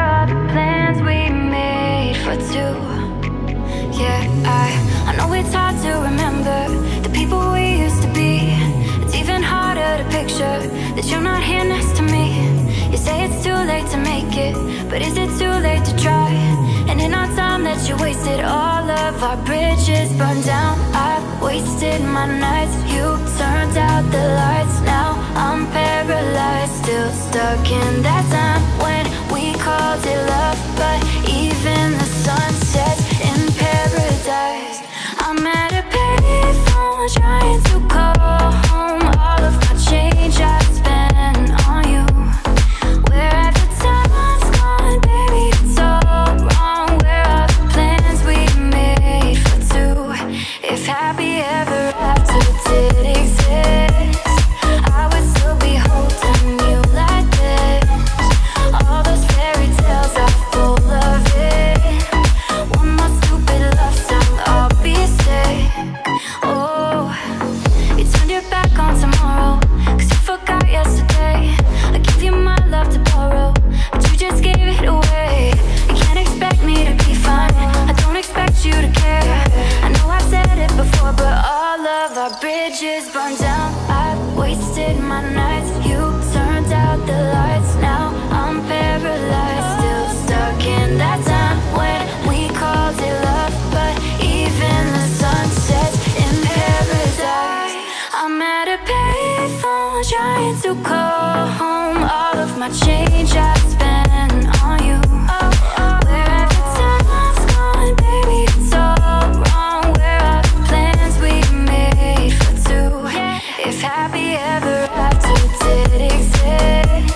[SPEAKER 1] for two. Yeah, I know it's hard to remember the people we used to be. It's even harder to picture that you're not here next to me. You say it's too late to make it, but is it too late to try? And in our time that you wasted, all of our bridges burned down. I wasted my nights, you turned out the lights. Now I'm paralyzed, still stuck in that time when we called it love. But even the sun sets in paradise. I'm at a payphone trying to call home. All of my change I spent on you. Where have the time's gone, baby, it's all wrong. Where are the plans we made for two? If happy ever after did exist, I would still be holding you like this. All those fairy tales are full of it. One more stupid love song, I'll be sick. Oh, you turned your back on tomorrow, 'cause you forgot yesterday. I gave you my love to borrow, but you just gave it away. You can't expect me to be fine, I don't expect you to care. I know I've said it before, but all of our bridges burned down. I've wasted my nights, you turned out the lights. Now I'm paralyzed, still stuck in that time when we called it love. But even the sun sets in paradise. I'm at a payphone trying to call home. All of my change I spent on you. Where have the time's gone, baby, it's all wrong. Where are the plans we made for two? If happy ever after did exist,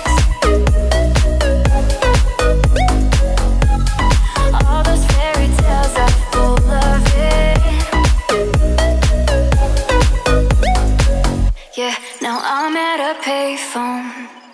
[SPEAKER 1] all those fairy tales are full of it. Yeah, now I'm at a payphone.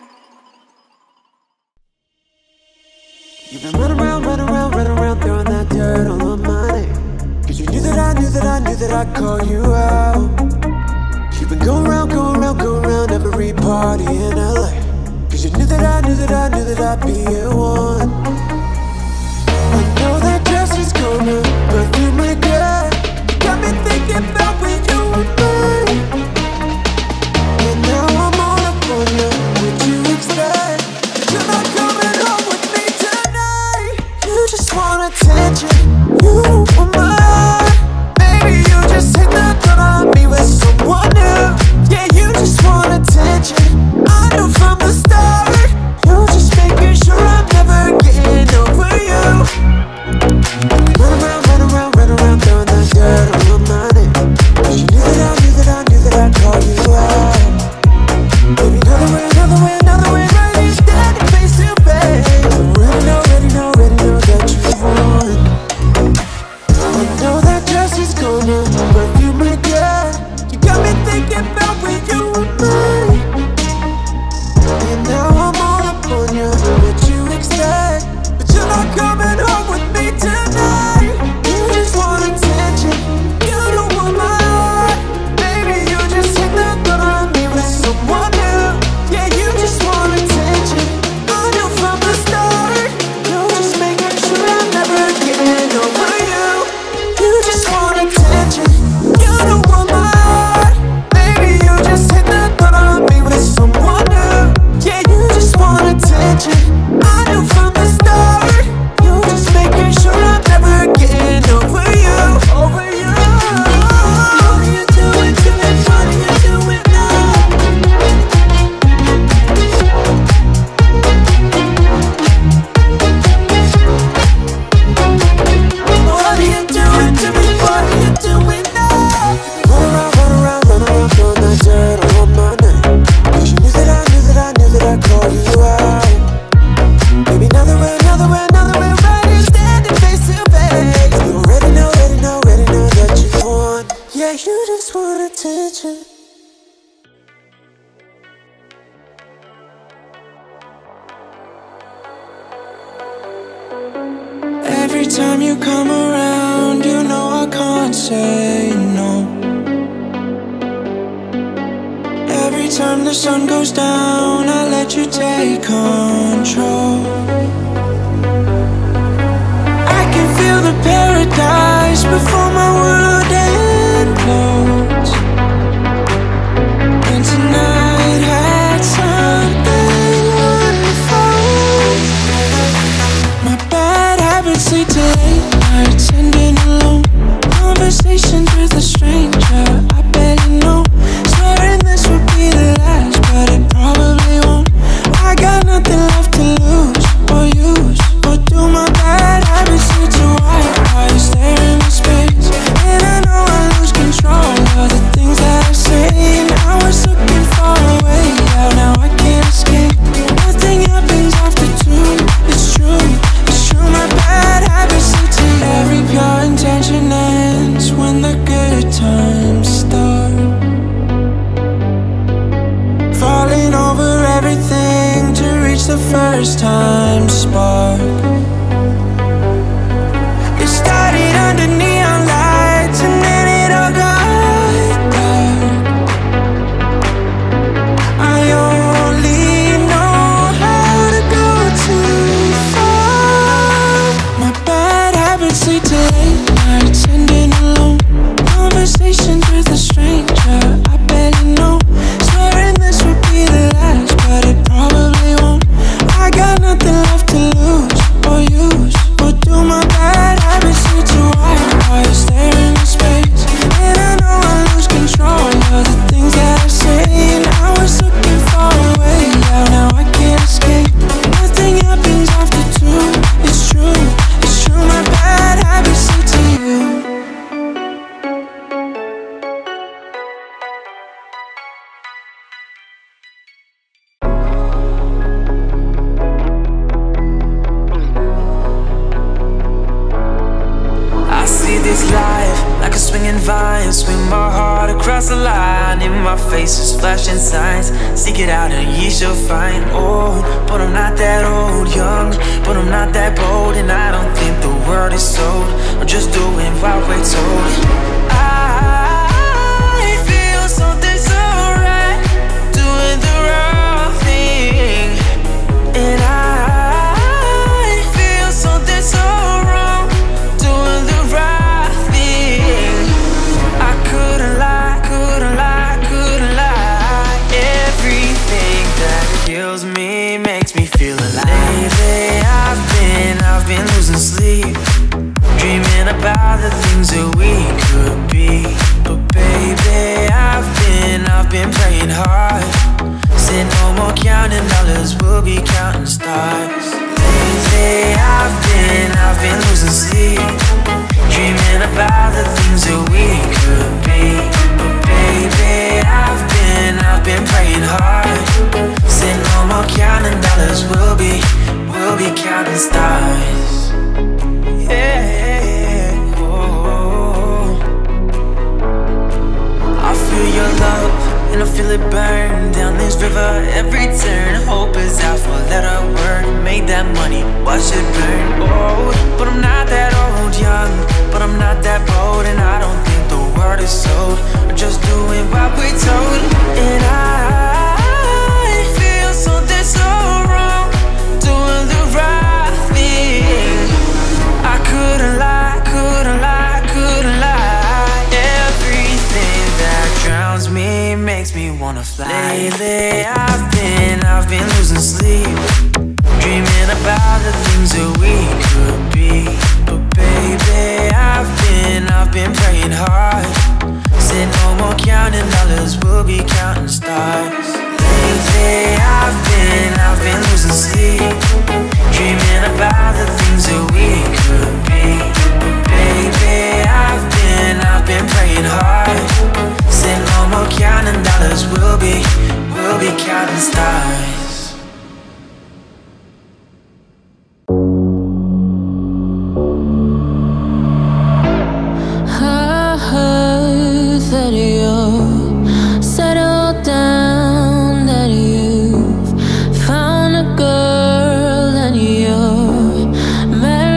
[SPEAKER 6] You've been running around, throwing that dirt all on my name. 'Cause you knew that I'd call you out. You've been going around every party in LA. 'Cause you knew that I'd be your one. I know that dress is gonna perfume my good. You got me thinking about when you were mine. And now I'm all up on you, what you expect? But you're not coming home with me tonight. You just want attention, you want my heart. Maybe you just hit the thought of me with someone new. Yeah, you just want attention, I knew from the start. You're just making sure I'm never getting over you. Run around, throwing that dirt all on my name. 'Cause you knew that I'd call you out. Maybe another way, right here standing face to face. Already know that you won. I know that dress is gonna perfume my good. You got me thinking about when you were mine. And now I'm all up on you, what you expect? But you're not coming home with me tonight. You just want attention, you don't want my heart. Baby, you just hit the thought of me with someone new. Yeah, you just want attention, I knew from the start. You're just making sure I'm never getting over you. You just want attention, you don't want my heart. Baby, you just hit the thought of me with someone new. Yeah, you just want attention, I knew from the start. You're just making sure I'm never getting over you. Over you. What are you doing to me? What are you doing now? What are you doing to me? What are you doing now? Run around, throwing that dirt all on my name. 'Cause you knew that I'd call you out. Maybe another way, right here standing face to face. You already know that you won. Yeah, you just want attention. Every time you come around, you know I can't say no. Every time the sun goes down, I let you take control. I can feel before my world implodes. And tonight had something wonderful. My bad habits lead to late nights ending alone. Conversations with a stranger I barely know. Swearing this would be the last, but it probably won't. I got nothing left to lose or use. Or do my bad habits lead to why you stare into space? And I know I lose control of the things that I say. And I was looking far away, yeah, now I can't escape. Nothing happens after two, it's true, it's true. My bad habits lead to every pure intention ends when the good times start. Falling over everything to reach the first time spark. It started under neon lights and then it all got dark. I only know how to go too far. My bad habits lead to late nights ending alone. Conversations with a stranger I barely know. Swearing this would be the last, but it probably won't. I got nothing left to lose or use. Or do my bad habits lead to why you stare into space? And I know I lose control of the things that I say. And I was looking far away, yeah, now I can't escape. Nothing happens after two, it's true, it's true. My bad habits lead to you. I see this life like a swinging vine. Swing my heart across the line. In my face is flashing signs. Seek it out and ye shall find. Old, but I'm not that old. Young, but I'm not that bold. And I don't think the world is sold. I'm just doing what we're told. I feel something so right, doing the wrong thing. And I feel something so wrong, doing the right thing. I couldn't lie, couldn't lie, couldn't lie. Everything that kills me makes me feel alive. Lately I've been losing sleep, dreaming about the things that we could be. But baby, I've been praying hard. Said no more counting dollars, we'll be counting stars. Lately I've been losing sleep, dreaming about the things that we could be. But baby, I've been praying hard. Said no more counting dollars, we'll be counting stars. Yeah, oh. I feel your love and I feel it burn down this river. Every turn, hope is out for a letter word. Made that money, watch it burn. Oh, but I'm not that old. Young, but I'm not that bold. And I don't think the word is sold. We're just doing what we're told. And I feel something so wrong, doing the right thing. I couldn't lie, couldn't lie, couldn't lie. Everything that drowns me makes me wanna fly. Lately I've been losing sleep, dreaming about the things that we could be. But baby, I've been praying hard. Said no more counting dollars, we'll be counting stars. Lately I've been losing sleep, dreaming about the things that we could be. But baby, I've been praying hard. Said no more counting dollars, we'll be counting stars.
[SPEAKER 5] I heard that you're settled down, that you've found a girl and you're married.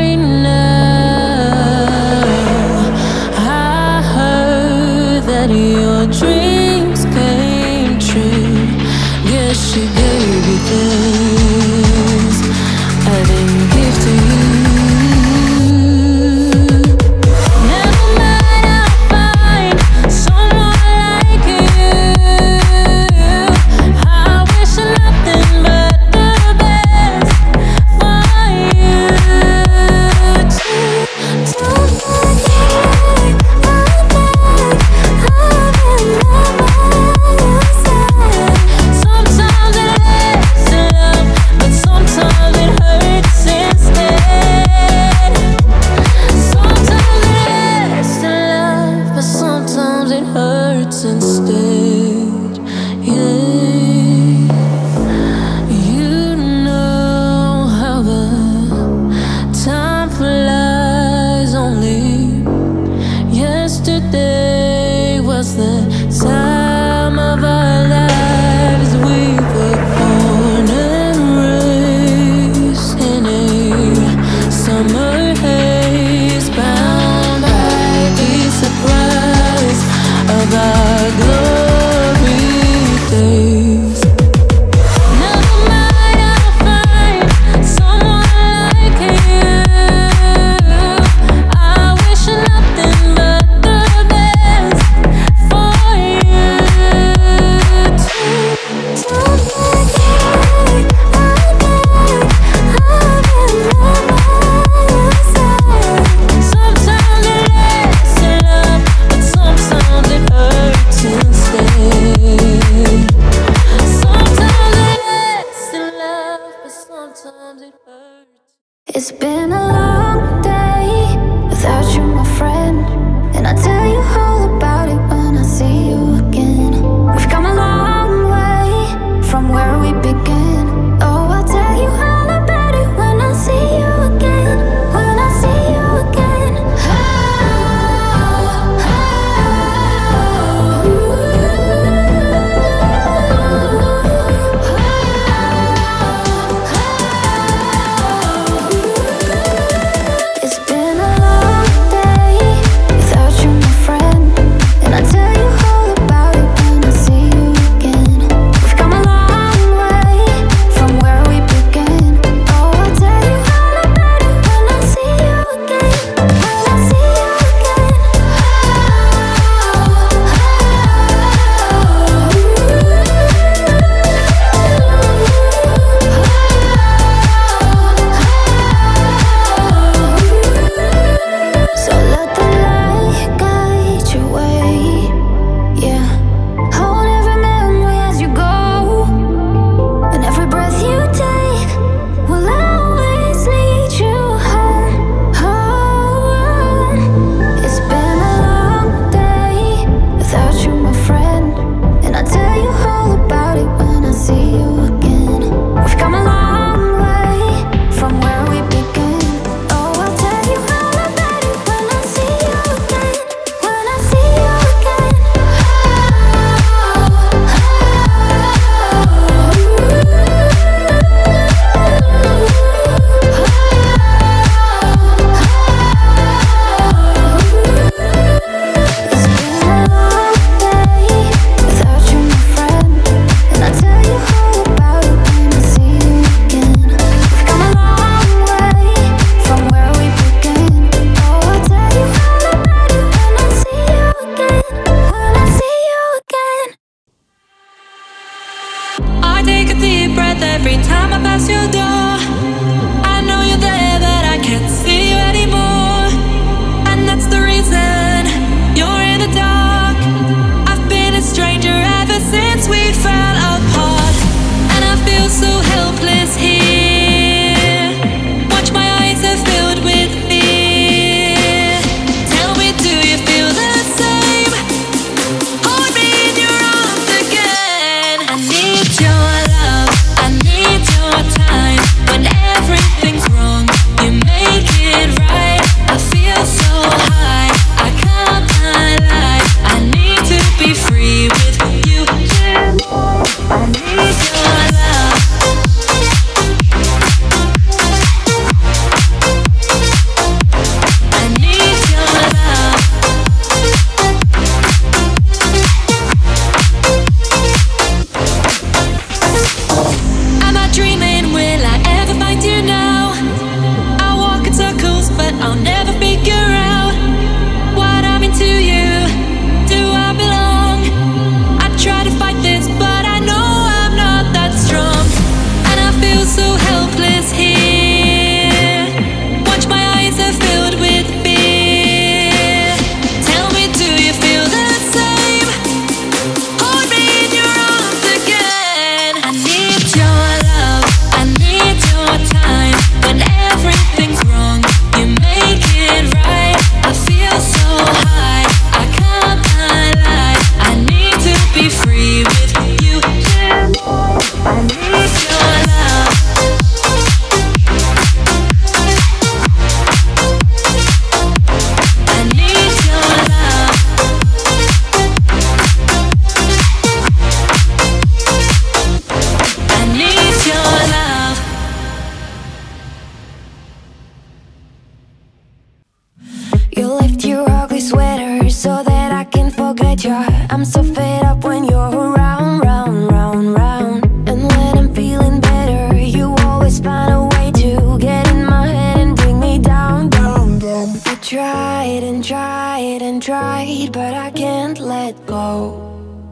[SPEAKER 1] You lift your ugly sweater so that I can forget you. I'm so fed up when you're around, round, round, round. And when I'm feeling better, you always find a way to get in my head and bring me down, down, down. I tried and tried and tried, but I can't let go.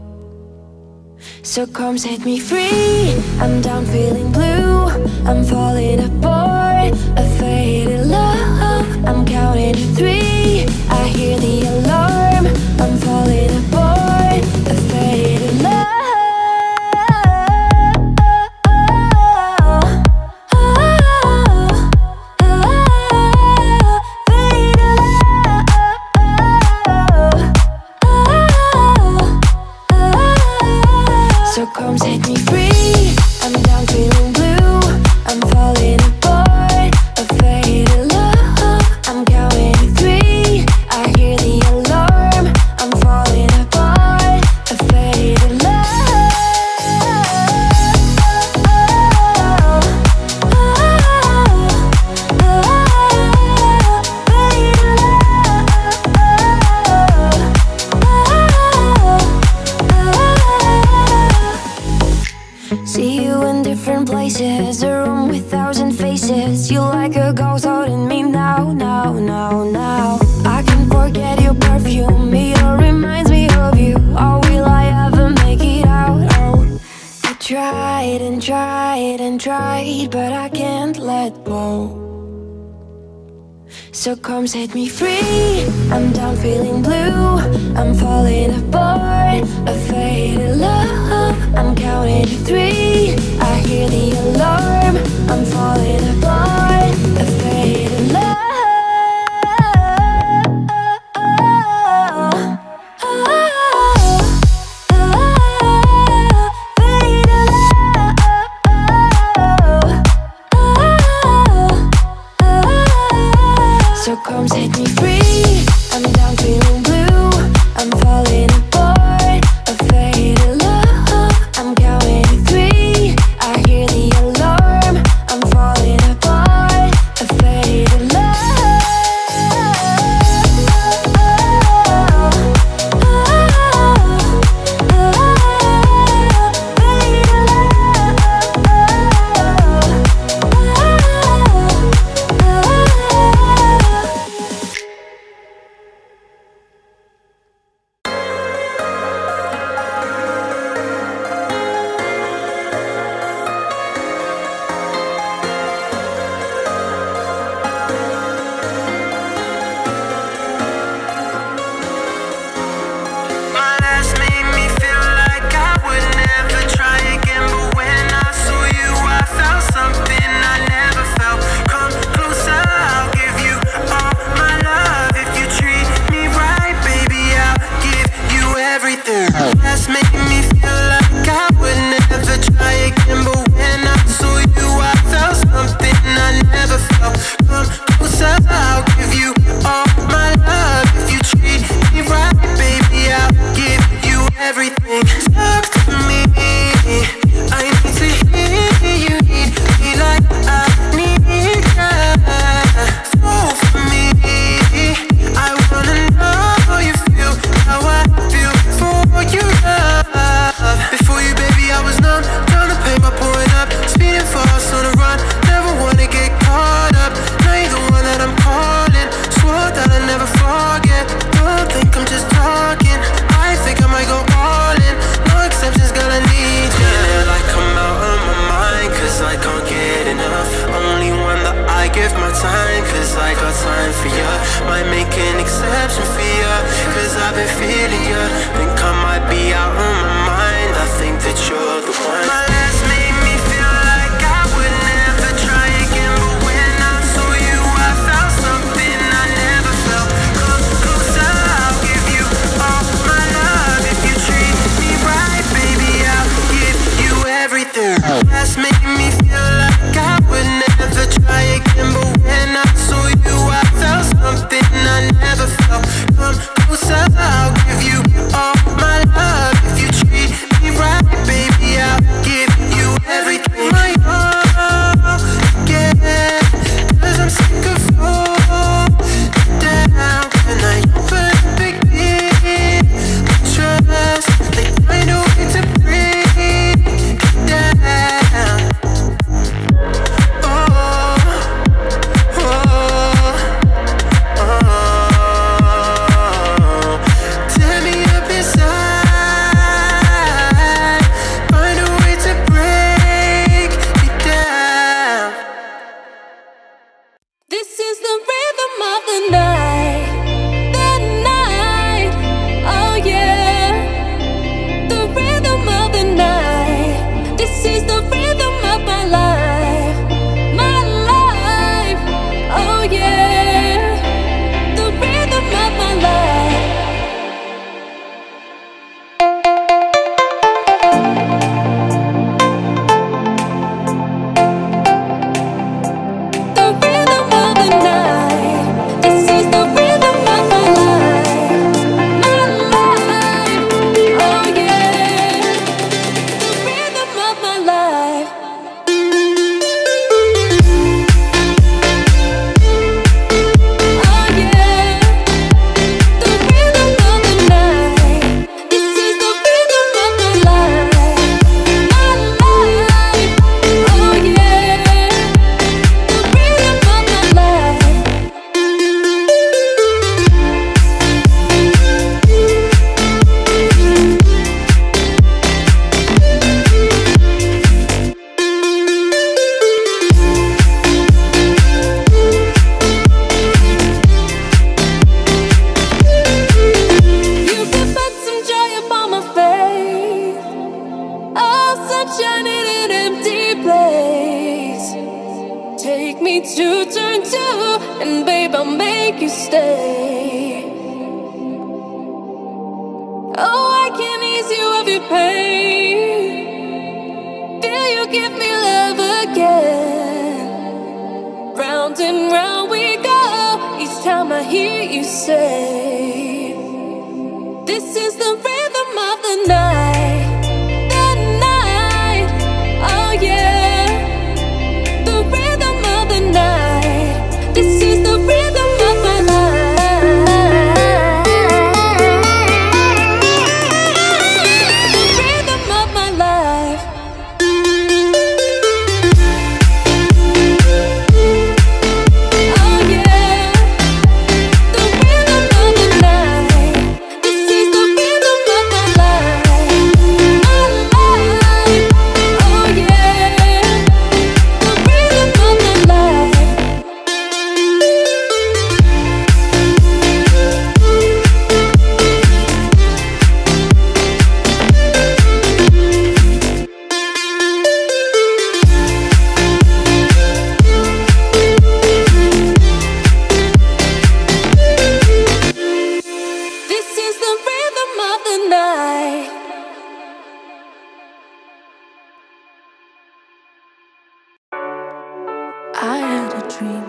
[SPEAKER 1] So come set me free. I'm down feeling blue. I'm falling apart. A faded love. I'm counting to 3. I hear the alarm. I'm falling apart. A faded love. So come set me free. I'm down feeling blue. I'm falling apart. A faded love. I'm counting to 3. I hear the alarm. I'm falling apart. A faded love. See you in different places, a room with 1,000 faces. You like a ghost holding me now, now, now, now. I can't forget your perfume, it all reminds me of you. Oh, will I ever make it out? Oh, I tried and tried and tried, but I can't let go. So come set me free. I'm down feeling blue. I'm falling apart. A faded love. I'm counting to 3. I hear the alarm. I'm falling apart. A faded love. So come set me free. I'm down feeling blue. I'm falling apart. A faded love. I'm counting to 3. I hear the alarm. I'm falling apart. A faded love.
[SPEAKER 4] My last made me feel like I would never try again, but when I saw you, I felt something I never felt. Come closer, I'll give you all my love. If you treat me right, baby, I'll give you everything. Last made me feel like I would never try again, but when I saw you, I felt something I never felt. Come closer, I'll give you all my love. If you treat me right, baby, I'll give you everything. Talk to me, I need to hear you need me like I need you. So for me, I wanna know how you feel, how I feel for you, love. Before you, baby, I was numb, trying to pay my point up, speeding fast on the run, never wanna get caught up. Now you're the one that I'm calling, swore that I'd never forget. Don't think I'm just talking, I think I might go all in. No exceptions, girl, I need you. Feeling like I'm out of my mind, cause I can't get enough. Only one that I give my time, cause I got time for you. Might make an exception for you, cause I've been feeling you. Think I might be out of my mind, I think that you're the one. My last made me feel like I would never try again, but when I saw you, I felt something I never felt. Come closer, I'll give you all my love. If you treat me right, baby, I'll give you everything. Last made me feel like I would never try again, but when I saw you, I felt something I never felt. Come closer, I'll give you all
[SPEAKER 5] the pain. Will you give me love again? Round and round we go. Each time I hear you say, this is the rhythm of the night. The night, oh yeah. The rhythm of the night. This is the rhythm of my life. The rhythm of my life. Oh yeah. The rhythm of the night. This is the rhythm of my life. My life. Oh yeah. The rhythm of my life. This is the rhythm of the night. I had a dream.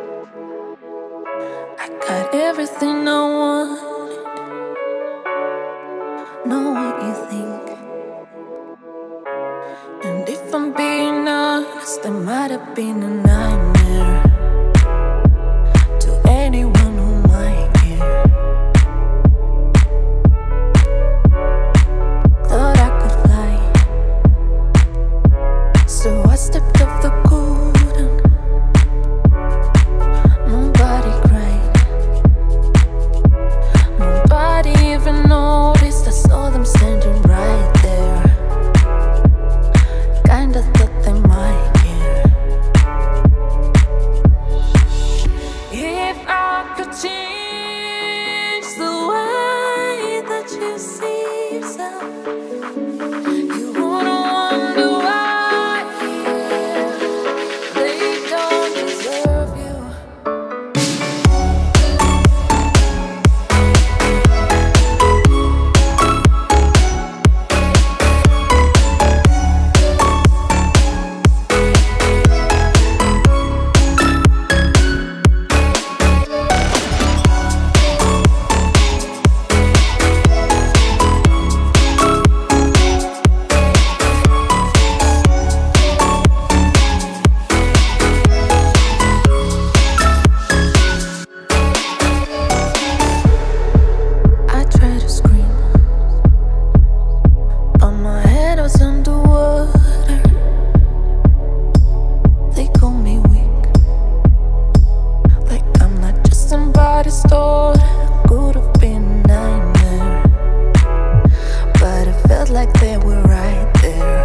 [SPEAKER 5] I got everything I wanted. Know what you think. And if I'm being honest, it might have been a nightmare to anyone who might care. Thought I could fly, so I stepped off the golden. Nobody cried, nobody even noticed. I saw them standing right there. Kinda thought they might care. If I could change the way that you see yourself, you wouldn't wonder why they don't deserve you. I tried to scream, but my head was underwater. They call me weak, like I'm not just somebody's daughter. Could have been a nightmare, but it felt like they were right there.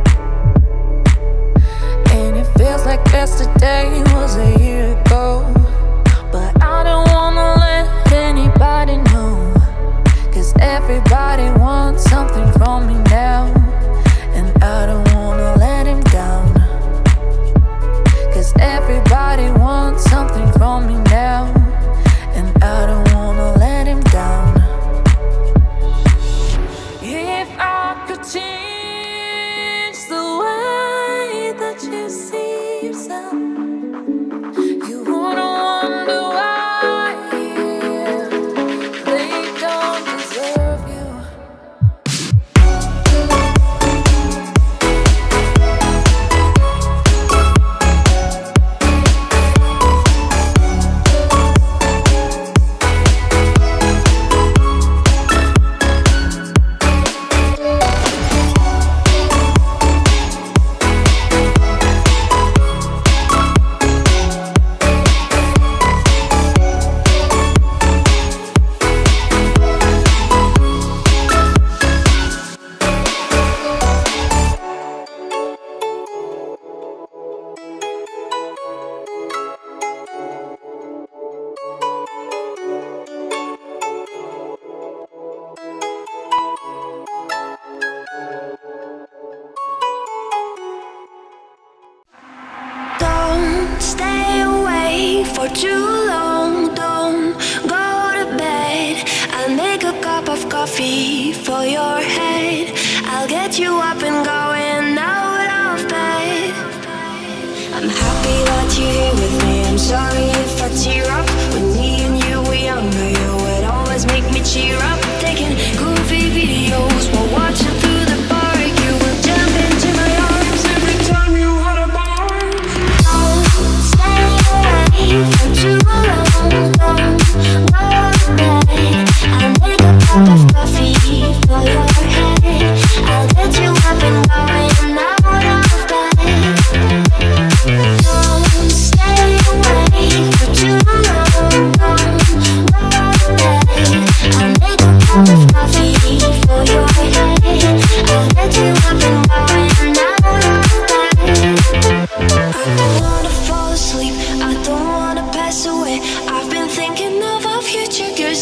[SPEAKER 5] And it feels like yesterday was a year ago. But I don't wanna let anybody know, 'cause everybody wants something from me now. And I don't wanna let him down, 'cause everybody wants something from me now. And I don't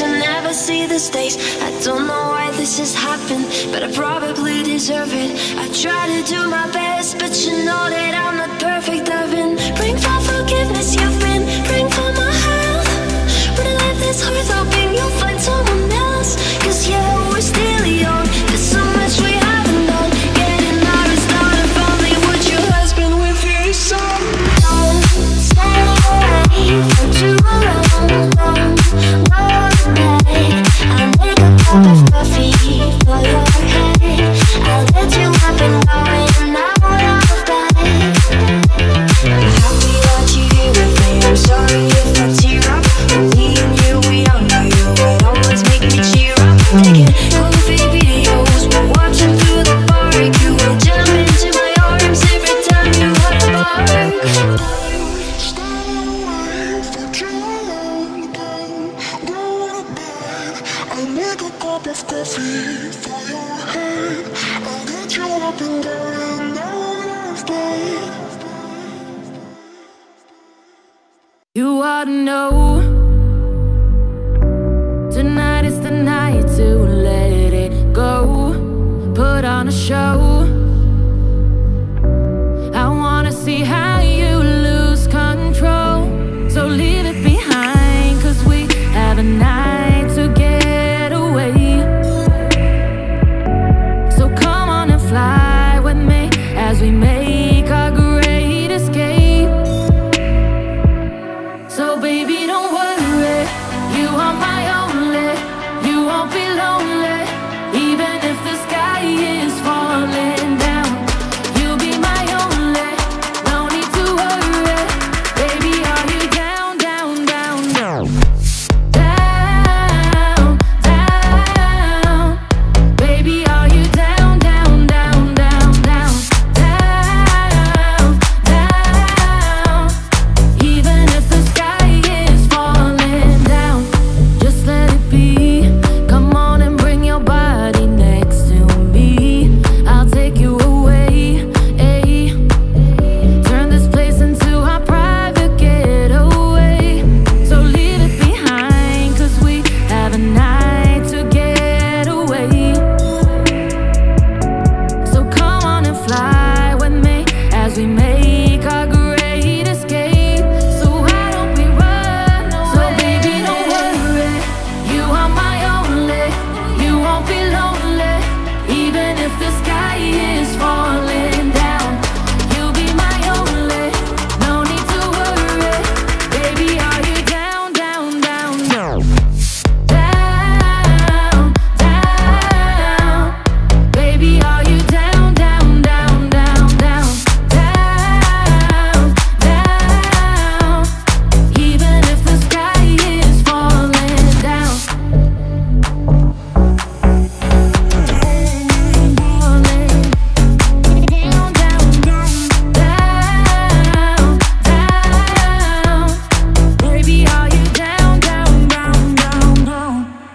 [SPEAKER 1] should never see the stage. I don't know why this has happened, but I probably deserve it. I try to do my best, but you know that I'm not perfect. I've been praying for forgiveness, you've been praying for my health. When I live this hard, hoping you'll find someone else. Cause yeah, we're still young, there's so much we haven't done. Getting out of start, if only would your husband with his son. Don't stay away for too long. I'll make a cup of coffee for your head. I'll get you up and going now out of bed. I'm happy that you're here with me. I'm sorry if I tear up. When me and you were younger, you would always make me cheer up. Taking coffee videos, we're watching through the park. You will jump into my arms every time you have a bark. Of coffee for your head. I'll get you up and going now of bed.
[SPEAKER 5] You ought to know tonight is the night to let it go. Put on a show. I wanna see how you lose control. So leave it behind, cause we have a night to get away. So come on and fly with me as we make our great escape. So baby, don't worry, you are my only. You won't be lonely, even if the sky is falling down. You'll be my only, no need to worry. Baby, are you down, down, down, down? Down, down. Baby, are you down, down, down, down, down? Down, down. Even if the sky is falling down, just let it be. Come on and bring your body next to me. I'll take you away, ayy. Turn this place into our private getaway. So leave it behind, cause we have a night to get away. So come on and fly with me as we make our great escape. So why don't we run away? So baby, don't worry, you are my only. You won't be lonely, even if the sky is falling down. You'll be my only, no need to worry. Baby, are you down, down, down, down? Down, down. Baby, are you down, down, down, down, down? Down, down. Even if the sky is falling down. Down, down, down, down. Baby, are you down, down, down, down, down?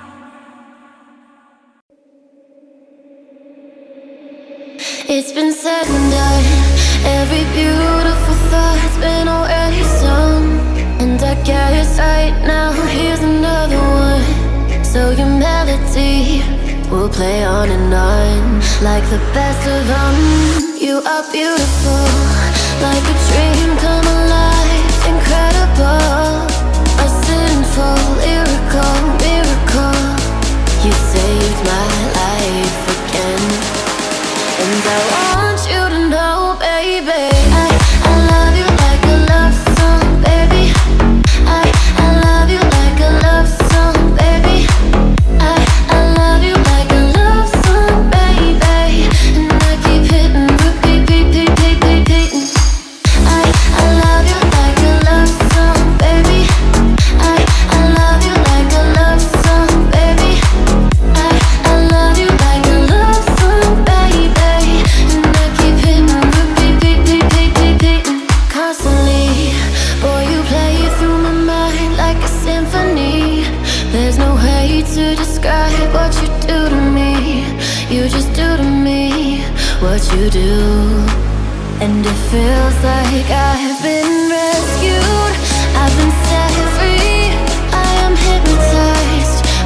[SPEAKER 1] It's been said and done. Every beautiful thought's been already sung. And I guess right now here's another one. So your melody will play on and on, like the best of them. You are beautiful, like a dream come alive. Incredible, a sinful lyrical miracle. You saved my life again. And I want you to know, baby, I love you like a love song, baby. I love you like a love song, baby. I love you like a love song, baby. And I keep hitting, repeating. I love you like a love song, baby. I love you like a love song, baby. I love you like a love song, baby. And I keep hitting, repeating constantly. Boy, you play through my mind like a symphony. There's no way to describe what you do to me. You just do to me what you do. And it feels like I've been rescued. I've been set free. I am hypnotized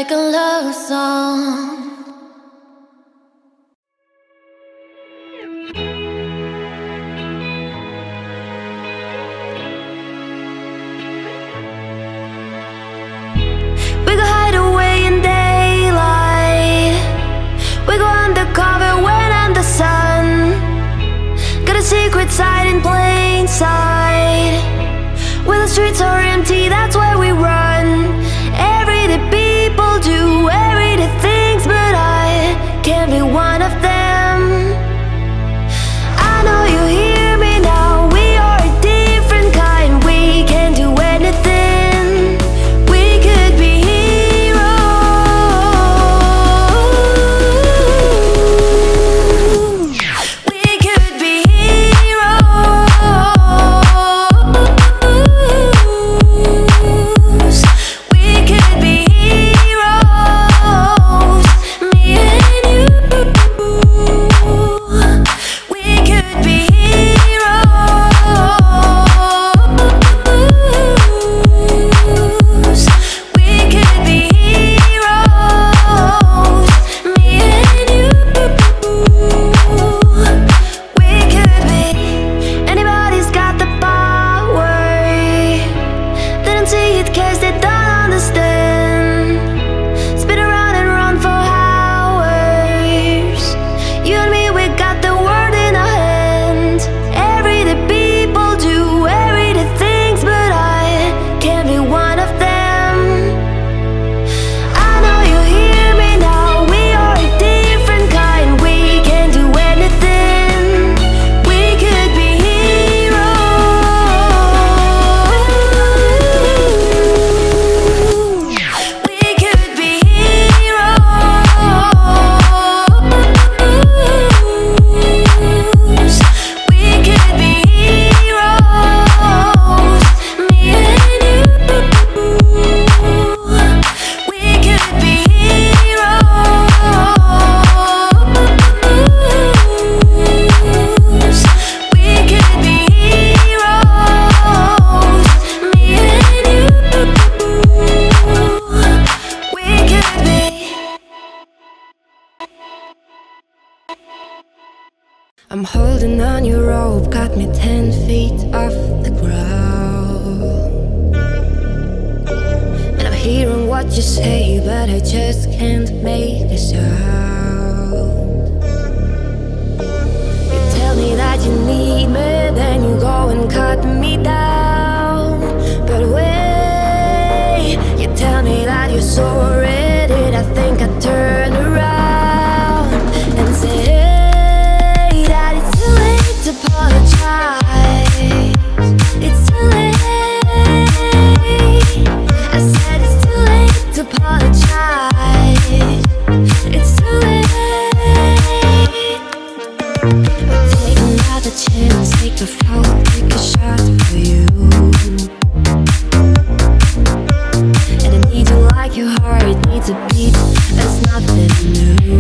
[SPEAKER 1] like a love song. We go hide away in daylight. We go undercover when I'm the sun. Got a secret side in plain sight. When the streets are empty, that's where we run. Everyday people do everyday things, but I can't be one of them. I know you hear me now. We are a different kind. We can do anything. We could be heroes. We could be heroes. We could be heroes. Me and you. We could be heroes. We could be heroes. Me and you. We could be. Anybody's got the power. They don't see it 'cause they don't understand. Spin around and run for hours. You and me, we got the world in our hands. Everyday people do everyday things, but I can't be one of them. I know you hear me now. We are a different kind. We can do anything. We could be heroes. We could be heroes. We could be heroes. Me and you. We could be heroes. We could be heroes. Me and you. We could be. I'm holding on your rope, got me 10 feet off the ground. And I'm hearing what you say, but I just can't make a sound. You tell me that you need me, then you go and cut me down. But wait, you tell me that you're sorry, did I think I'd turn around and say that it's too late to apologize. It's too late. I said it's too late to apologize. It's too late. Take another chance, take a fall, take a shot for you. And I need you like your heart needs a beat. That's nothing new.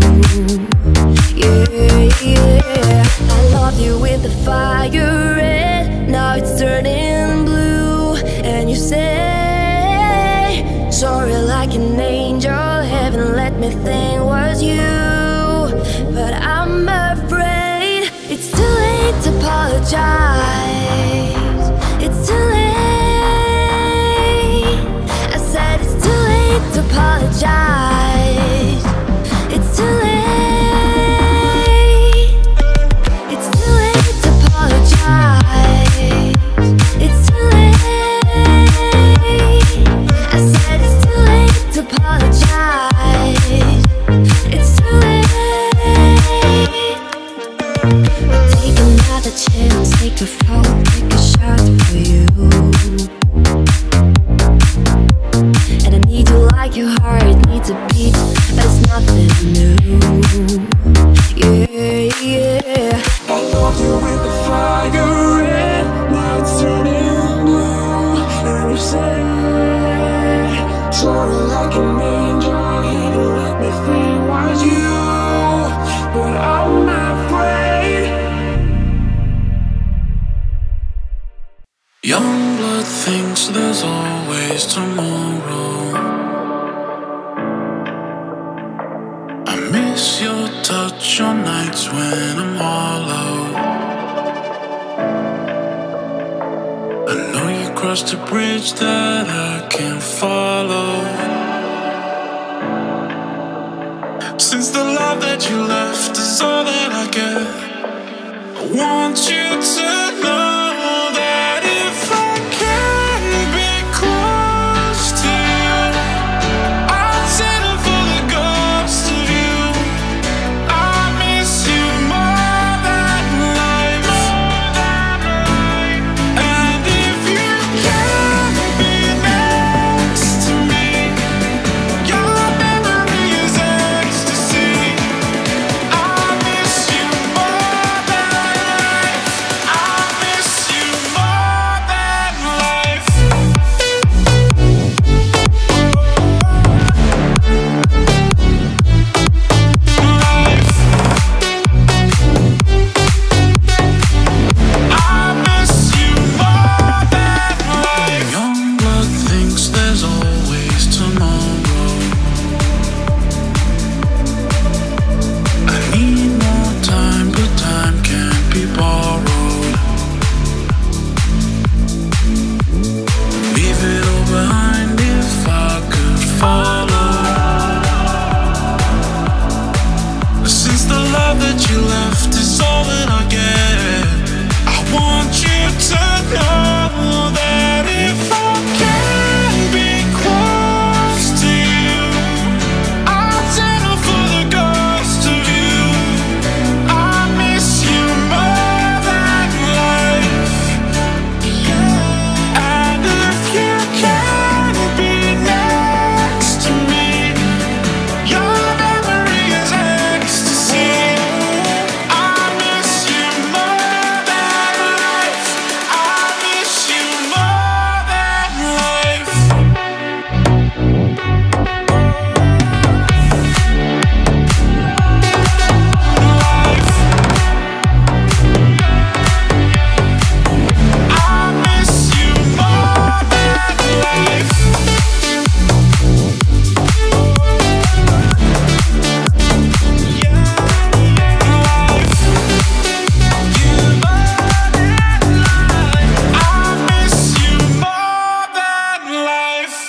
[SPEAKER 1] Yeah, yeah. I love you with the fire red. Now it's turning blue. And you say sorry like an angel. Heaven let me think was you. But I'm afraid it's too late to apologize. It's too late. I said it's too late to apologize. It's too late. It's too late to apologize. It's too late. I said it's too late to apologize. It's too late. Take another chance, take a fall, take a
[SPEAKER 2] miss your touch on nights when I'm hollow. I know you crossed a bridge that I can't follow. Since the love that you left is all that I get, I want you to know that if I can be close to you, I'll settle for the ghost of you. I miss you more than life. And if you can be next to me, your memory is ecstasy. I miss you more than life. I miss you more than life. I miss you more than life. Young blood thinks there's always tomorrow. I need more time, but time can't be borrowed. Leave it all behind if I could follow. Since the love that you left is all that I get, I want you to know that if I can be close to you, I'll settle for the ghost of you. I miss you more than life. And if you can be next to me, your memory is ecstasy. I miss you more than life. I miss you more than life. I miss you more than life. I miss you more than life.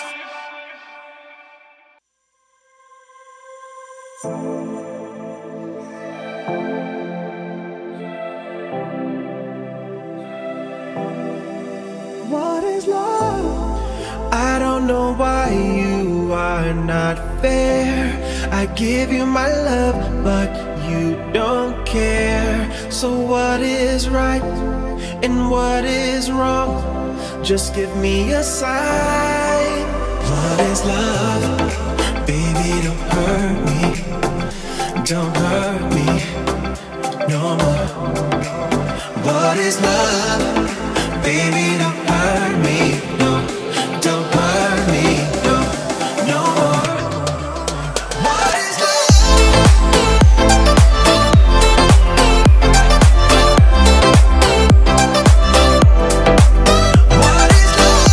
[SPEAKER 3] What is love? I don't know why you are not fair. I give you my love, but you don't care. So what is right and what is wrong? Just give me a sign. What is love? Baby, don't hurt me. Don't hurt me no more. What is love? Baby, don't hurt me. No, don't hurt me. No, no more. What is What is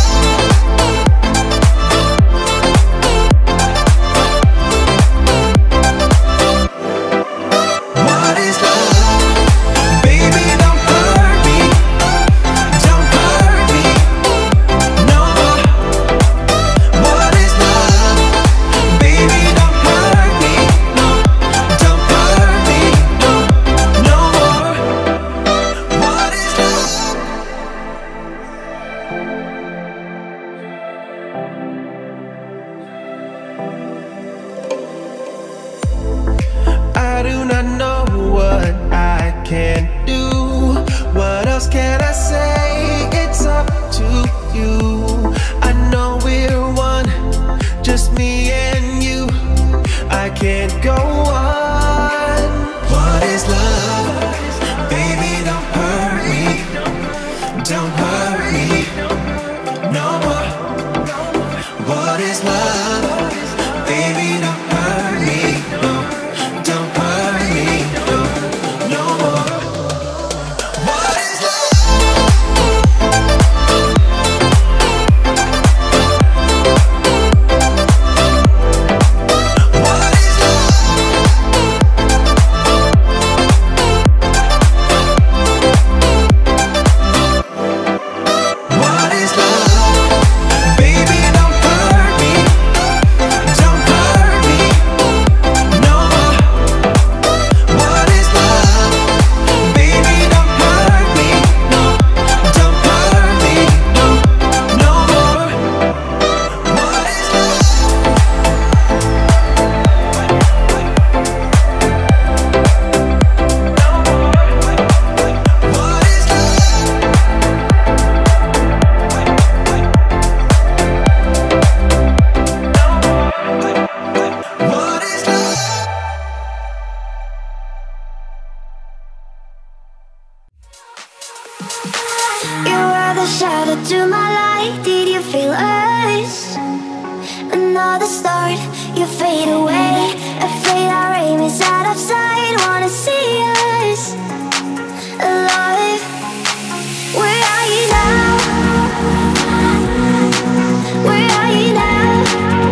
[SPEAKER 3] What is love? Baby, don't hurt me. Don't hurt me no more. What is love? Baby, don't hurt me. No, don't hurt me. No, no more. What is love? I do not know what I can do. What else can I say? It's up to you. I know we're one, just me and you. I can't go on. What is love? Baby, don't hurt me. Don't hurt me no more. What is love? Baby, don't hurt me. No, don't hurt me. No, no more. What is love? What is love?
[SPEAKER 1] aim is out of sight. Wanna see us alive. Where are you now? Where are you now?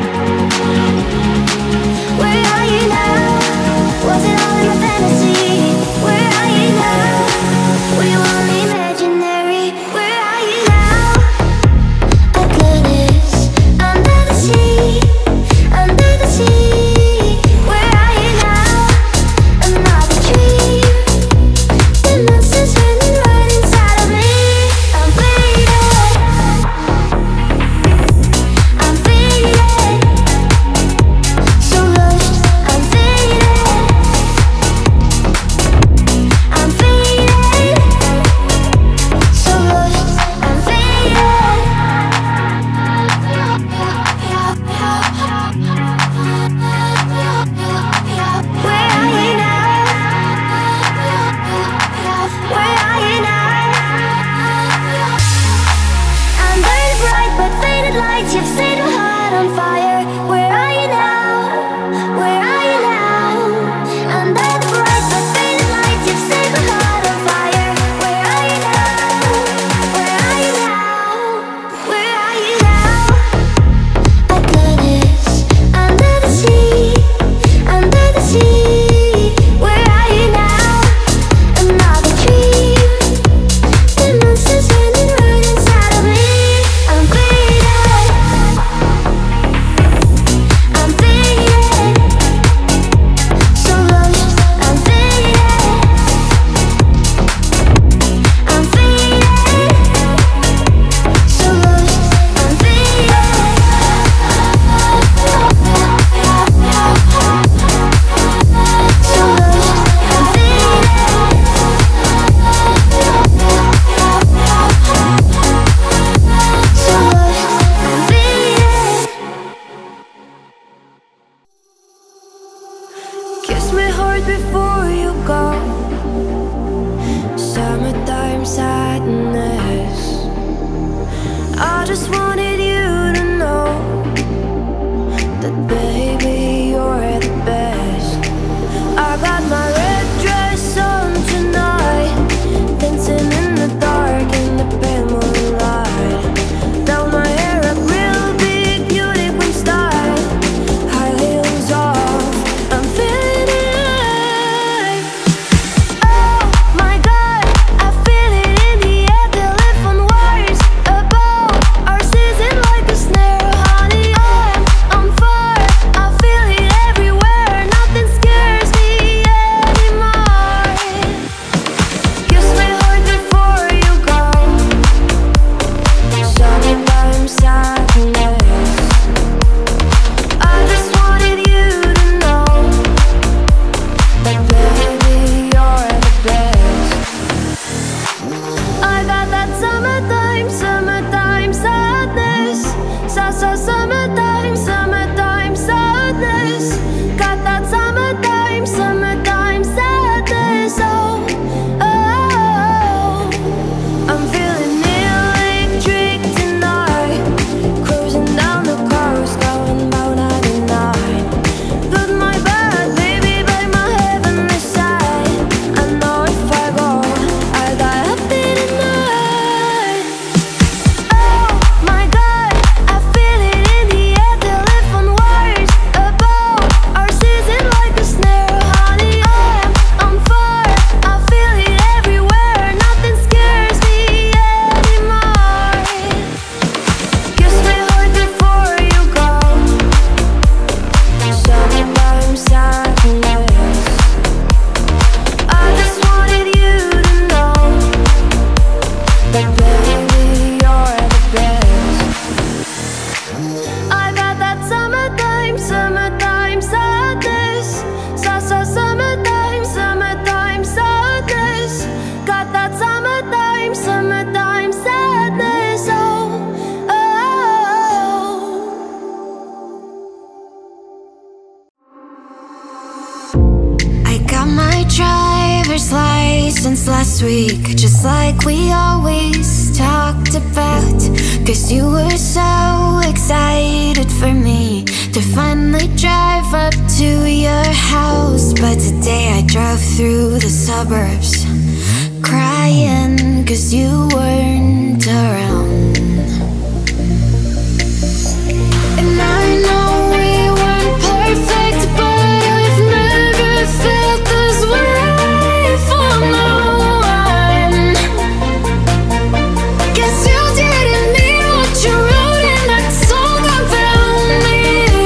[SPEAKER 1] Where are you now? Was it all in a fantasy? Where are you now? We were imaginary. Where are you now? Atlantis, under the sea, under the sea. Where are you now? Another dream. The monster's running right inside of me. I'm faded. I'm faded. So lost. I'm faded. I'm faded. So lost. I'm faded. Where are you now? Where are you now? Under the bright but faded lights, you've set my heart on fire. Where are you now? Where are you now? Under the bright but faded lights, you've set my heart on fire. Where are you now? Where are you now? Where are you now? Atlantis, under the sea, under the sea. Where are you now? Another dream. The monster's running right inside of me. I'm faded. I'm faded. So lost. I'm faded. I'm faded. So lost. I'm faded. So lost. I'm kiss me hard before you go. Summertime sadness. I just wanted you to know that baby you're the best. I got my red dress on tonight, dancing in the dark in the pale moonlight. Down my hair up real big, beauty queen style. High heels off, I'm feeling alive. Oh my God, I feel it in the air. Telephone wires above our season like a snare. Honey, I'm on fire. I feel it everywhere. Nothing scares me anymore. Kiss me hard before you go. Summertime sadness. I just wanted you to know that baby you're the best. I got that summertime, summertime sadness. Summertime, summertime sadness. Got that summertime, summertime sadness. Oh, oh, I'm feeling electric tonight. Cruising down the coast, going about 99. Good my bad, baby, by my heavenly side. I know if I go, I got happy tonight. Oh my God, I feel it in the air. Telephone wires above our season like a snare. Honey, I'm on fire. I feel it everywhere. Nothing scares me anymore. Kiss me hard before you go. Summertime sadness. I just wanted you to know that baby you're the best. I got that summertime, summertime sadness. Summertime, summertime sadness. Got that summertime, summertime sadness. Oh, oh. I got my driver's license last week, just like we always talked about. 'Cause you were so excited for me to finally drive up to your house. suburbs, crying 'cause you weren't around. And I know we weren't perfect, but I've never felt this way for no one. Guess you didn't mean what you wrote in that song about me.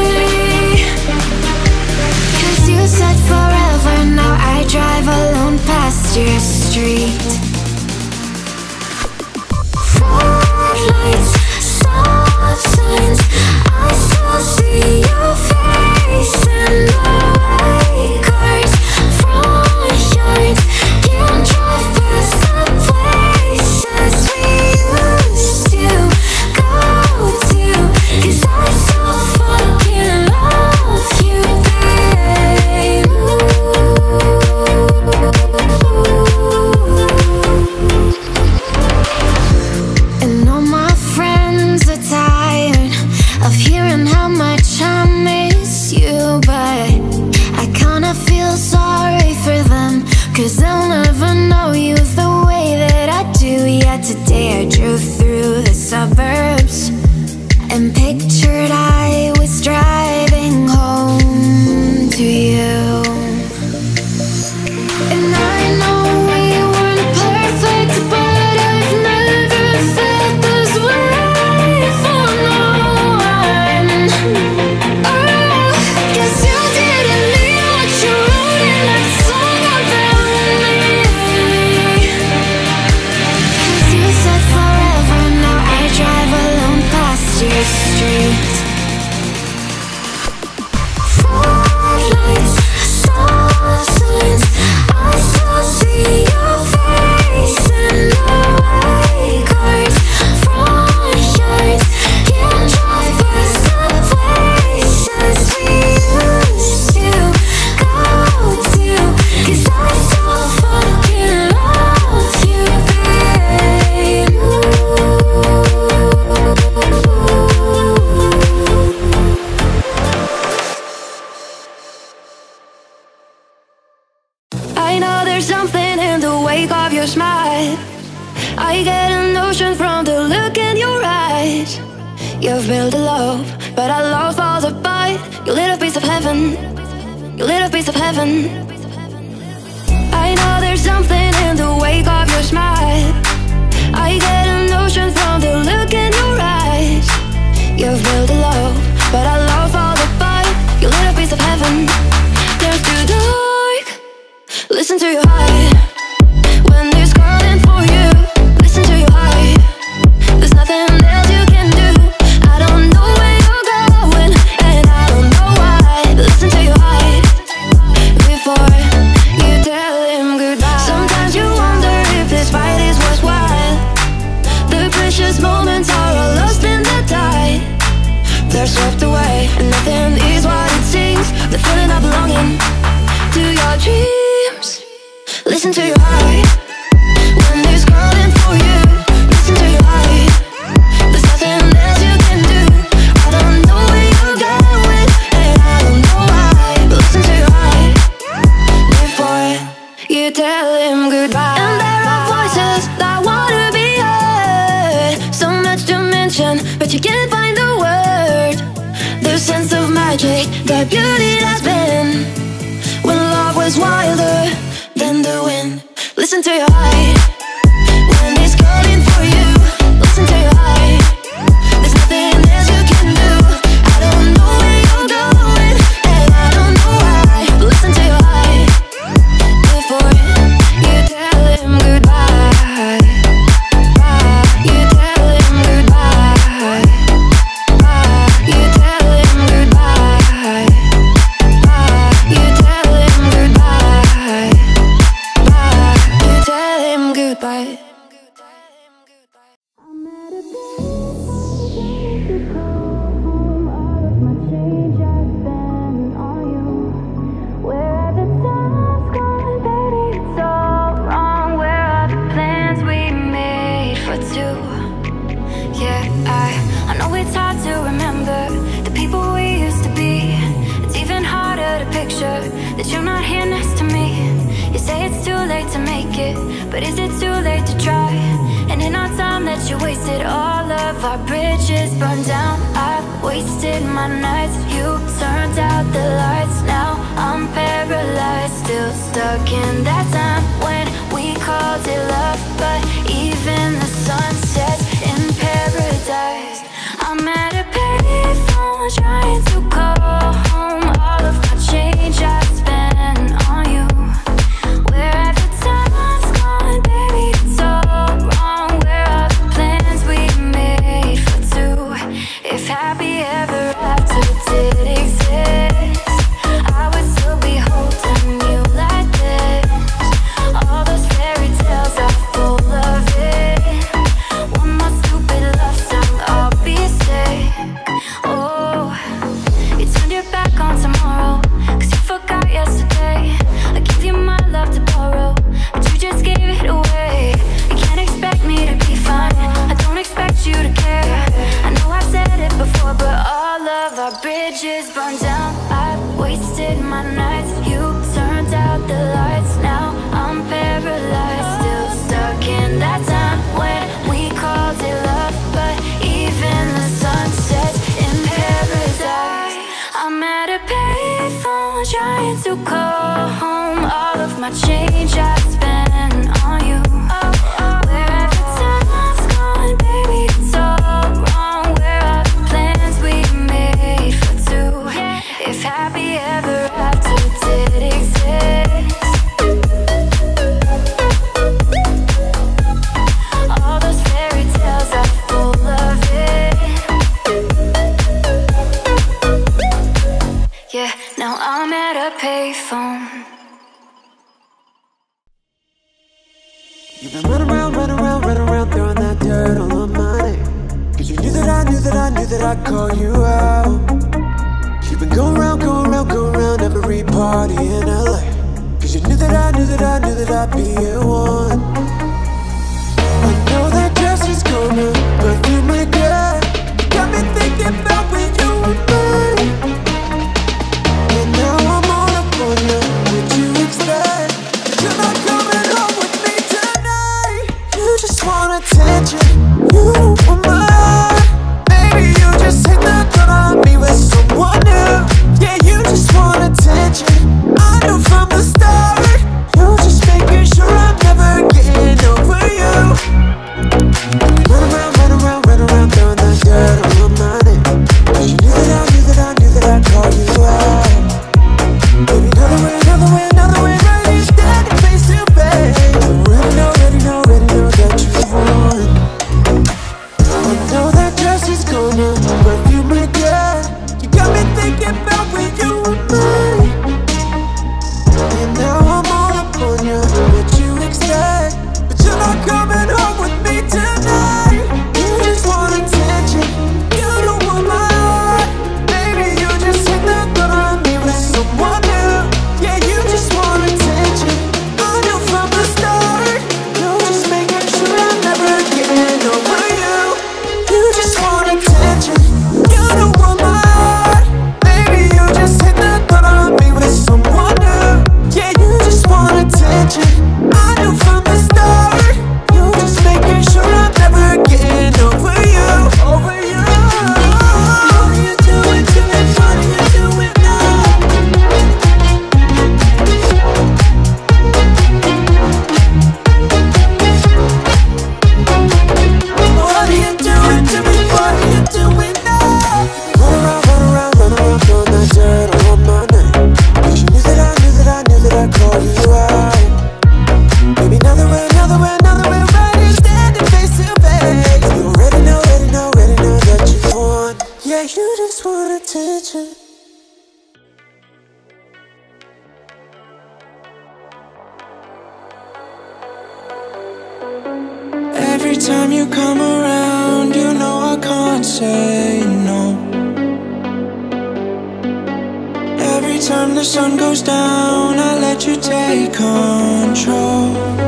[SPEAKER 1] 'Cause you said forever, now I drive alone past your street. Floodlights, stop signs, I still see your face in the white cars, front yards, can't drive past the places we used to go to, 'cause I so fucking love you, babe. And all my friends are tired of hearing how much I miss you, but I kinda feel sorry for them, 'cause they'll never know you the way that I do. Yet today I drove through the suburbs and pictured I was driving home to you. And I know we weren't perfect, but I've never felt this way for no one. Oh, guess you didn't mean what you wrote in that song about me. 'Cause you said forever, now I drive alone past your street. Floodlights, stop signs, I still see your face in the white cars, front yards, can't drive past the places we used to go to, 'cause I so fucking love you, babe. I know there's something in the wake of your smile. I get a notion from the look in your eyes. You've built a love, but our love falls apart. Your little piece of heaven, your little piece of heaven. I know there's something in the wake of your smile. I get a notion from the look in your eyes. You've built a love, but our love falls apart. Your little piece of heaven. There's too dark. Listen to your heart when it's calling for you. Listen to your heart. There's nothing else you can do. I don't know where you're going, and I don't know why. Listen to your heart before you tell him goodbye. Sometimes you wonder if this fight is worthwhile. The precious moments are all lost in the tide. They're swept away, and nothing is what it seems. The feeling of belonging to your dreams. Listen to your heart when it's calling for you. Listen to your heart. There's nothing else you can do. I don't know where you're going, and I don't know why. But listen to your heart before you tell him goodbye. And there are voices that wanna be heard. So much to mention, but you can't find the word. The sense of magic, the beauty that's been when love was wilder than the wind. Listen to your heart when it's calling for you. Listen to your heart. There's nothing else you can do. I don't know where you're going, and I don't know why. But listen to your heart before you tell him goodbye. You tell him goodbye. You tell him goodbye. You tell him goodbye. You tell him goodbye. I know it's hard to remember the people we used to be. It's even harder to picture that you're not here next to me. You say it's too late to make it, but is it too late to try? And in our time that you wasted, all of our bridges burned down. I've wasted my nights, you turned out the lights. Now I'm paralyzed, still stuck in that time when we called it love. But even the sun sets in paradise. I'm at a payphone trying to call home. All of my change I spent on you. Where have the time's gone, baby, it's all wrong. Where are the plans we made for two? If happy ever after did exist, I would still be holding you like this. All those fairy tales are full of it. One more stupid love song, I'll be sick. Oh, you turned your back on tomorrow, 'cause you forgot yesterday. I gave you my love to borrow, but you just gave it away. You can't expect me to be fine, I don't expect you to care. I know I've said it before, but all of our bridges burned down. I've wasted my nights, you turned out the lights. Now I'm paralyzed, still stuck in that time when we called it love. But even the sun sets in paradise. I'm at a payphone trying to call home. All of my change I spent on you. Where have the time's gone, baby, it's all wrong. Where are the plans we made for two? If happy ever after did exist, all those fairy tales are full of it. Yeah, now I'm at a payphone.
[SPEAKER 6] You've been running around, throwing that dirt all on my name. 'Cause you knew that I'd call you out. You've been going around every party in LA. 'Cause you knew that I'd be your one. I know that dress is gonna perfume my girl. You got me thinking about when you were mine. And now I'm all up on you, what you expect? You're not coming home with me tonight. You just want attention, you don't want my heart. Maybe you just hit the gun on me with someone new. Yeah, you just want attention, I knew from the start. You just making sure I'm never getting over you. Run around, throwing that dirt all on my name. 'Cause you knew that I'd call you out. Baby, another way, right here standing face to face. Already know that you won. I know that dress is gonna perfume my girl. You got me thinking about when you were mine. And now I'm all up on you, what you expect? But you're not coming home with me tonight. You just want attention, you don't want my heart. Baby, you just hit the gun on me with someone new. Yeah, you just want attention, I knew from the start. You're just making sure I'm never getting over you. You just want attention, you don't want my heart. Baby, you just hit the gun on me with someone new. Yeah, you just want attention, I knew from the start. You're just making sure I'm never getting over you. Over you. What are you doing to me? What are you doing now? What are you doing to me? What are you doing now? Run around, throwing that dirt all on my name. 'Cause you knew that I'd call you out. Baby, another way, right here standing face to face. You already know that you won. Yeah, you just want attention. Every time you come around, you know I can't say no. Every time the sun goes down, I let you take control.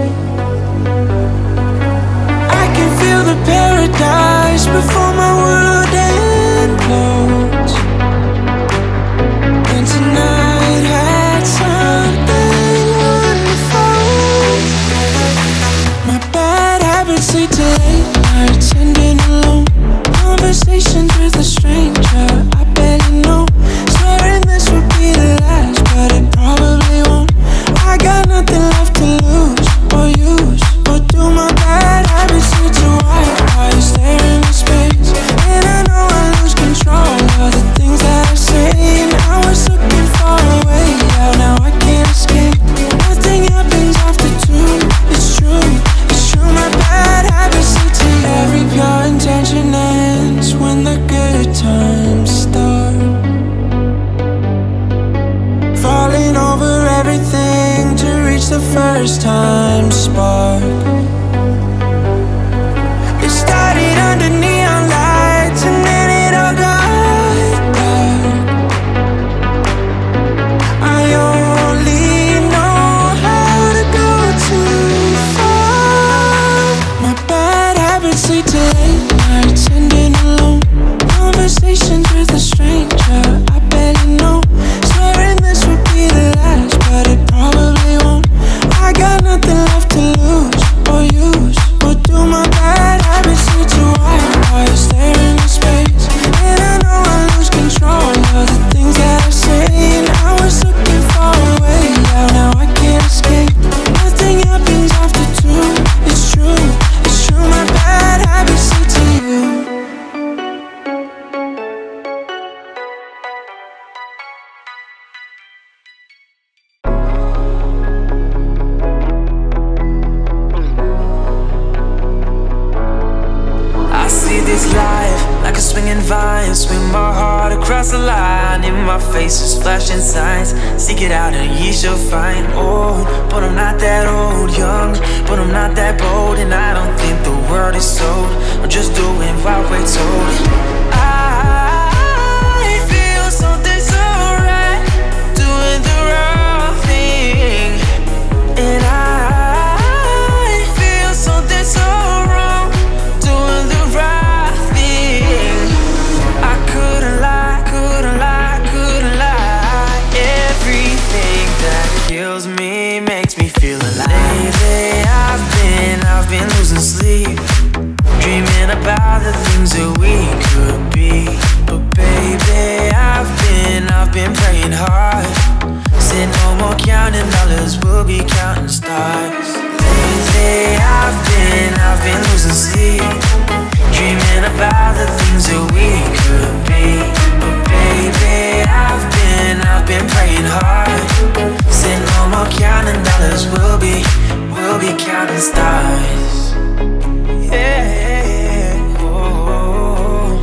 [SPEAKER 6] I can feel the paradise before my world implodes. And tonight had something wonderful. reached the first time spark. It started under neon lights and then it all got dark. I only know how to go too far. My bad habits lead to late nights ending alone. Conversations with a stranger I barely know. Swearing this would be the last, but it probably won't. I got nothing left to lose or use. What do my bad habits lead to? Why you stare into space? And I know I lose control of the things that I say. And I was looking for a way out, now I can't escape. Nothing happens after two. It's true, it's true. My bad habits lead to you.
[SPEAKER 4] I see this life like a swinging vine. Swing my heart across the line. In my face is flashing signs. Seek it out and ye shall find. Old, but I'm not that old. Young, but I'm not that bold. And I don't think the world is sold. I'm just doing what we're told. I feel something so right, doing the wrong thing. And I feel something so wrong, doing the right thing. I couldn't lie, couldn't lie, couldn't lie. Everything that kills me makes me feel alive. Lately I've been losing sleep, dreaming about the things that we could be. But baby, I've been praying hard. Said no more counting dollars, we'll be counting stars. Lately I've been losing sleep, dreaming about the things that we could be. But baby, I've been praying hard. Said no more counting dollars, we'll be counting stars. Yeah, oh.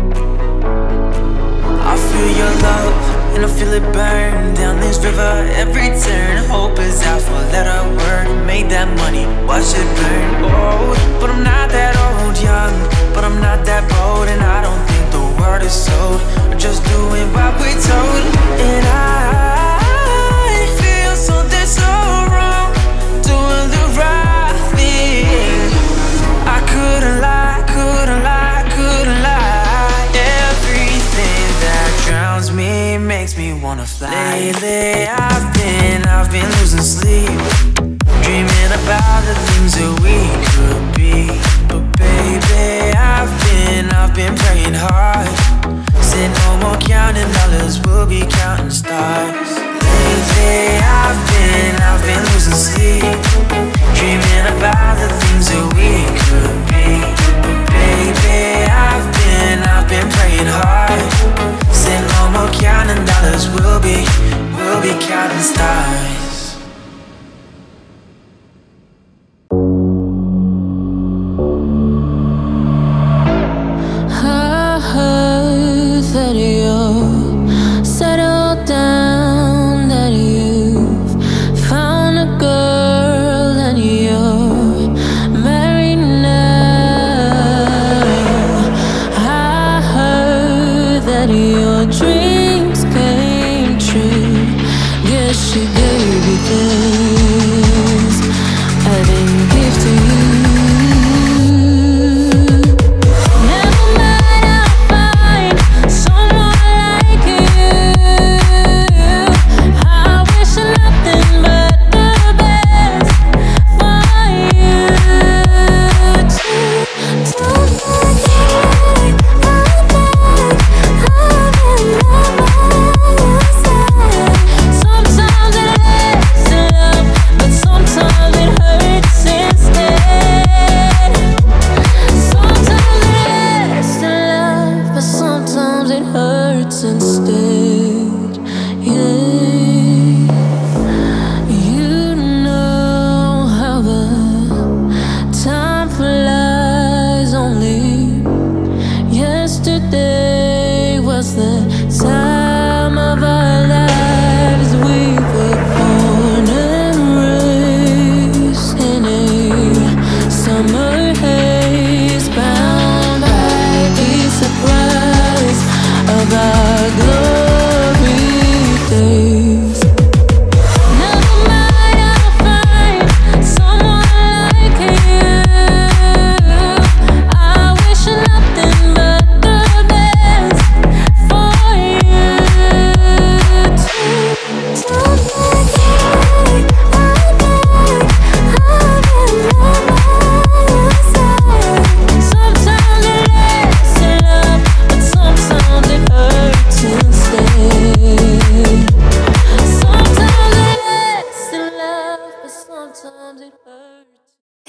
[SPEAKER 4] I feel your love and I feel it burn down this river. Every turn, hope is out for a letter word. Made that money, watch it burn. Old, but I'm not that old. Young, but I'm not that bold. And I don't think the word is sold. I'm just doing what we're told. And I feel something so wrong, doing the right thing. I couldn't lie, couldn't lie, couldn't lie. Everything that drowns me makes me wanna fly. Lately I've been losing sleep, dreaming about the things that we could be. But baby, I've been praying hard. Said no more counting dollars, we'll be counting stars. Lately I've been losing sleep, dreaming about the things that we could be. But baby, I've been praying hard. Said no more counting dollars, we'll be counting stars.
[SPEAKER 5] I heard that you settled down, that you've found a girl and you're married now. I heard that your dreams came true. Guess she gave you things I didn't give to you. Never mind, I'll find someone like you. I wish nothing but the best for you too. Don't forget, I'm back. I've been by your side. Sometimes it lasts in love.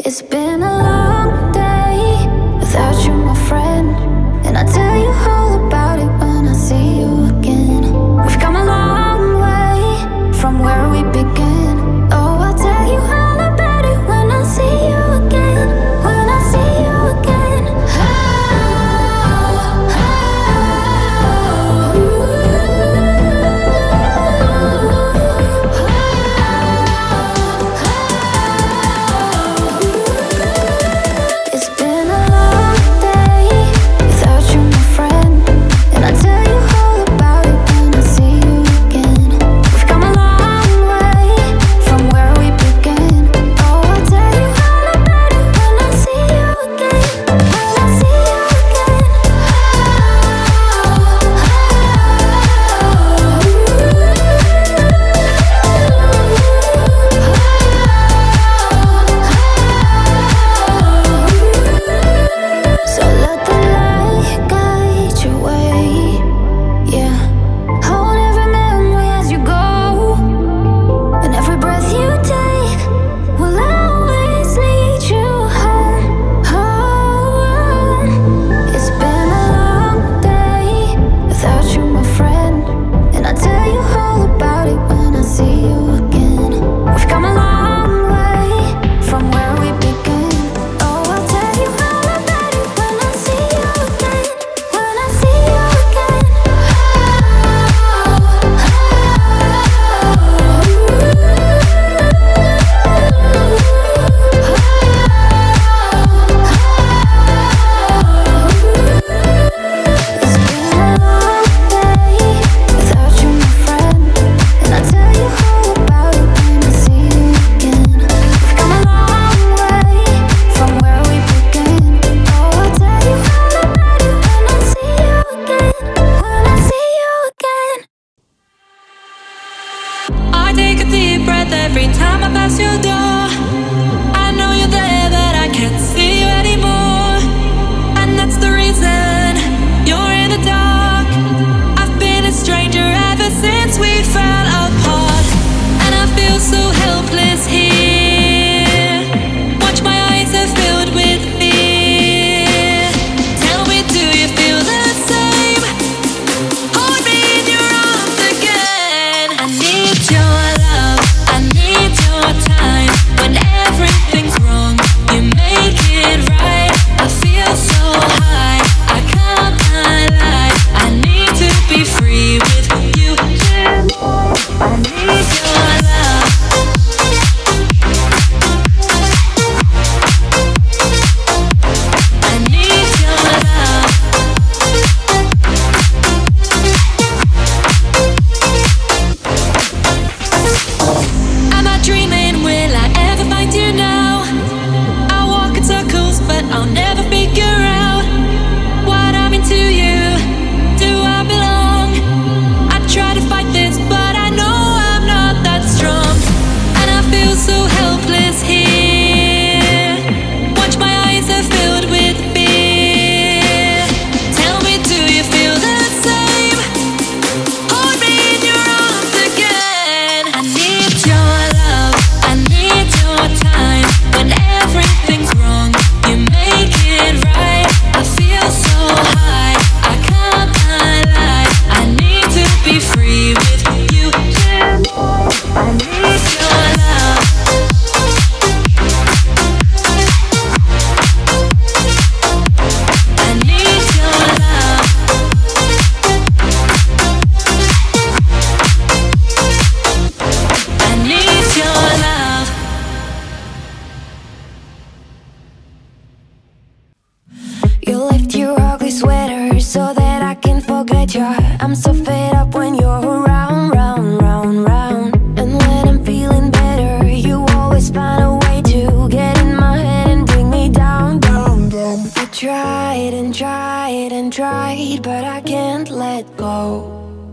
[SPEAKER 1] It's been a long day without you, my friend, and I'll tell you all about it when I see you again. We've come a long way from where we began. Oh, I'll tell you all about it when I see you again. When I see you again. It's been a long day without you, my friend, and I'll tell you all about it when I see you again. We've come a long way from where we began. Oh, I'll tell you all about it when I see you again. When I see you again. So let the light guide your way. Yeah, hold every memory as you go, and every breath you take will always lead you home. Home. It's been a long day without you, my friend, and I'll tell you all about it when I see you again. We've come a long way from where we began. Oh, I'll tell you all about it when I see you again. When I see you again. It's been a long day without you, my friend, and I'll tell you all about it when I see you again. We've come a long way from where we began. Oh, I'll tell you all about it when I see you again. When I see you again.
[SPEAKER 5] I take a deep breath every time I pass your door. I know you're there, but I can't see you anymore. And that's the reason you're in the dark. I've been a stranger ever since we fell apart, and I feel so helpless here. Watch, my eyes are filled with fear. Tell me, do you feel the same? Hold me in your arms again. I need your love, I need your time. When everything's wrong, you make it right. I feel so high, I can't lie. I need to be free with you. I need your love. I need your love. Am I dreaming? Will I ever find you now? I walk in circles, but I'll never figure out what I'm into you. Do I belong? I try to fight this, but I know I'm not that strong, and I feel so helpless here. Watch, my eyes are filled with fear. Tell me, do you feel the same? Hold me in your arms again. I need your love, I need your time. When everything's wrong, you make it right. I feel so high, I can't lie. I need to be free with you. I need your love. I need your love. I need your love.
[SPEAKER 1] You lift your ugly sweater so that I can forget you. I'm so fed up when you're around, round, round, round. And when I'm feeling better, you always find a way to get in my head and bring me down, down, down. I tried and tried and tried, but I can't let go.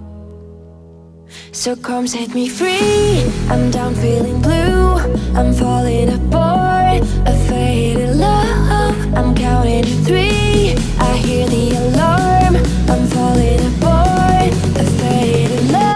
[SPEAKER 1] So come set me free. I'm down feeling blue, I'm falling apart, a faded love. I'm counting to 3, I hear the alarm. I'm falling apart, a faded love.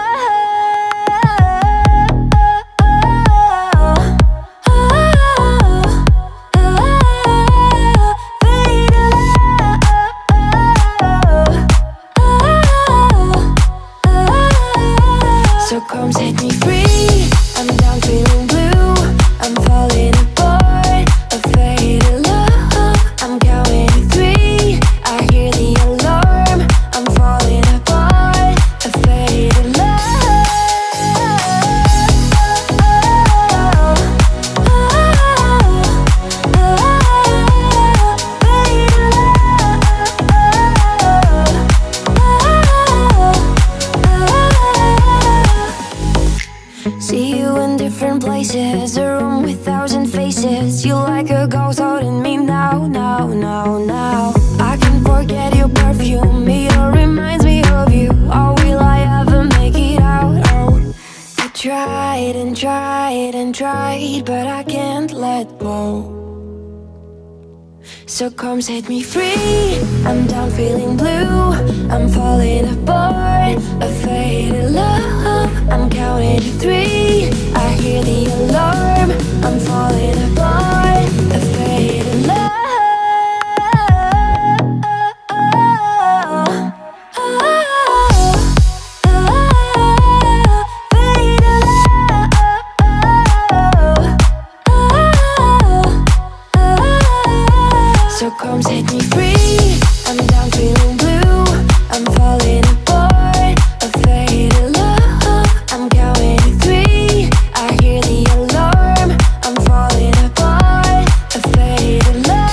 [SPEAKER 1] you in different places, a room with 1,000 faces. You like a ghost holding me now, now, now, now. I can't forget your perfume, it all reminds me of you. Oh, will I ever make it out? Oh, I tried and tried and tried, but I can't let go. So come set me free, I'm done feeling blue. I'm falling apart, a faded love. I'm counting to 3, I hear the alarm. I'm falling apart, a faded love. So come set me free, I'm down feeling blue. I'm falling apart, a faded love. I'm counting to 3, I hear the alarm. I'm falling apart, a faded love.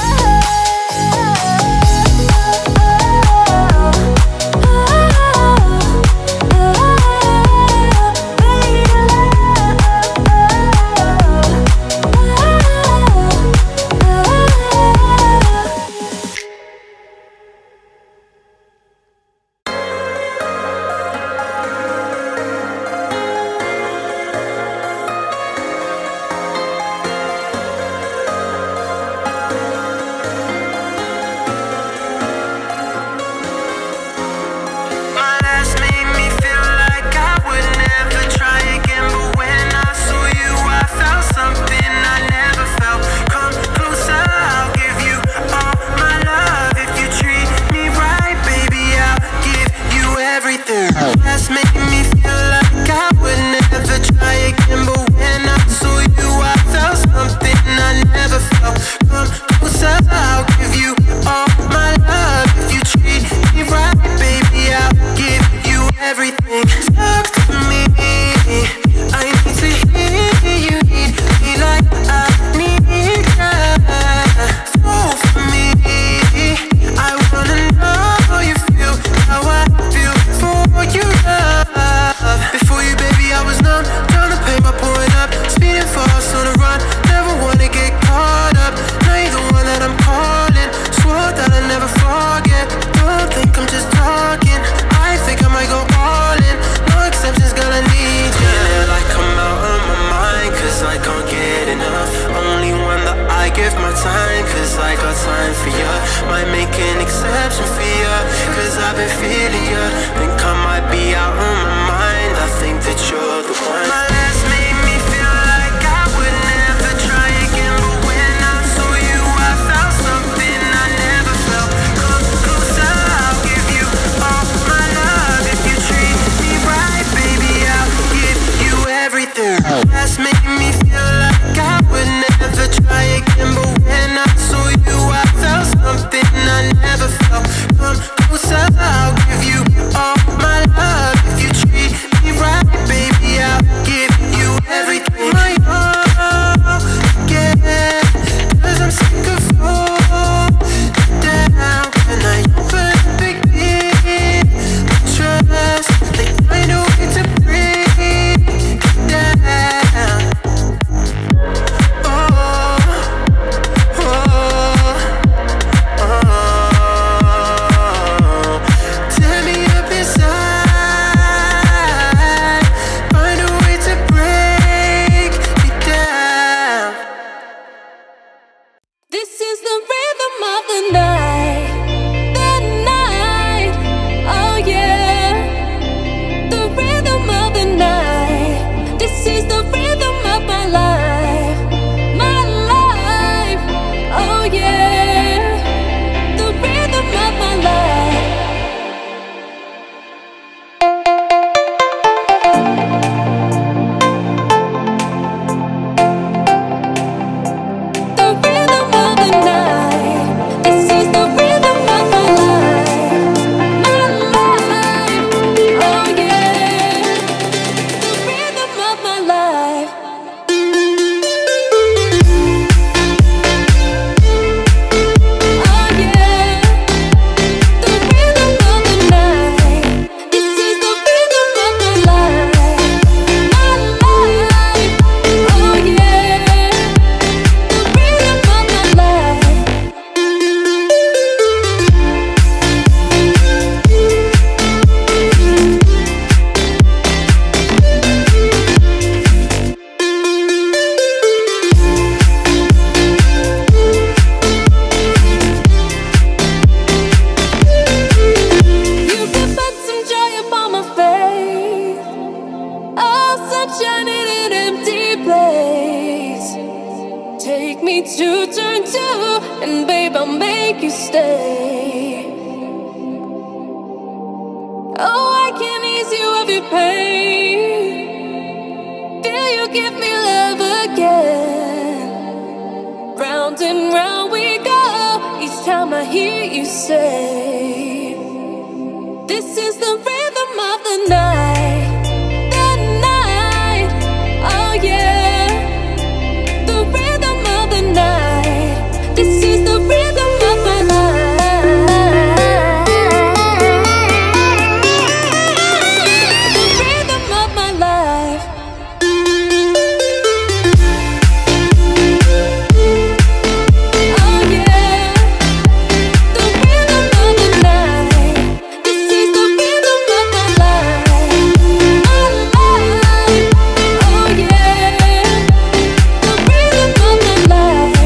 [SPEAKER 3] Oh
[SPEAKER 5] me to turn to, and babe, I'll make you stay. Oh, I can ease you of your pain. Feel you give me love again. Round and round we go. Each time I hear you say, this is the rhythm of the night. The night, oh yeah. The rhythm of the night. This is the rhythm of my life. The rhythm of my life. Oh yeah. The rhythm of the night. This is the rhythm of my life. Oh yeah. The rhythm of my life.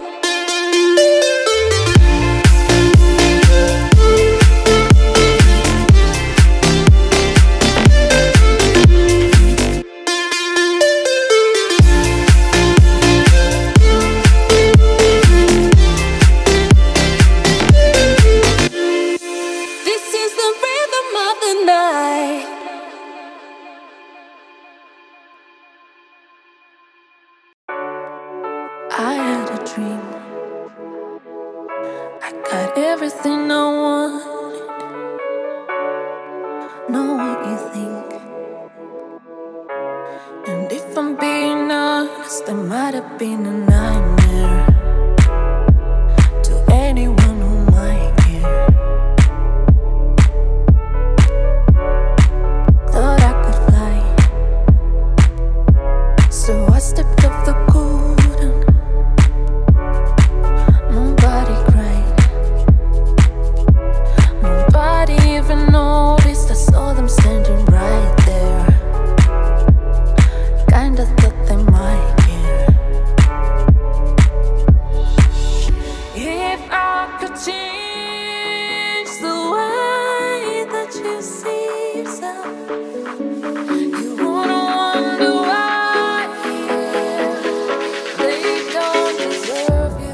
[SPEAKER 5] This is the rhythm of the night. I had a dream. I got everything I wanted. Know what you think. And if I'm being honest, it might have been a nightmare to anyone who might care. Thought I could fly, so I stepped off the golden. Nobody cried, nobody even noticed. I saw them standing right there. Kinda thought they might care. If I could change the way that you see yourself, you wouldn't wonder why they don't deserve you.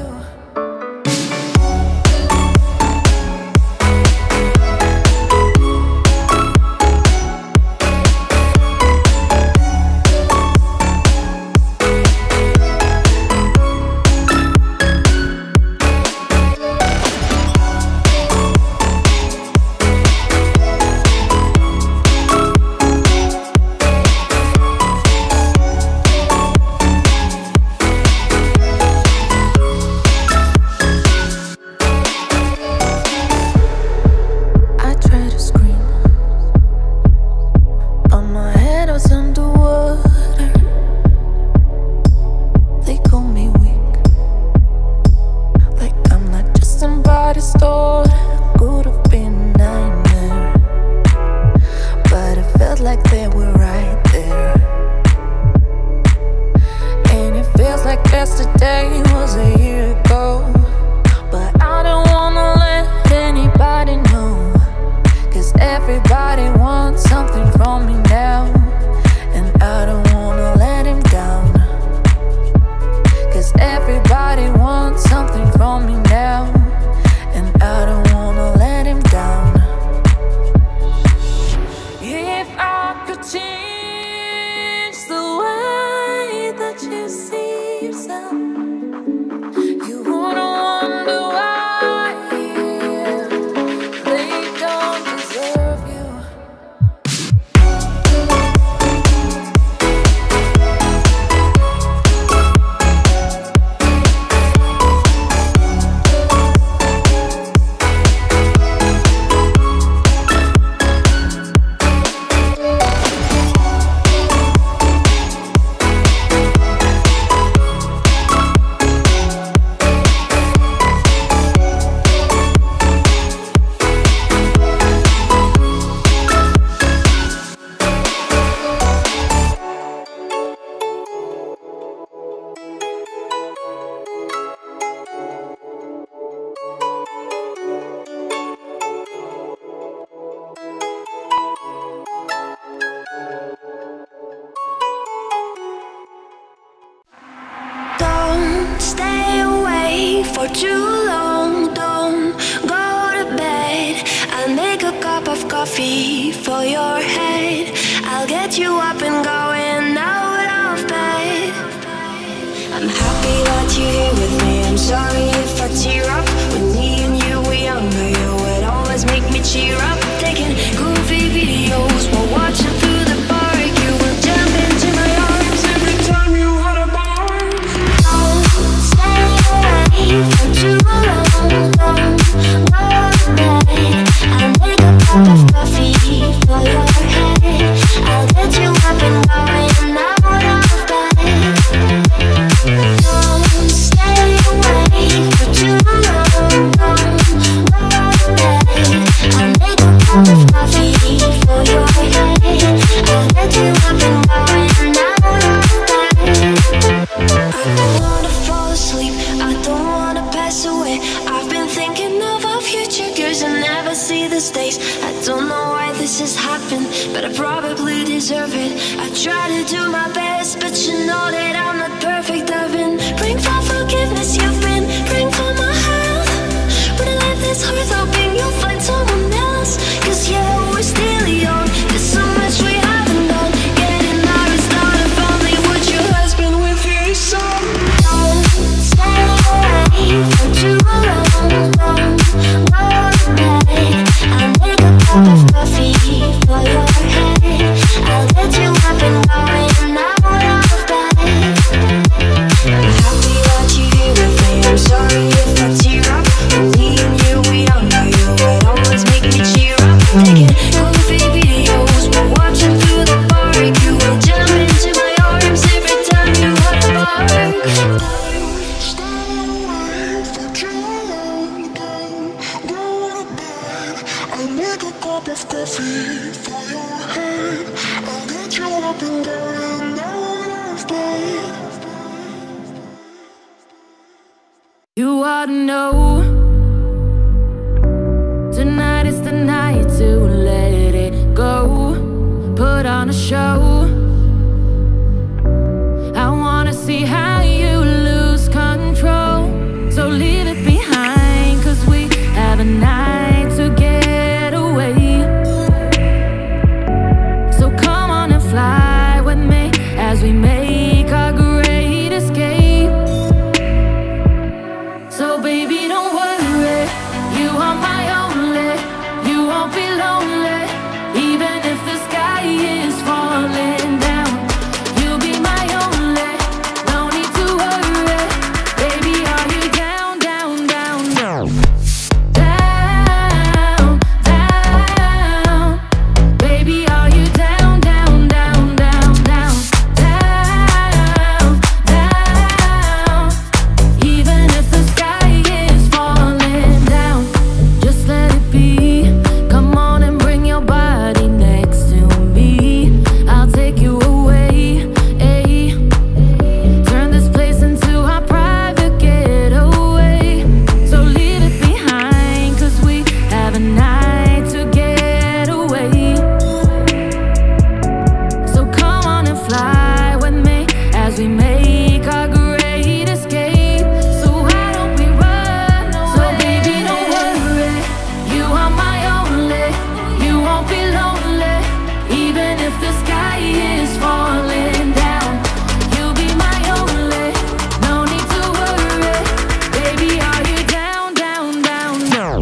[SPEAKER 5] I tried to scream, but my head was underwater. They call me weak, like I'm not just somebody's daughter. Could have been a nightmare, but it felt like they were right there. And it feels like yesterday was a year ago. But I don't wanna let anybody know, 'cause everybody wants something from me now. And I don't wanna let him down, 'cause everybody wants something from me now. And I don't wanna let him down. If I could change the way that you see yourself, you
[SPEAKER 1] for too long. Don't go to bed. I'll make a cup of coffee for your head. I'll get you up and going out of bed. I'm happy that you're here with me. I'm sorry if I tear up. When me and you were younger, you would always make me cheer up. Taking goofy videos while watching through the park. You would jump into my arms every time you had a bar. Don't stay away for too long. Don't go to bed. I'll make a cup of coffee for your head. I'll get you up and going out of bed. Don't stay away for too long. Don't go to bed. I'll make a cup of coffee for your head. I'll get you up and going out of bed. I don't wanna fall asleep. I don't wanna pass away. I've been thinking of our future girls and never see the stakes. I don't know why this has happened, but I probably deserve it. I try to do my best, but you know that I'm not perfect. I've been praying for forgiveness. You've been praying for my health. When life is hard, hoping you'll find someone else. 'Cause yeah, we're still young. There's so much we haven't done. Getting married, start a family. Would your husband with your son? Don't stay away for too long. Don't go to bed. I'll make a cup of coffee for your head. I'll get you up and going out of bed. I'm happy that you're here with me. I'm sorry if I tear up. When me and you were younger, you would always make me cheer up. Taking goofy videos while watching through the park. You will jump into my arms every time you hit the park. Stay away for too long. Don't go to bed. I'll make a cup of coffee for your head. I'll get you up and going out of bed.
[SPEAKER 5] You ought to know tonight is the night to let it go. Put on a show. I wanna see how you lose control. So leave it behind, 'cause we have a night to get away. So come on and fly with me as we make our great escape. So baby, don't worry, you are my only. You won't be lonely, even if the sky is falling down. You'll be my only, no need to worry. Baby, are you down, down, down, down? Down, down. Baby, are you down, down, down, down, down? Down, down. Even if the sky is falling down, just let it be. Come on and bring your body next to me. I'll take you away. Ay. Turn this place into our private getaway. So leave it behind, 'cause we have a night to get away. So come on and fly with me as we make our great escape. So why don't we run away? So baby, don't worry, you are my only. You won't be lonely, even if the sky is falling down. You'll be my only, no need to worry. Baby, are you down, down, down, down?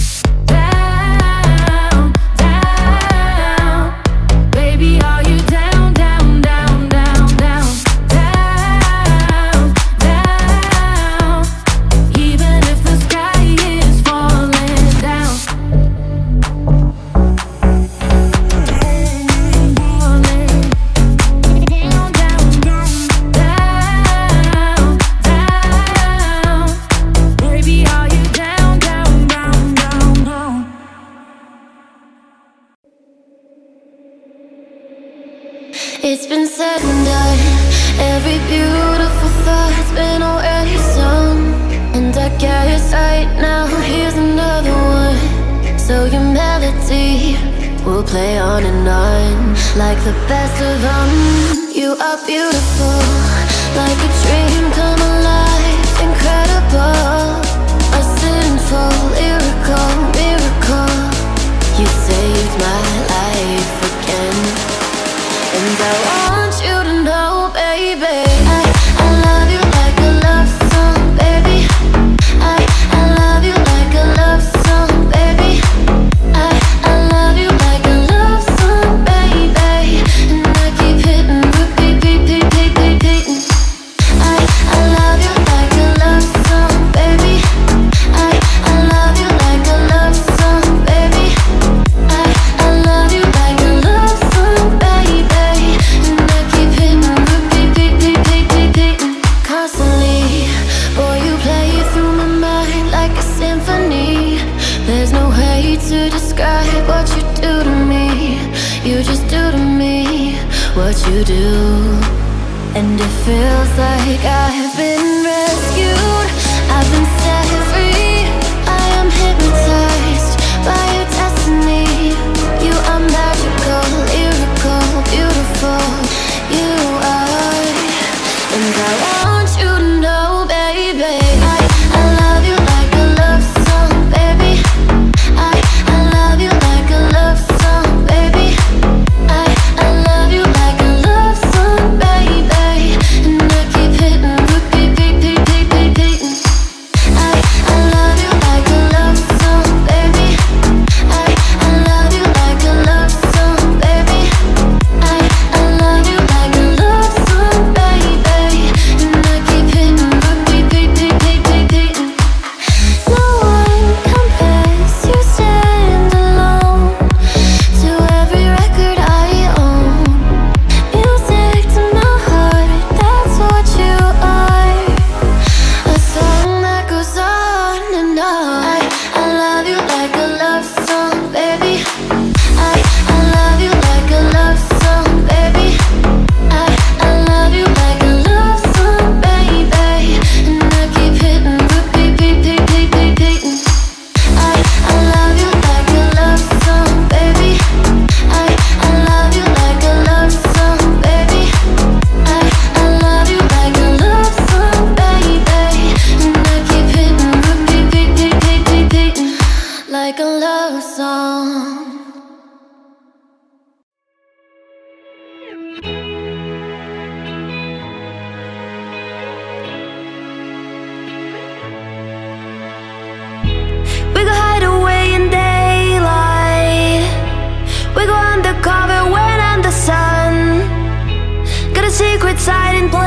[SPEAKER 5] Down, down. Baby, are you down, down, down, down, down? Down, down. Even if the sky is falling down. Down, down, down, down, down. Baby, are you down, down, down, down, down?
[SPEAKER 1] It's been said and done. Every beautiful thought's been already sung. And I guess right now here's another one. So your melody will play on and on, like the best of them. You are beautiful, like a dream come alive, incredible. you just do to me what you do. And it feels like I've been rescued, I've been set free. I am hypnotized by your destiny. You are magical, lyrical, beautiful. You are, and I want you to know, baby, I love you like a love song, baby. I love you like a love song, baby. I love you like a love song, baby. And I keep hitting, repeat, repeat, repeat, repeating. I love you like a love song, baby. I love you like a love song, baby. I love you like a love song, baby. And I keep hitting, repeat, repeat, repeat, repeating. No one compares, you stand alone to every record I own. Music to my heart, that's what you are. A song that goes on and on. I love you like a love song, baby. I love you like a love song, baby. I love you like a love song, baby. And I keep hitting, repeat, repeat, repeat, repeating. I love you like a love song, baby. I love you like a love song, baby. I love you like a love song, baby. And I keep hitting, repeat, repeat, repeat, repeating. Like a love song. We go hide away in daylight. We go undercover when I'm the sun. Got a secret side in plain